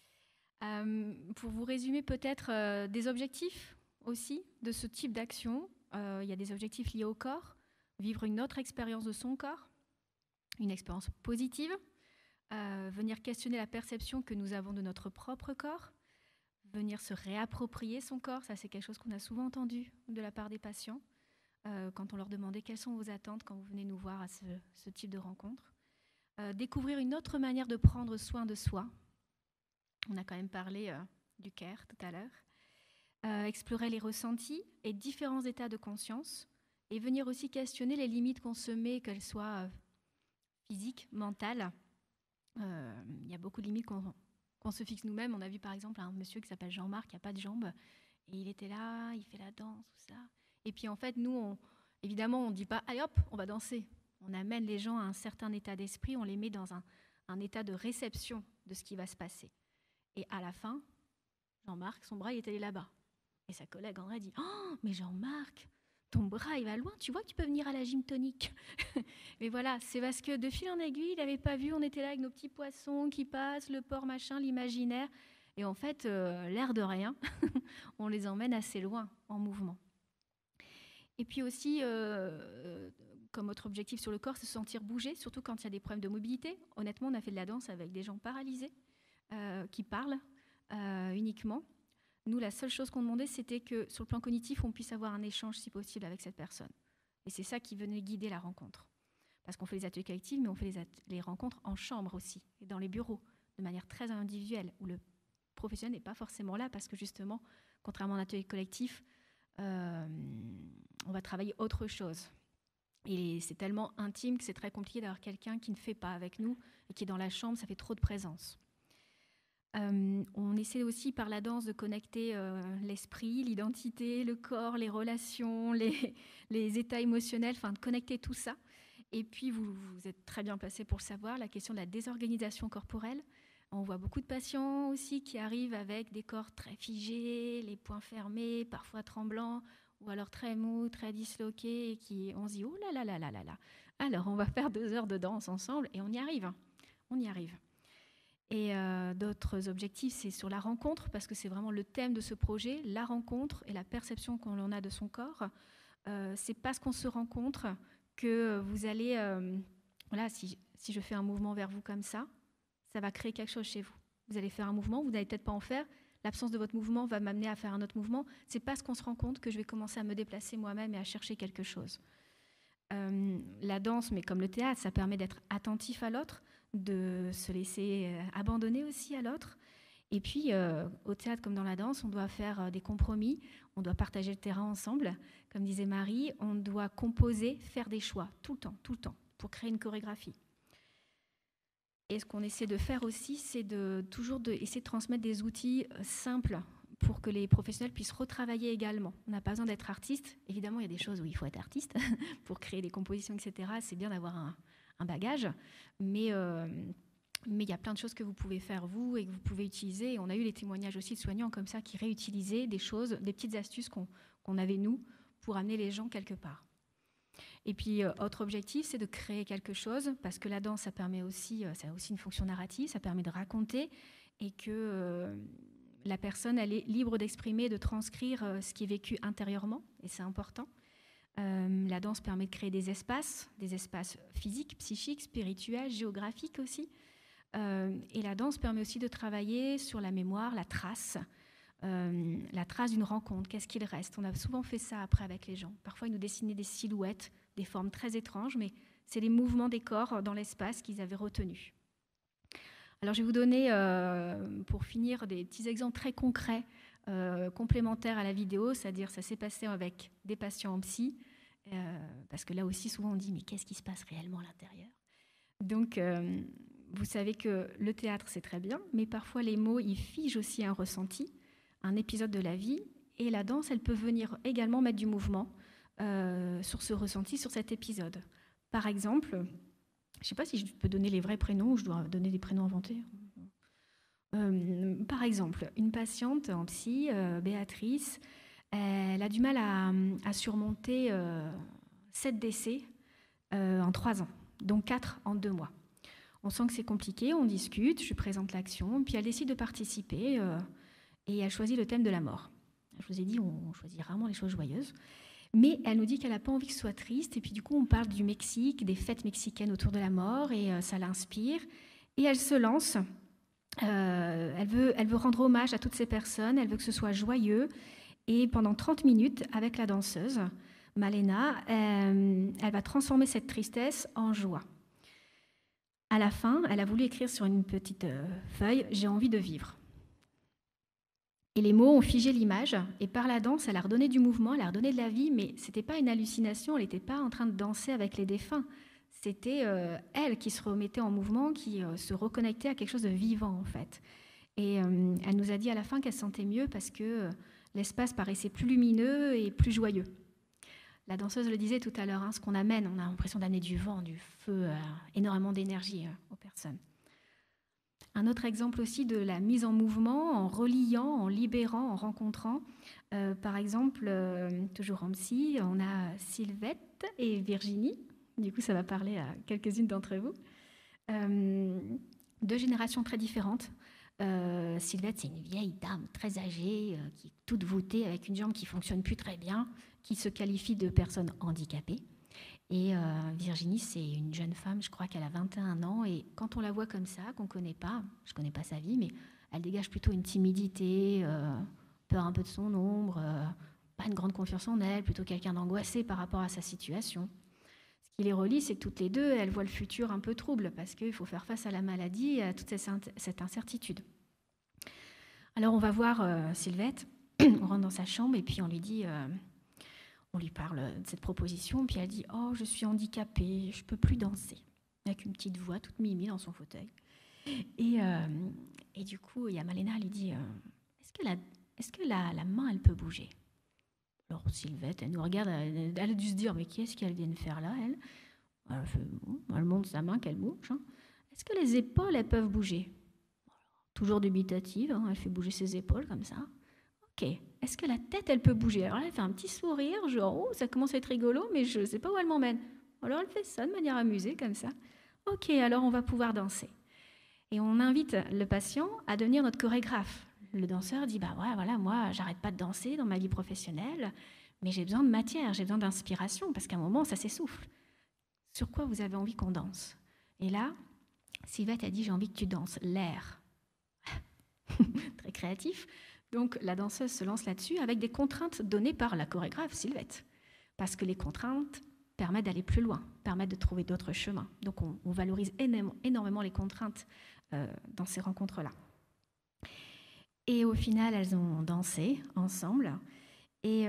Pour vous résumer peut-être des objectifs aussi de ce type d'action, il y a des objectifs liés au corps, vivre une autre expérience de son corps, une expérience positive, venir questionner la perception que nous avons de notre propre corps, venir se réapproprier son corps, ça c'est quelque chose qu'on a souvent entendu de la part des patients, quand on leur demandait quelles sont vos attentes quand vous venez nous voir à ce type de rencontre. Découvrir une autre manière de prendre soin de soi. On a quand même parlé du care tout à l'heure. Explorer les ressentis et différents états de conscience et venir aussi questionner les limites qu'on se met, qu'elles soient physiques, mentales. Il y a beaucoup de limites qu'on se fixe nous-mêmes. On a vu par exemple un monsieur qui s'appelle Jean-Marc, qui n'a pas de jambes, et il était là, il fait la danse, tout ça. Et puis en fait, nous, évidemment, on ne dit pas « allez hop, on va danser ». On amène les gens à un certain état d'esprit, on les met dans un état de réception de ce qui va se passer. Et à la fin, Jean-Marc, son bras, il est allé là-bas. Et sa collègue André dit « oh, mais Jean-Marc, ton bras, il va loin, tu vois que tu peux venir à la gym tonique ». Mais voilà, c'est parce que de fil en aiguille, il n'avait pas vu, on était là avec nos petits poissons qui passent, le porc, machin, l'imaginaire. Et en fait, l'air de rien, on les emmène assez loin en mouvement. Et puis aussi, comme autre objectif sur le corps, c'est se sentir bouger, surtout quand il y a des problèmes de mobilité. Honnêtement, on a fait de la danse avec des gens paralysés qui parlent uniquement. Nous, la seule chose qu'on demandait, c'était que sur le plan cognitif, on puisse avoir un échange, si possible, avec cette personne. Et c'est ça qui venait guider la rencontre. Parce qu'on fait les ateliers collectifs, mais on fait les rencontres en chambre aussi, et dans les bureaux, de manière très individuelle, où le professionnel n'est pas forcément là, parce que justement, contrairement à un atelier collectif, on va travailler autre chose. Et c'est tellement intime que c'est très compliqué d'avoir quelqu'un qui ne fait pas avec nous et qui est dans la chambre, ça fait trop de présence. On essaie aussi par la danse de connecter l'esprit, l'identité, le corps, les relations, les états émotionnels, enfin de connecter tout ça. Et puis vous êtes très bien placé pour le savoir, la question de la désorganisation corporelle. On voit beaucoup de patients aussi qui arrivent avec des corps très figés, les poings fermés, parfois tremblants, ou alors très mous, très disloqués, et on se dit « oh là là là là là là ». Alors on va faire 2 heures de danse ensemble et on y arrive. On y arrive. Et d'autres objectifs, c'est sur la rencontre, parce que c'est vraiment le thème de ce projet, la rencontre et la perception qu'on en a de son corps. C'est parce qu'on se rencontre que vous allez... voilà, si je fais un mouvement vers vous comme ça va créer quelque chose chez vous. Vous allez faire un mouvement, vous n'allez peut-être pas en faire. L'absence de votre mouvement va m'amener à faire un autre mouvement. C'est parce qu'on se rend compte que je vais commencer à me déplacer moi-même et à chercher quelque chose. La danse, mais comme le théâtre, ça permet d'être attentif à l'autre, de se laisser abandonner aussi à l'autre. Et puis, au théâtre comme dans la danse, on doit faire des compromis, on doit partager le terrain ensemble. Comme disait Marie, on doit composer, faire des choix, tout le temps, pour créer une chorégraphie. Et ce qu'on essaie de faire aussi, c'est toujours essayer de transmettre des outils simples pour que les professionnels puissent retravailler également. On n'a pas besoin d'être artiste. Évidemment, il y a des choses où il faut être artiste pour créer des compositions, etc. C'est bien d'avoir un bagage, mais il y a plein de choses que vous pouvez faire vous et que vous pouvez utiliser. Et on a eu les témoignages aussi de soignants comme ça qui réutilisaient des choses, des petites astuces qu'on avait nous pour amener les gens quelque part. Et puis, autre objectif, c'est de créer quelque chose, parce que la danse, ça a aussi une fonction narrative, ça permet de raconter, et que la personne, elle est libre d'exprimer, de transcrire ce qui est vécu intérieurement, et c'est important. La danse permet de créer des espaces physiques, psychiques, spirituels, géographiques aussi. Et la danse permet aussi de travailler sur la mémoire, la trace d'une rencontre, qu'est-ce qu'il reste. On a souvent fait ça après avec les gens. Parfois, ils nous dessinaient des silhouettes, des formes très étranges, mais c'est les mouvements des corps dans l'espace qu'ils avaient retenus. Alors, je vais vous donner, pour finir, des petits exemples très concrets, complémentaires à la vidéo, c'est-à-dire ça s'est passé avec des patients en psy, parce que là aussi, souvent, on dit « mais qu'est-ce qui se passe réellement à l'intérieur ?» Donc, vous savez que le théâtre, c'est très bien, mais parfois, les mots, ils figent aussi un ressenti, un épisode de la vie, et la danse, elle peut venir également mettre du mouvement sur ce ressenti, sur cet épisode. Par exemple, je ne sais pas si je peux donner les vrais prénoms ou je dois donner des prénoms inventés. Par exemple, une patiente en psy, Béatrice, elle a du mal à surmonter 7 décès en 3 ans. donc 4 en 2 mois. On sent que c'est compliqué, on discute, je présente l'action, puis elle décide de participer et elle choisit le thème de la mort. Je vous ai dit, on choisit rarement les choses joyeuses. Mais elle nous dit qu'elle n'a pas envie que ce soit triste. Et puis du coup, on parle du Mexique, des fêtes mexicaines autour de la mort, et ça l'inspire. Et elle se lance. Elle veut rendre hommage à toutes ces personnes. Elle veut que ce soit joyeux. Et pendant 30 minutes, avec la danseuse, Malena, elle va transformer cette tristesse en joie. À la fin, elle a voulu écrire sur une petite feuille « J'ai envie de vivre ». Et les mots ont figé l'image, et par la danse, elle a redonné du mouvement, elle a redonné de la vie, mais ce n'était pas une hallucination, elle n'était pas en train de danser avec les défunts. C'était elle qui se remettait en mouvement, qui se reconnectait à quelque chose de vivant, en fait. Et elle nous a dit à la fin qu'elle se sentait mieux parce que l'espace paraissait plus lumineux et plus joyeux. La danseuse le disait tout à l'heure, ce qu'on amène, on a l'impression d'amener du vent, du feu, énormément d'énergie aux personnes. Un autre exemple aussi de la mise en mouvement, en reliant, en libérant, en rencontrant. Par exemple, toujours en psy, on a Sylvette et Virginie. Du coup, ça va parler à quelques-unes d'entre vous. 2 générations très différentes. Sylvette, c'est une vieille dame très âgée, qui est toute voûtée, avec une jambe qui ne fonctionne plus très bien, qui se qualifie de personne handicapée. Et Virginie, c'est une jeune femme, je crois qu'elle a 21 ans, et quand on la voit comme ça, qu'on ne connaît pas, je ne connais pas sa vie, mais elle dégage plutôt une timidité, peur un peu de son ombre, pas une grande confiance en elle, plutôt quelqu'un d'angoissé par rapport à sa situation. Ce qui les relie, c'est que toutes les deux, elles voient le futur un peu trouble, parce qu'il faut faire face à la maladie et à toute cette incertitude. Alors on va voir Sylvette, on rentre dans sa chambre, et puis on lui dit... On lui parle de cette proposition, puis elle dit « Oh, je suis handicapée, je ne peux plus danser », avec une petite voix toute mimie dans son fauteuil. Et du coup, il y a Malena, elle lui dit « Est-ce que la main, elle peut bouger ?» Alors Sylvette, elle nous regarde, elle a dû se dire « Mais qu'est-ce qu'elle vient de faire là, elle ?» Elle montre sa main qu'elle bouge. Est-ce que les épaules, elles peuvent bouger ? Toujours dubitative, elle fait bouger ses épaules comme ça. Ok, est-ce que la tête, elle peut bouger ? Alors là, elle fait un petit sourire, genre, oh, ça commence à être rigolo, mais je ne sais pas où elle m'emmène. Alors elle fait ça de manière amusée, comme ça. Ok, alors on va pouvoir danser. Et on invite le patient à devenir notre chorégraphe. Le danseur dit, voilà, moi, j'arrête pas de danser dans ma vie professionnelle, mais j'ai besoin de matière, j'ai besoin d'inspiration, parce qu'à un moment, ça s'essouffle. Sur quoi vous avez envie qu'on danse ? Et là, Sylvette a dit, j'ai envie que tu danses l'air. Très créatif. Donc la danseuse se lance là-dessus avec des contraintes données par la chorégraphe Sylvette. Parce que les contraintes permettent d'aller plus loin, permettent de trouver d'autres chemins. Donc on valorise énormément les contraintes dans ces rencontres-là. Et au final, elles ont dansé ensemble. Et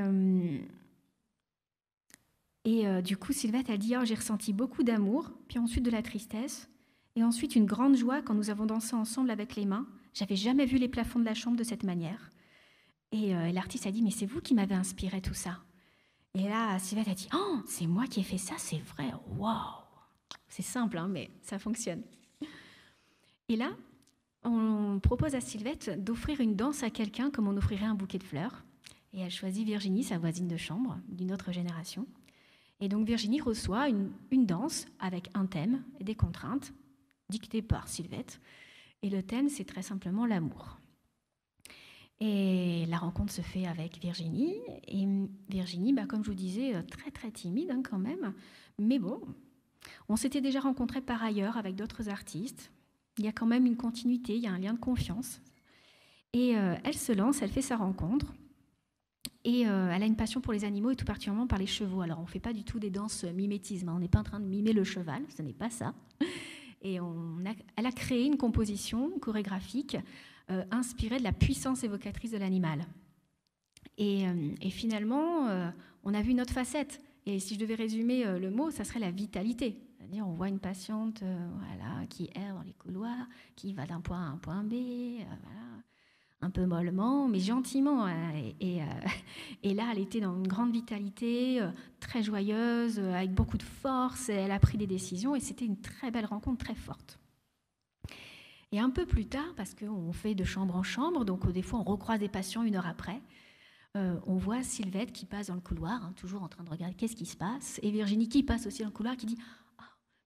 du coup, Sylvette a dit « Oh, j'ai ressenti beaucoup d'amour, puis ensuite de la tristesse, et ensuite une grande joie quand nous avons dansé ensemble avec les mains. J'avais jamais vu les plafonds de la chambre de cette manière. » Et l'artiste a dit « Mais c'est vous qui m'avez inspiré tout ça. » Et là, Sylvette a dit « Oh, c'est moi qui ai fait ça, c'est vrai, waouh !» C'est simple, mais ça fonctionne. Et là, on propose à Sylvette d'offrir une danse à quelqu'un comme on offrirait un bouquet de fleurs. Et elle choisit Virginie, sa voisine de chambre, d'une autre génération. Et donc Virginie reçoit une danse avec un thème et des contraintes, dictées par Sylvette. Et le thème, c'est très simplement l'amour. Et la rencontre se fait avec Virginie. Et Virginie, comme je vous disais, très très timide quand même. Mais bon, on s'était déjà rencontrés par ailleurs avec d'autres artistes. Il y a quand même une continuité, il y a un lien de confiance. Et elle se lance, elle fait sa rencontre. Et elle a une passion pour les animaux et tout particulièrement par les chevaux. Alors on ne fait pas du tout des danses mimétisme, on n'est pas en train de mimer le cheval, ce n'est pas ça. Et elle a créé une composition chorégraphique inspirée de la puissance évocatrice de l'animal. Et finalement, on a vu une autre facette. Et si je devais résumer le mot, ça serait la vitalité. C'est-à-dire, on voit une patiente qui erre dans les couloirs, qui va d'un point A à un point B, un peu mollement, mais gentiment. Et là, elle était dans une grande vitalité, très joyeuse, avec beaucoup de force. Et elle a pris des décisions et c'était une très belle rencontre, très forte. Et un peu plus tard, parce qu'on fait de chambre en chambre, donc des fois on recroise des patients 1 heure après, on voit Sylvette qui passe dans le couloir, toujours en train de regarder qu'est-ce qui se passe, et Virginie qui passe aussi dans le couloir, qui dit « Ah,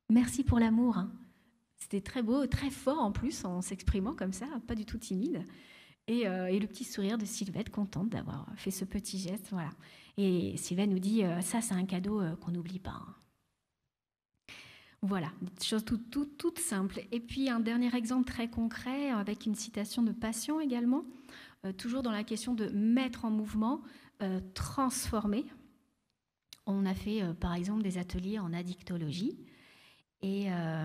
merci pour l'amour. Hein. C'était très beau, très fort en plus, en s'exprimant comme ça, pas du tout timide. Et le petit sourire de Sylvette, contente d'avoir fait ce petit geste. Voilà. Et Sylvette nous dit, ça c'est un cadeau qu'on n'oublie pas. Hein. Voilà, des choses toutes simples. Et puis un dernier exemple très concret, avec une citation de Patient également, toujours dans la question de mettre en mouvement, transformer. On a fait par exemple des ateliers en addictologie. Et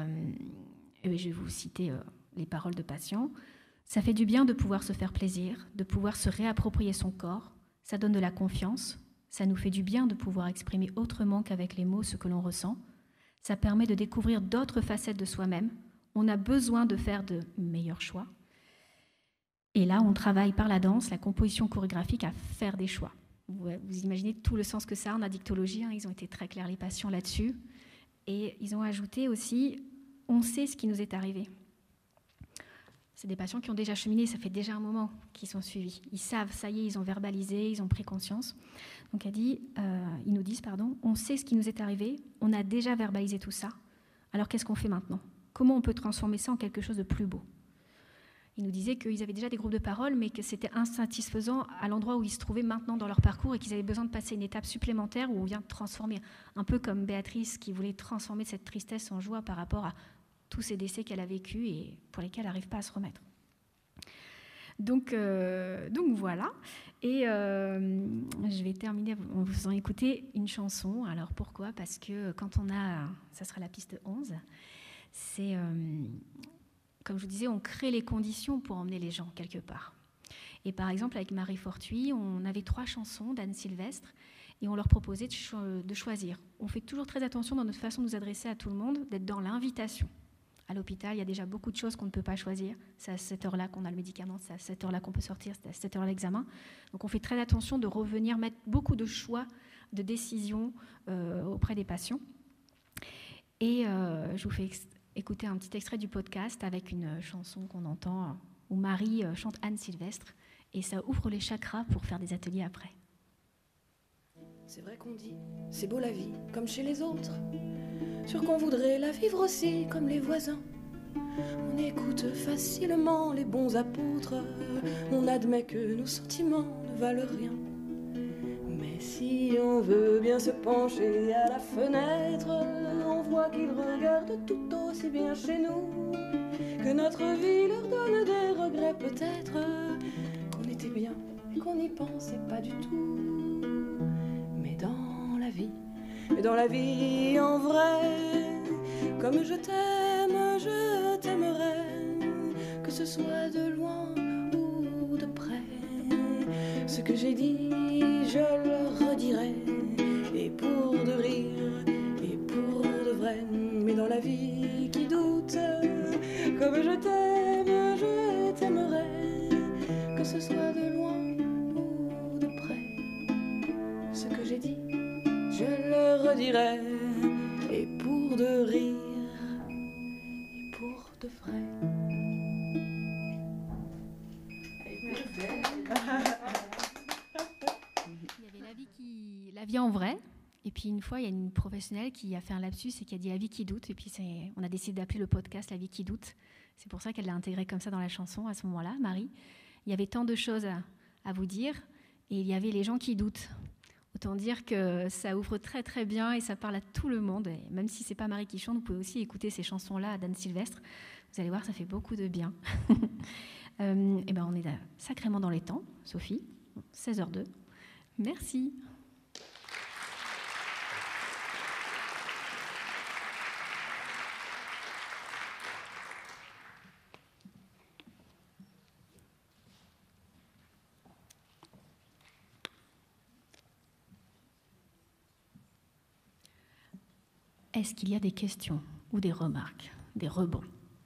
je vais vous citer les paroles de Patient. Ça fait du bien de pouvoir se faire plaisir, de pouvoir se réapproprier son corps. Ça donne de la confiance. Ça nous fait du bien de pouvoir exprimer autrement qu'avec les mots ce que l'on ressent. Ça permet de découvrir d'autres facettes de soi-même. On a besoin de faire de meilleurs choix. Et là, on travaille par la danse, la composition chorégraphique à faire des choix. Vous imaginez tout le sens que ça a en addictologie. Hein, ils ont été très clairs, les patients, là-dessus. Et ils ont ajouté aussi, on sait ce qui nous est arrivé. C'est des patients qui ont déjà cheminé, ça fait déjà un moment qu'ils sont suivis. Ils savent, ça y est, ils ont verbalisé, ils ont pris conscience. Donc ils nous disent, on sait ce qui nous est arrivé, on a déjà verbalisé tout ça. Alors qu'est-ce qu'on fait maintenant? Comment on peut transformer ça en quelque chose de plus beau? Ils nous disaient qu'ils avaient déjà des groupes de parole, mais que c'était insatisfaisant à l'endroit où ils se trouvaient maintenant dans leur parcours et qu'ils avaient besoin de passer une étape supplémentaire où on vient de transformer. Un peu comme Béatrice qui voulait transformer cette tristesse en joie par rapport à tous ces décès qu'elle a vécus et pour lesquels elle n'arrive pas à se remettre. Donc voilà. Et je vais terminer en vous faisant écouter une chanson. Alors pourquoi? Parce que quand on a... Ça sera la piste 11. C'est... comme je vous disais, on crée les conditions pour emmener les gens quelque part. Et par exemple, avec Marie Fortuit, on avait 3 chansons d'Anne Sylvestre et on leur proposait de choisir. On fait toujours très attention dans notre façon de nous adresser à tout le monde, d'être dans l'invitation. À l'hôpital, il y a déjà beaucoup de choses qu'on ne peut pas choisir. C'est à cette heure-là qu'on a le médicament, c'est à cette heure-là qu'on peut sortir, c'est à cette heure-là l'examen. Donc on fait très attention de revenir mettre beaucoup de choix, de décisions auprès des patients. Et je vous fais écouter un petit extrait du podcast avec une chanson qu'on entend où Marie chante Anne Sylvestre et ça ouvre les chakras pour faire des ateliers après. C'est vrai qu'on dit, c'est beau la vie, comme chez les autres. Sûr qu'on voudrait la vivre aussi, comme les voisins. On écoute facilement les bons apôtres. On admet que nos sentiments ne valent rien. Mais si on veut bien se pencher à la fenêtre, on voit qu'ils regardent tout aussi bien chez nous. Que notre vie leur donne des regrets peut-être. Qu'on était bien et qu'on n'y pensait pas du tout. Mais dans la vie en vrai, comme je t'aimerais, que ce soit de loin ou de près. Ce que j'ai dit, je le redirai, et pour de rire, et pour de vrai. Mais dans la vie qui doute, comme je t'aimerais, que ce soit de loin ou de près. Ce que j'ai dit, je le redirai, et pour de rire, et pour de vrai. Il y avait la vie en vrai, et puis une fois, il y a une professionnelle qui a fait un lapsus et qui a dit la vie qui doute, et puis on a décidé d'appeler le podcast La vie qui doute. C'est pour ça qu'elle l'a intégré comme ça dans la chanson à ce moment-là, Marie. Il y avait tant de choses à vous dire, et il y avait les gens qui doutent. Autant dire que ça ouvre très très bien et ça parle à tout le monde. Et même si c'est pas Marie qui chante, vous pouvez aussi écouter ces chansons-là d'Anne Sylvestre. Vous allez voir, ça fait beaucoup de bien. Et ben on est sacrément dans les temps, Sophie. 16h02. Merci. Est-ce qu'il y a des questions ou des remarques, des rebonds?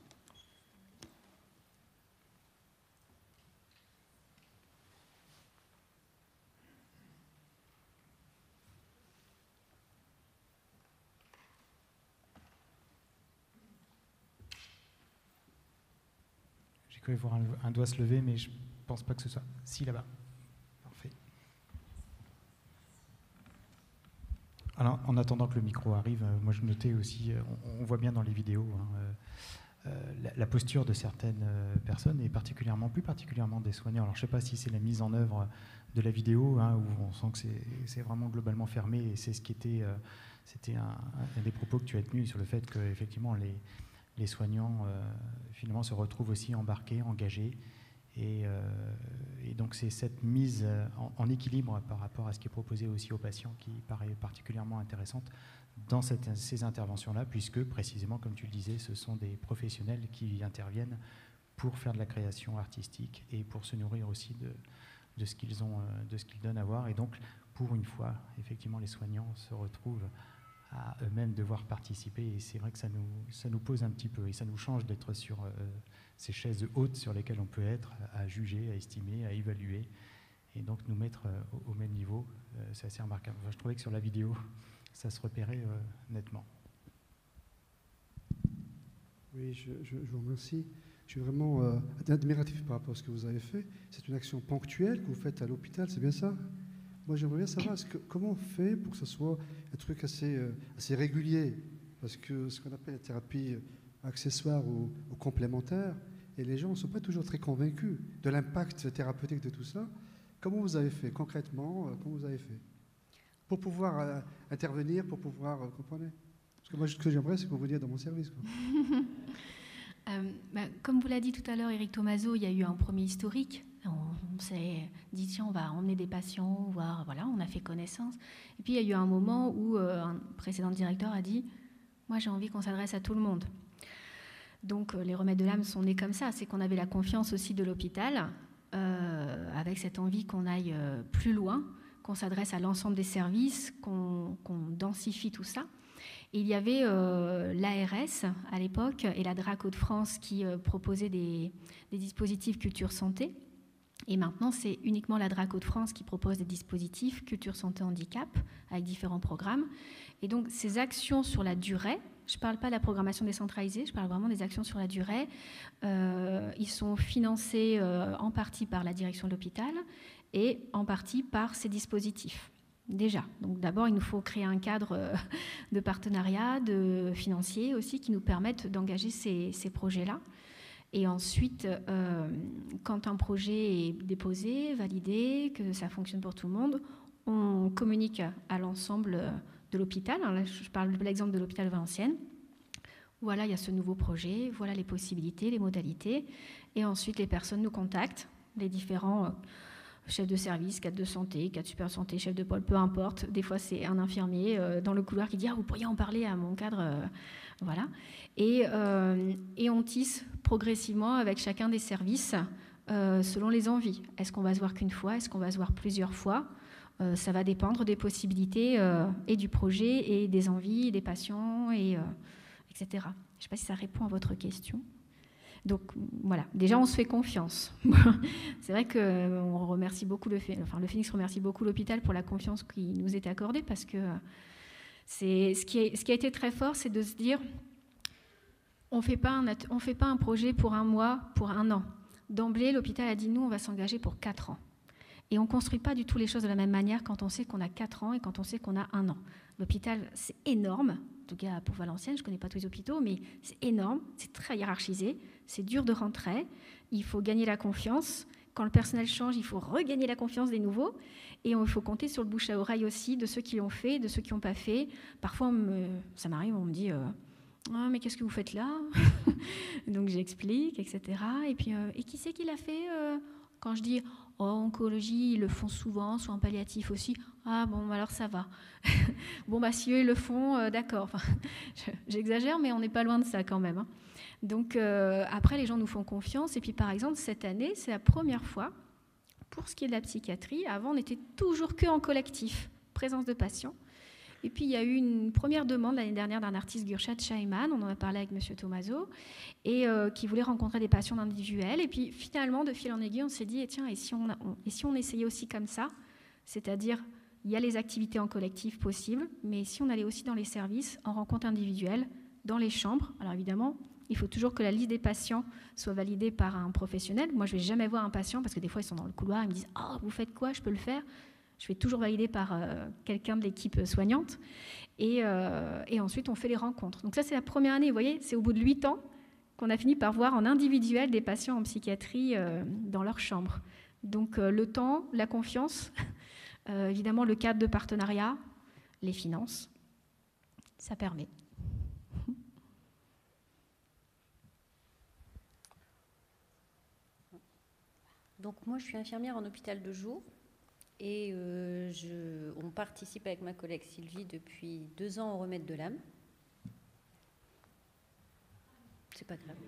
J'ai cru voir un doigt se lever, mais je ne pense pas que ce soit... Si, là-bas. Parfait. Alors, en attendant que le micro arrive, moi je notais aussi, on voit bien dans les vidéos, la posture de certaines personnes, et plus particulièrement des soignants. Alors je ne sais pas si c'est la mise en œuvre de la vidéo, où on sent que c'est vraiment globalement fermé, et c'est ce qui était, c'était un des propos que tu as tenus sur le fait que effectivement les soignants finalement se retrouvent aussi embarqués, engagés, et donc c'est cette mise en équilibre par rapport à ce qui est proposé aussi aux patients qui paraît particulièrement intéressante dans ces interventions-là, puisque précisément, comme tu le disais, ce sont des professionnels qui interviennent pour faire de la création artistique et pour se nourrir aussi de ce qu'ils donnent à voir. Et donc, pour une fois, effectivement, les soignants se retrouvent à eux-mêmes devoir participer. Et c'est vrai que ça nous pose un petit peu, et ça nous change d'être sur ces chaises hautes sur lesquelles on peut être, à juger, à estimer, à évaluer, et donc nous mettre au même niveau. C'est assez remarquable. Enfin, je trouvais que sur la vidéo, ça se repérait nettement. Oui, je vous remercie. Je suis vraiment admiratif par rapport à ce que vous avez fait. C'est une action ponctuelle que vous faites à l'hôpital, c'est bien ça? Moi, j'aimerais bien savoir comment on fait pour que ce soit un truc assez régulier. Parce que ce qu'on appelle la thérapie accessoire ou complémentaire, et les gens ne sont pas toujours très convaincus de l'impact thérapeutique de tout ça. Comment vous avez fait concrètement? Comment vous avez fait pour pouvoir intervenir, pour pouvoir comprenez? Parce que moi, ce que j'aimerais, c'est que vous veniez dans mon service, quoi. Comme vous l'a dit tout à l'heure, Éric Thomazeau, il y a eu un premier historique. On s'est dit, tiens, on va emmener des patients, voir, voilà, on a fait connaissance. Et puis, il y a eu un moment où un précédent directeur a dit, moi, j'ai envie qu'on s'adresse à tout le monde. Donc, les remèdes de l'âme sont nés comme ça. C'est qu'on avait la confiance aussi de l'hôpital, avec cette envie qu'on aille plus loin, qu'on s'adresse à l'ensemble des services, qu'on densifie tout ça. Et il y avait l'ARS à l'époque et la DRAC Hauts-de-France qui proposaient des dispositifs culture santé. Et maintenant, c'est uniquement la DRAC Hauts-de-France qui propose des dispositifs culture santé handicap avec différents programmes. Et donc, ces actions sur la durée, je ne parle pas de la programmation décentralisée, je parle vraiment des actions sur la durée. Ils sont financés en partie par la direction de l'hôpital et en partie par ces dispositifs. Déjà. Donc d'abord, il nous faut créer un cadre de partenariat, de financier aussi, qui nous permettent d'engager ces projets-là. Et ensuite, quand un projet est déposé, validé, que ça fonctionne pour tout le monde, on communique à l'ensemble de l'hôpital. Là, je parle de l'exemple de l'hôpital de Valenciennes. Voilà, il y a ce nouveau projet, voilà les possibilités, les modalités. Et ensuite, les personnes nous contactent, les différents chef de service, cadre de santé, cadre super santé, chef de pôle, peu importe. Des fois, c'est un infirmier dans le couloir qui dit « Ah, vous pourriez en parler à mon cadre voilà. Et on tisse progressivement avec chacun des services selon les envies. Est-ce qu'on va se voir qu'une fois? Est-ce qu'on va se voir plusieurs fois? Ça va dépendre des possibilités et du projet et des envies des patients, etc. Je ne sais pas si ça répond à votre question. Donc voilà, déjà on se fait confiance. C'est vrai qu'on remercie beaucoup le Phénix remercie beaucoup l'hôpital pour la confiance qui nous est accordée, parce que ce qui a été très fort, c'est de se dire on fait pas un projet pour un mois, pour un an. D'emblée, l'hôpital a dit nous on va s'engager pour 4 ans. Et on ne construit pas du tout les choses de la même manière quand on sait qu'on a 4 ans et quand on sait qu'on a 1 an. L'hôpital, c'est énorme. En tout cas, pour Valenciennes, je ne connais pas tous les hôpitaux, mais c'est énorme, c'est très hiérarchisé, c'est dur de rentrer, il faut gagner la confiance. Quand le personnel change, il faut regagner la confiance des nouveaux. Et il faut compter sur le bouche à oreille aussi de ceux qui l'ont fait, de ceux qui n'ont pas fait. Parfois, ça m'arrive, on me dit ah, mais qu'est-ce que vous faites là? Donc j'explique, etc. Et puis, et qui c'est qui l'a fait quand je dis oh, oncologie, ils le font souvent, soit en palliatif aussi. Ah bon, alors ça va. Bon, bah si eux ils le font, d'accord. Enfin, j'exagère, mais on n'est pas loin de ça quand même. Hein. Donc après, les gens nous font confiance. Et puis par exemple, cette année, c'est la première fois, pour ce qui est de la psychiatrie, avant on était toujours que en collectif, présence de patients. Et puis il y a eu une première demande l'année dernière d'un artiste, Gurshad Shaiman, on en a parlé avec M. Thomazeau, et qui voulait rencontrer des patients individuels. Et puis finalement, de fil en aiguille, on s'est dit, tiens, et si on essayait aussi comme ça, c'est-à-dire il y a les activités en collectif possibles, mais si on allait aussi dans les services, en rencontre individuelle, dans les chambres. Alors évidemment, il faut toujours que la liste des patients soit validée par un professionnel. Moi, je ne vais jamais voir un patient, parce que des fois, ils sont dans le couloir, ils me disent « Ah, vous faites quoi? Je peux le faire ?» Je fais toujours valider par quelqu'un de l'équipe soignante. Et ensuite, on fait les rencontres. Donc ça, c'est la première année. Vous voyez, c'est au bout de 8 ans qu'on a fini par voir en individuel des patients en psychiatrie dans leur chambre. Donc le temps, la confiance, évidemment le cadre de partenariat, les finances, ça permet. Donc moi, je suis infirmière en hôpital de jour et on participe avec ma collègue Sylvie depuis 2 ans au remède de l'âme. C'est pas grave.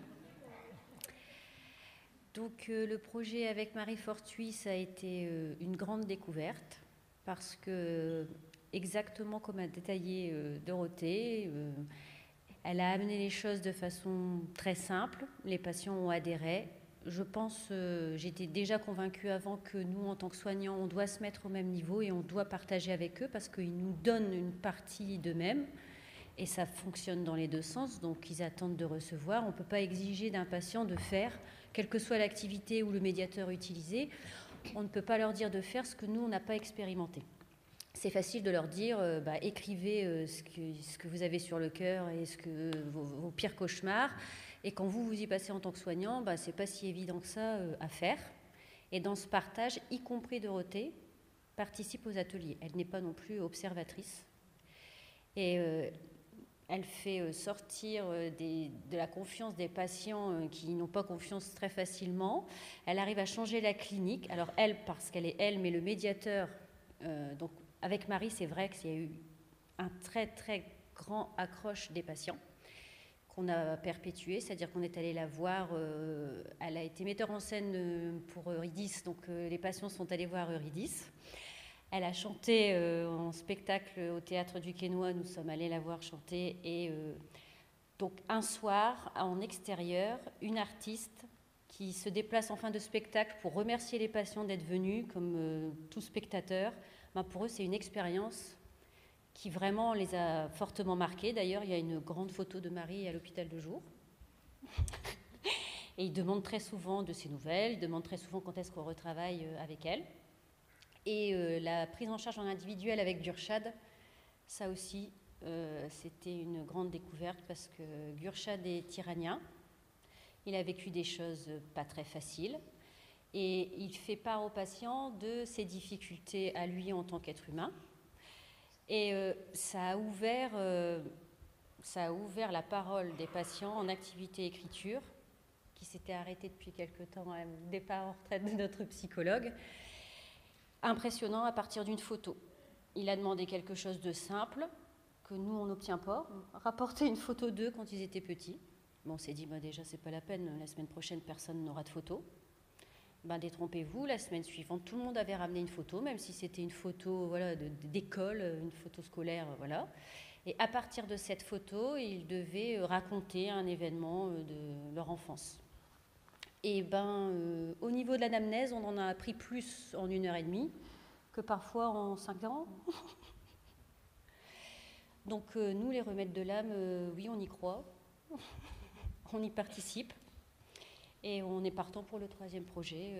Donc le projet avec Marie Fortuit, ça a été une grande découverte parce que, exactement comme a détaillé Dorothée, elle a amené les choses de façon très simple. Les patients ont adhéré. Je pense, j'étais déjà convaincue avant que nous, en tant que soignants, on doit se mettre au même niveau et on doit partager avec eux parce qu'ils nous donnent une partie d'eux-mêmes et ça fonctionne dans les deux sens, donc ils attendent de recevoir. On ne peut pas exiger d'un patient de faire, quelle que soit l'activité ou le médiateur utilisé, on ne peut pas leur dire de faire ce que nous, on n'a pas expérimenté. C'est facile de leur dire, écrivez ce que vous avez sur le cœur et vos pires cauchemars. Et quand vous y passez en tant que soignant, ce n'est pas si évident que ça à faire. Et dans ce partage, y compris Dorothée, participe aux ateliers. Elle n'est pas non plus observatrice. Et elle fait sortir de la confiance des patients qui n'ont pas confiance très facilement. Elle arrive à changer la clinique. Alors elle, parce qu'elle est elle, mais le médiateur... donc avec Marie, c'est vrai qu'il y a eu un très très grand accroche des patients qu'on a perpétué, c'est-à-dire qu'on est allé la voir, elle a été metteur en scène pour Eurydice, donc les patients sont allés voir Eurydice. Elle a chanté en spectacle au Théâtre du Quesnoy, nous sommes allés la voir chanter, et donc un soir, en extérieur, une artiste qui se déplace en fin de spectacle pour remercier les patients d'être venus, comme tout spectateur, pour eux c'est une expérience qui vraiment les a fortement marqués. D'ailleurs, il y a une grande photo de Marie à l'hôpital de jour. Et ils demandent très souvent de ses nouvelles, ils demandent très souvent quand est-ce qu'on retravaille avec elle. Et la prise en charge en individuel avec Gurchad, ça aussi, c'était une grande découverte parce que Gurchad est iranien. Il a vécu des choses pas très faciles. Et il fait part aux patients de ses difficultés à lui en tant qu'être humain. Et ça a ouvert la parole des patients en activité écriture, qui s'était arrêtée depuis quelque temps, le départ en retraite de notre psychologue. Impressionnant à partir d'une photo. Il a demandé quelque chose de simple, que nous, on n'obtient pas. Rapporter une photo d'eux quand ils étaient petits. Bon, on s'est dit, déjà, c'est pas la peine, la semaine prochaine, personne n'aura de photo. Détrompez-vous, la semaine suivante, tout le monde avait ramené une photo, même si c'était une photo d'école, une photo scolaire, voilà. Et à partir de cette photo, ils devaient raconter un événement de leur enfance. Et au niveau de l'anamnèse, on en a appris plus en 1h30 que parfois en 5 ans. Donc nous, les remèdes de l'âme, oui, on y croit, on y participe. Et on est partant pour le 3e projet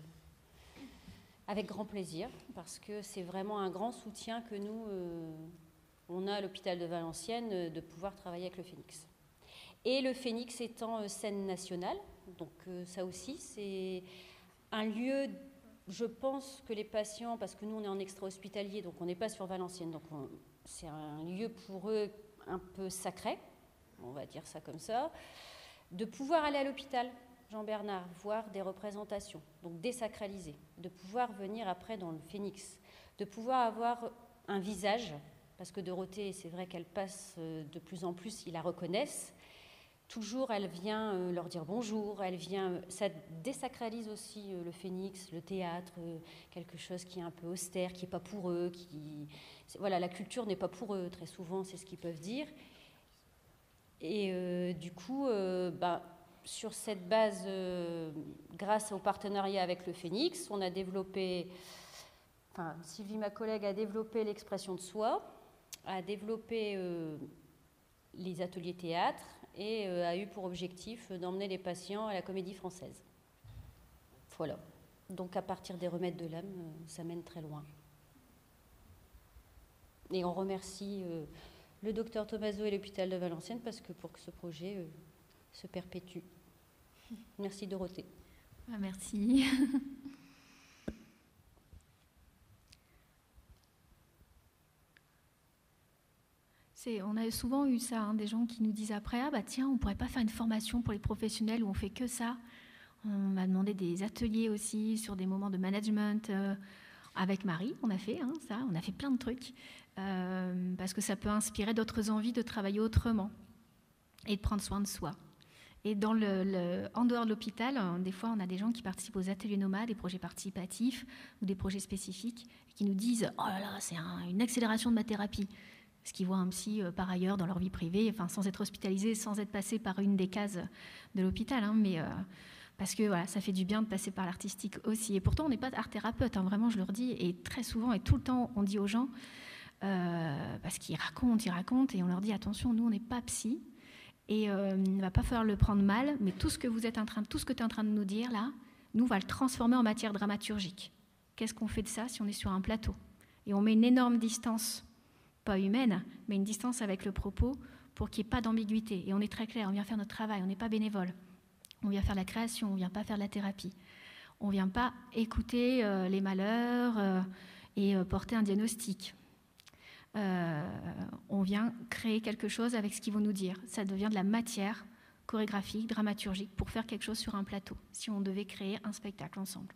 avec grand plaisir, parce que c'est vraiment un grand soutien que nous, on a à l'hôpital de Valenciennes, de pouvoir travailler avec le Phénix. Et le Phénix étant scène nationale, donc ça aussi, c'est un lieu, je pense que les patients, parce que nous on est en extra-hospitalier, donc on n'est pas sur Valenciennes, donc c'est un lieu pour eux un peu sacré, on va dire ça comme ça, de pouvoir aller à l'hôpital. Jean-Bernard, voir des représentations, donc désacralisées, de pouvoir venir après dans le Phénix, de pouvoir avoir un visage, parce que Dorothée, c'est vrai qu'elle passe de plus en plus, ils la reconnaissent, toujours elle vient leur dire bonjour, ça désacralise aussi le Phénix, le théâtre, quelque chose qui est un peu austère, qui n'est pas pour eux, voilà, la culture n'est pas pour eux, très souvent, c'est ce qu'ils peuvent dire. Et du coup, sur cette base, grâce au partenariat avec le Phénix, on a développé, Sylvie, ma collègue, a développé l'expression de soi, a développé les ateliers théâtre et a eu pour objectif d'emmener les patients à la Comédie Française. Voilà. Donc à partir des remèdes de l'âme, ça mène très loin. Et on remercie le docteur Tomaso et l'hôpital de Valenciennes parce que pour que ce projet se perpétue. Merci Dorothée. Merci. On a souvent eu ça, des gens qui nous disent après, ah bah tiens, on pourrait pas faire une formation pour les professionnels où on fait que ça. On m'a demandé des ateliers aussi sur des moments de management. Avec Marie, on a fait ça, on a fait plein de trucs, parce que ça peut inspirer d'autres envies de travailler autrement et de prendre soin de soi. Et en dehors de l'hôpital, des fois, on a des gens qui participent aux ateliers nomades, des projets participatifs ou des projets spécifiques, qui nous disent « Oh là là, c'est une accélération de ma thérapie ». Parce qu'ils voient un psy par ailleurs dans leur vie privée, sans être hospitalisé, sans être passé par une des cases de l'hôpital, mais parce que voilà, ça fait du bien de passer par l'artistique aussi. Et pourtant, on n'est pas art-thérapeute, vraiment, je leur dis, et très souvent et tout le temps, on dit aux gens, parce qu'ils racontent, et on leur dit attention, nous, on n'est pas psy, et il ne va pas falloir le prendre mal, mais tout ce que tu es en train de nous dire là, nous, on va le transformer en matière dramaturgique. Qu'est-ce qu'on fait de ça si on est sur un plateau? Et on met une énorme distance, pas humaine, mais une distance avec le propos pour qu'il n'y ait pas d'ambiguïté. Et on est très clair, on vient faire notre travail, on n'est pas bénévole. On vient faire la création, on ne vient pas faire la thérapie. On ne vient pas écouter les malheurs et porter un diagnostic. On vient créer quelque chose avec ce qu'ils vont nous dire. Ça devient de la matière chorégraphique, dramaturgique, pour faire quelque chose sur un plateau, si on devait créer un spectacle ensemble.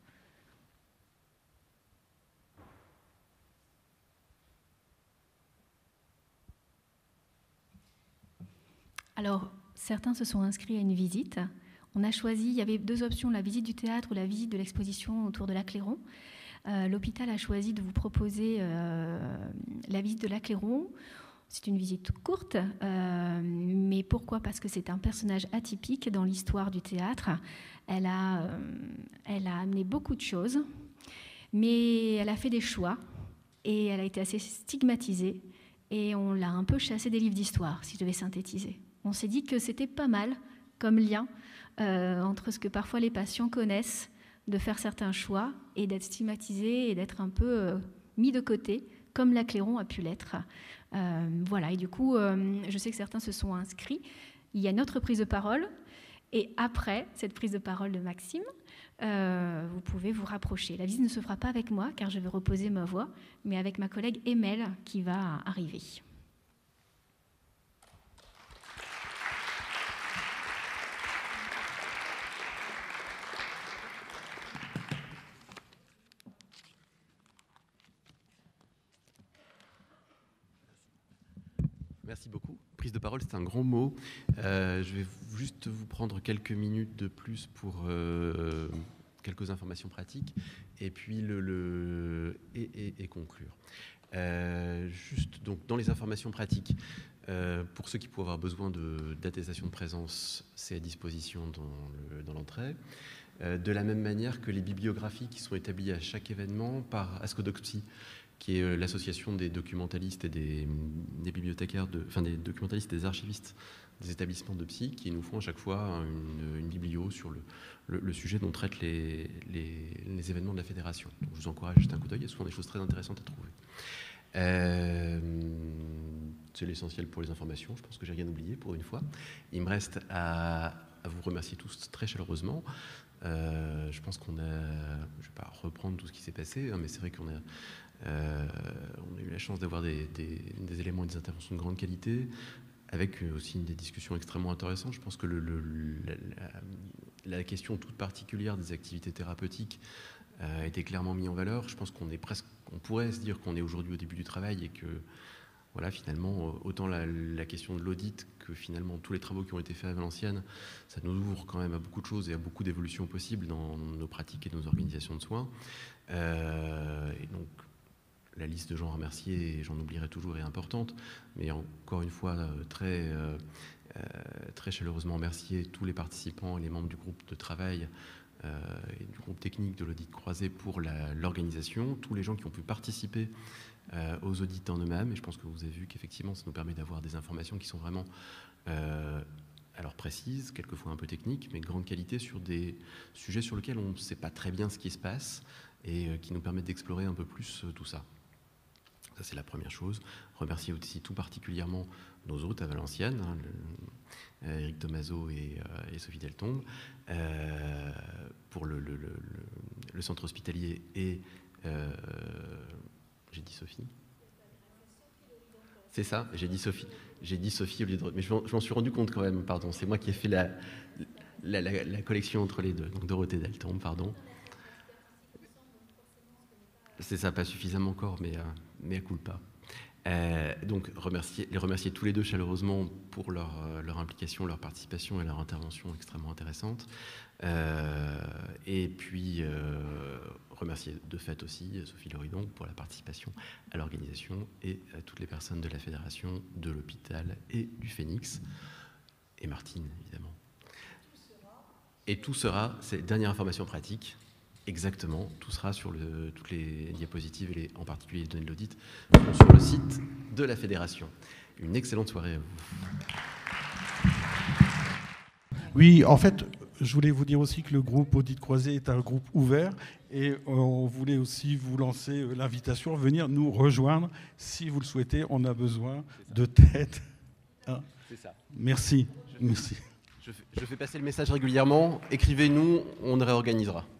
Alors, certains se sont inscrits à une visite. On a choisi, il y avait deux options, la visite du théâtre ou la visite de l'exposition autour de l'Acléron. L'hôpital a choisi de vous proposer la visite de l'Acléron. C'est une visite courte, mais pourquoi? Parce que c'est un personnage atypique dans l'histoire du théâtre. Elle a amené beaucoup de choses, mais elle a fait des choix et elle a été assez stigmatisée et on l'a un peu chassée des livres d'histoire, si je devais synthétiser. On s'est dit que c'était pas mal comme lien entre ce que parfois les patients connaissent, de faire certains choix et d'être stigmatisés et d'être un peu mis de côté, comme l'Acléron a pu l'être. Voilà, et du coup, je sais que certains se sont inscrits. Il y a une autre prise de parole, et après cette prise de parole de Maxime, vous pouvez vous rapprocher. La visite ne se fera pas avec moi, car je vais reposer ma voix, mais avec ma collègue Emelle qui va arriver. Merci beaucoup. Prise de parole, c'est un grand mot. Je vais juste vous prendre quelques minutes de plus pour quelques informations pratiques et puis et conclure. Juste donc dans les informations pratiques, pour ceux qui pourraient avoir besoin d'attestation de présence, c'est à disposition dans l'entrée. De la même manière que les bibliographies qui sont établies à chaque événement par Ascodoxpsy, qui est l'association des documentalistes et des bibliothécaires, des documentalistes et des archivistes des établissements de psy, qui nous font à chaque fois une biblio sur le sujet dont traitent les événements de la fédération. Donc je vous encourage à jeter un coup d'œil, il y a souvent des choses très intéressantes à trouver. C'est l'essentiel pour les informations, je pense que j'ai rien oublié pour une fois. Il me reste à vous remercier tous très chaleureusement. Je pense qu'on a, je ne vais pas reprendre tout ce qui s'est passé, mais c'est vrai qu'on a eu la chance d'avoir des éléments et des interventions de grande qualité, avec aussi des discussions extrêmement intéressantes. Je pense que la question toute particulière des activités thérapeutiques a été clairement mise en valeur. Je pense on pourrait se dire qu'on est aujourd'hui au début du travail et que voilà, finalement, autant la question de l'audit que finalement tous les travaux qui ont été faits à Valenciennes, ça nous ouvre quand même à beaucoup de choses et à beaucoup d'évolutions possibles dans nos pratiques et nos organisations de soins. Et donc, la liste de gens à remercier, et j'en oublierai toujours, est importante, mais encore une fois, très chaleureusement remercier tous les participants et les membres du groupe de travail et du groupe technique de l'audit croisé pour l'organisation, tous les gens qui ont pu participer aux audits en eux-mêmes, et je pense que vous avez vu qu'effectivement ça nous permet d'avoir des informations qui sont vraiment alors précises, quelquefois un peu techniques, mais de grande qualité sur des sujets sur lesquels on ne sait pas très bien ce qui se passe et qui nous permettent d'explorer un peu plus tout ça. Ça, c'est la première chose. Remercier aussi tout particulièrement nos hôtes à Valenciennes, Éric Tomaso et Sophie Deltombe, pour le centre hospitalier et... j'ai dit Sophie ? C'est ça, j'ai dit Sophie au lieu de... Mais je m'en suis rendu compte quand même, pardon. C'est moi qui ai fait la collection entre les deux. Donc Dorothée Deltombe, pardon. C'est ça, pas suffisamment encore, mais à culpa. Donc les remercier tous les deux chaleureusement pour leur implication, leur participation et leur intervention extrêmement intéressante. Et puis remercier de fait aussi Sophie Loridon pour la participation à l'organisation et à toutes les personnes de la Fédération, de l'hôpital et du Phénix. Et Martine, évidemment. Et tout sera, c'est dernière information pratique, exactement, tout sera sur toutes les diapositives et en particulier les données de l'audit sur le site de la Fédération. Une excellente soirée à vous. Oui, en fait, je voulais vous dire aussi que le groupe Audit Croisé est un groupe ouvert et on voulait aussi vous lancer l'invitation à venir nous rejoindre si vous le souhaitez. On a besoin de tête. Hein. C'est ça. Merci. Merci. Je fais passer le message régulièrement. Écrivez-nous, on réorganisera.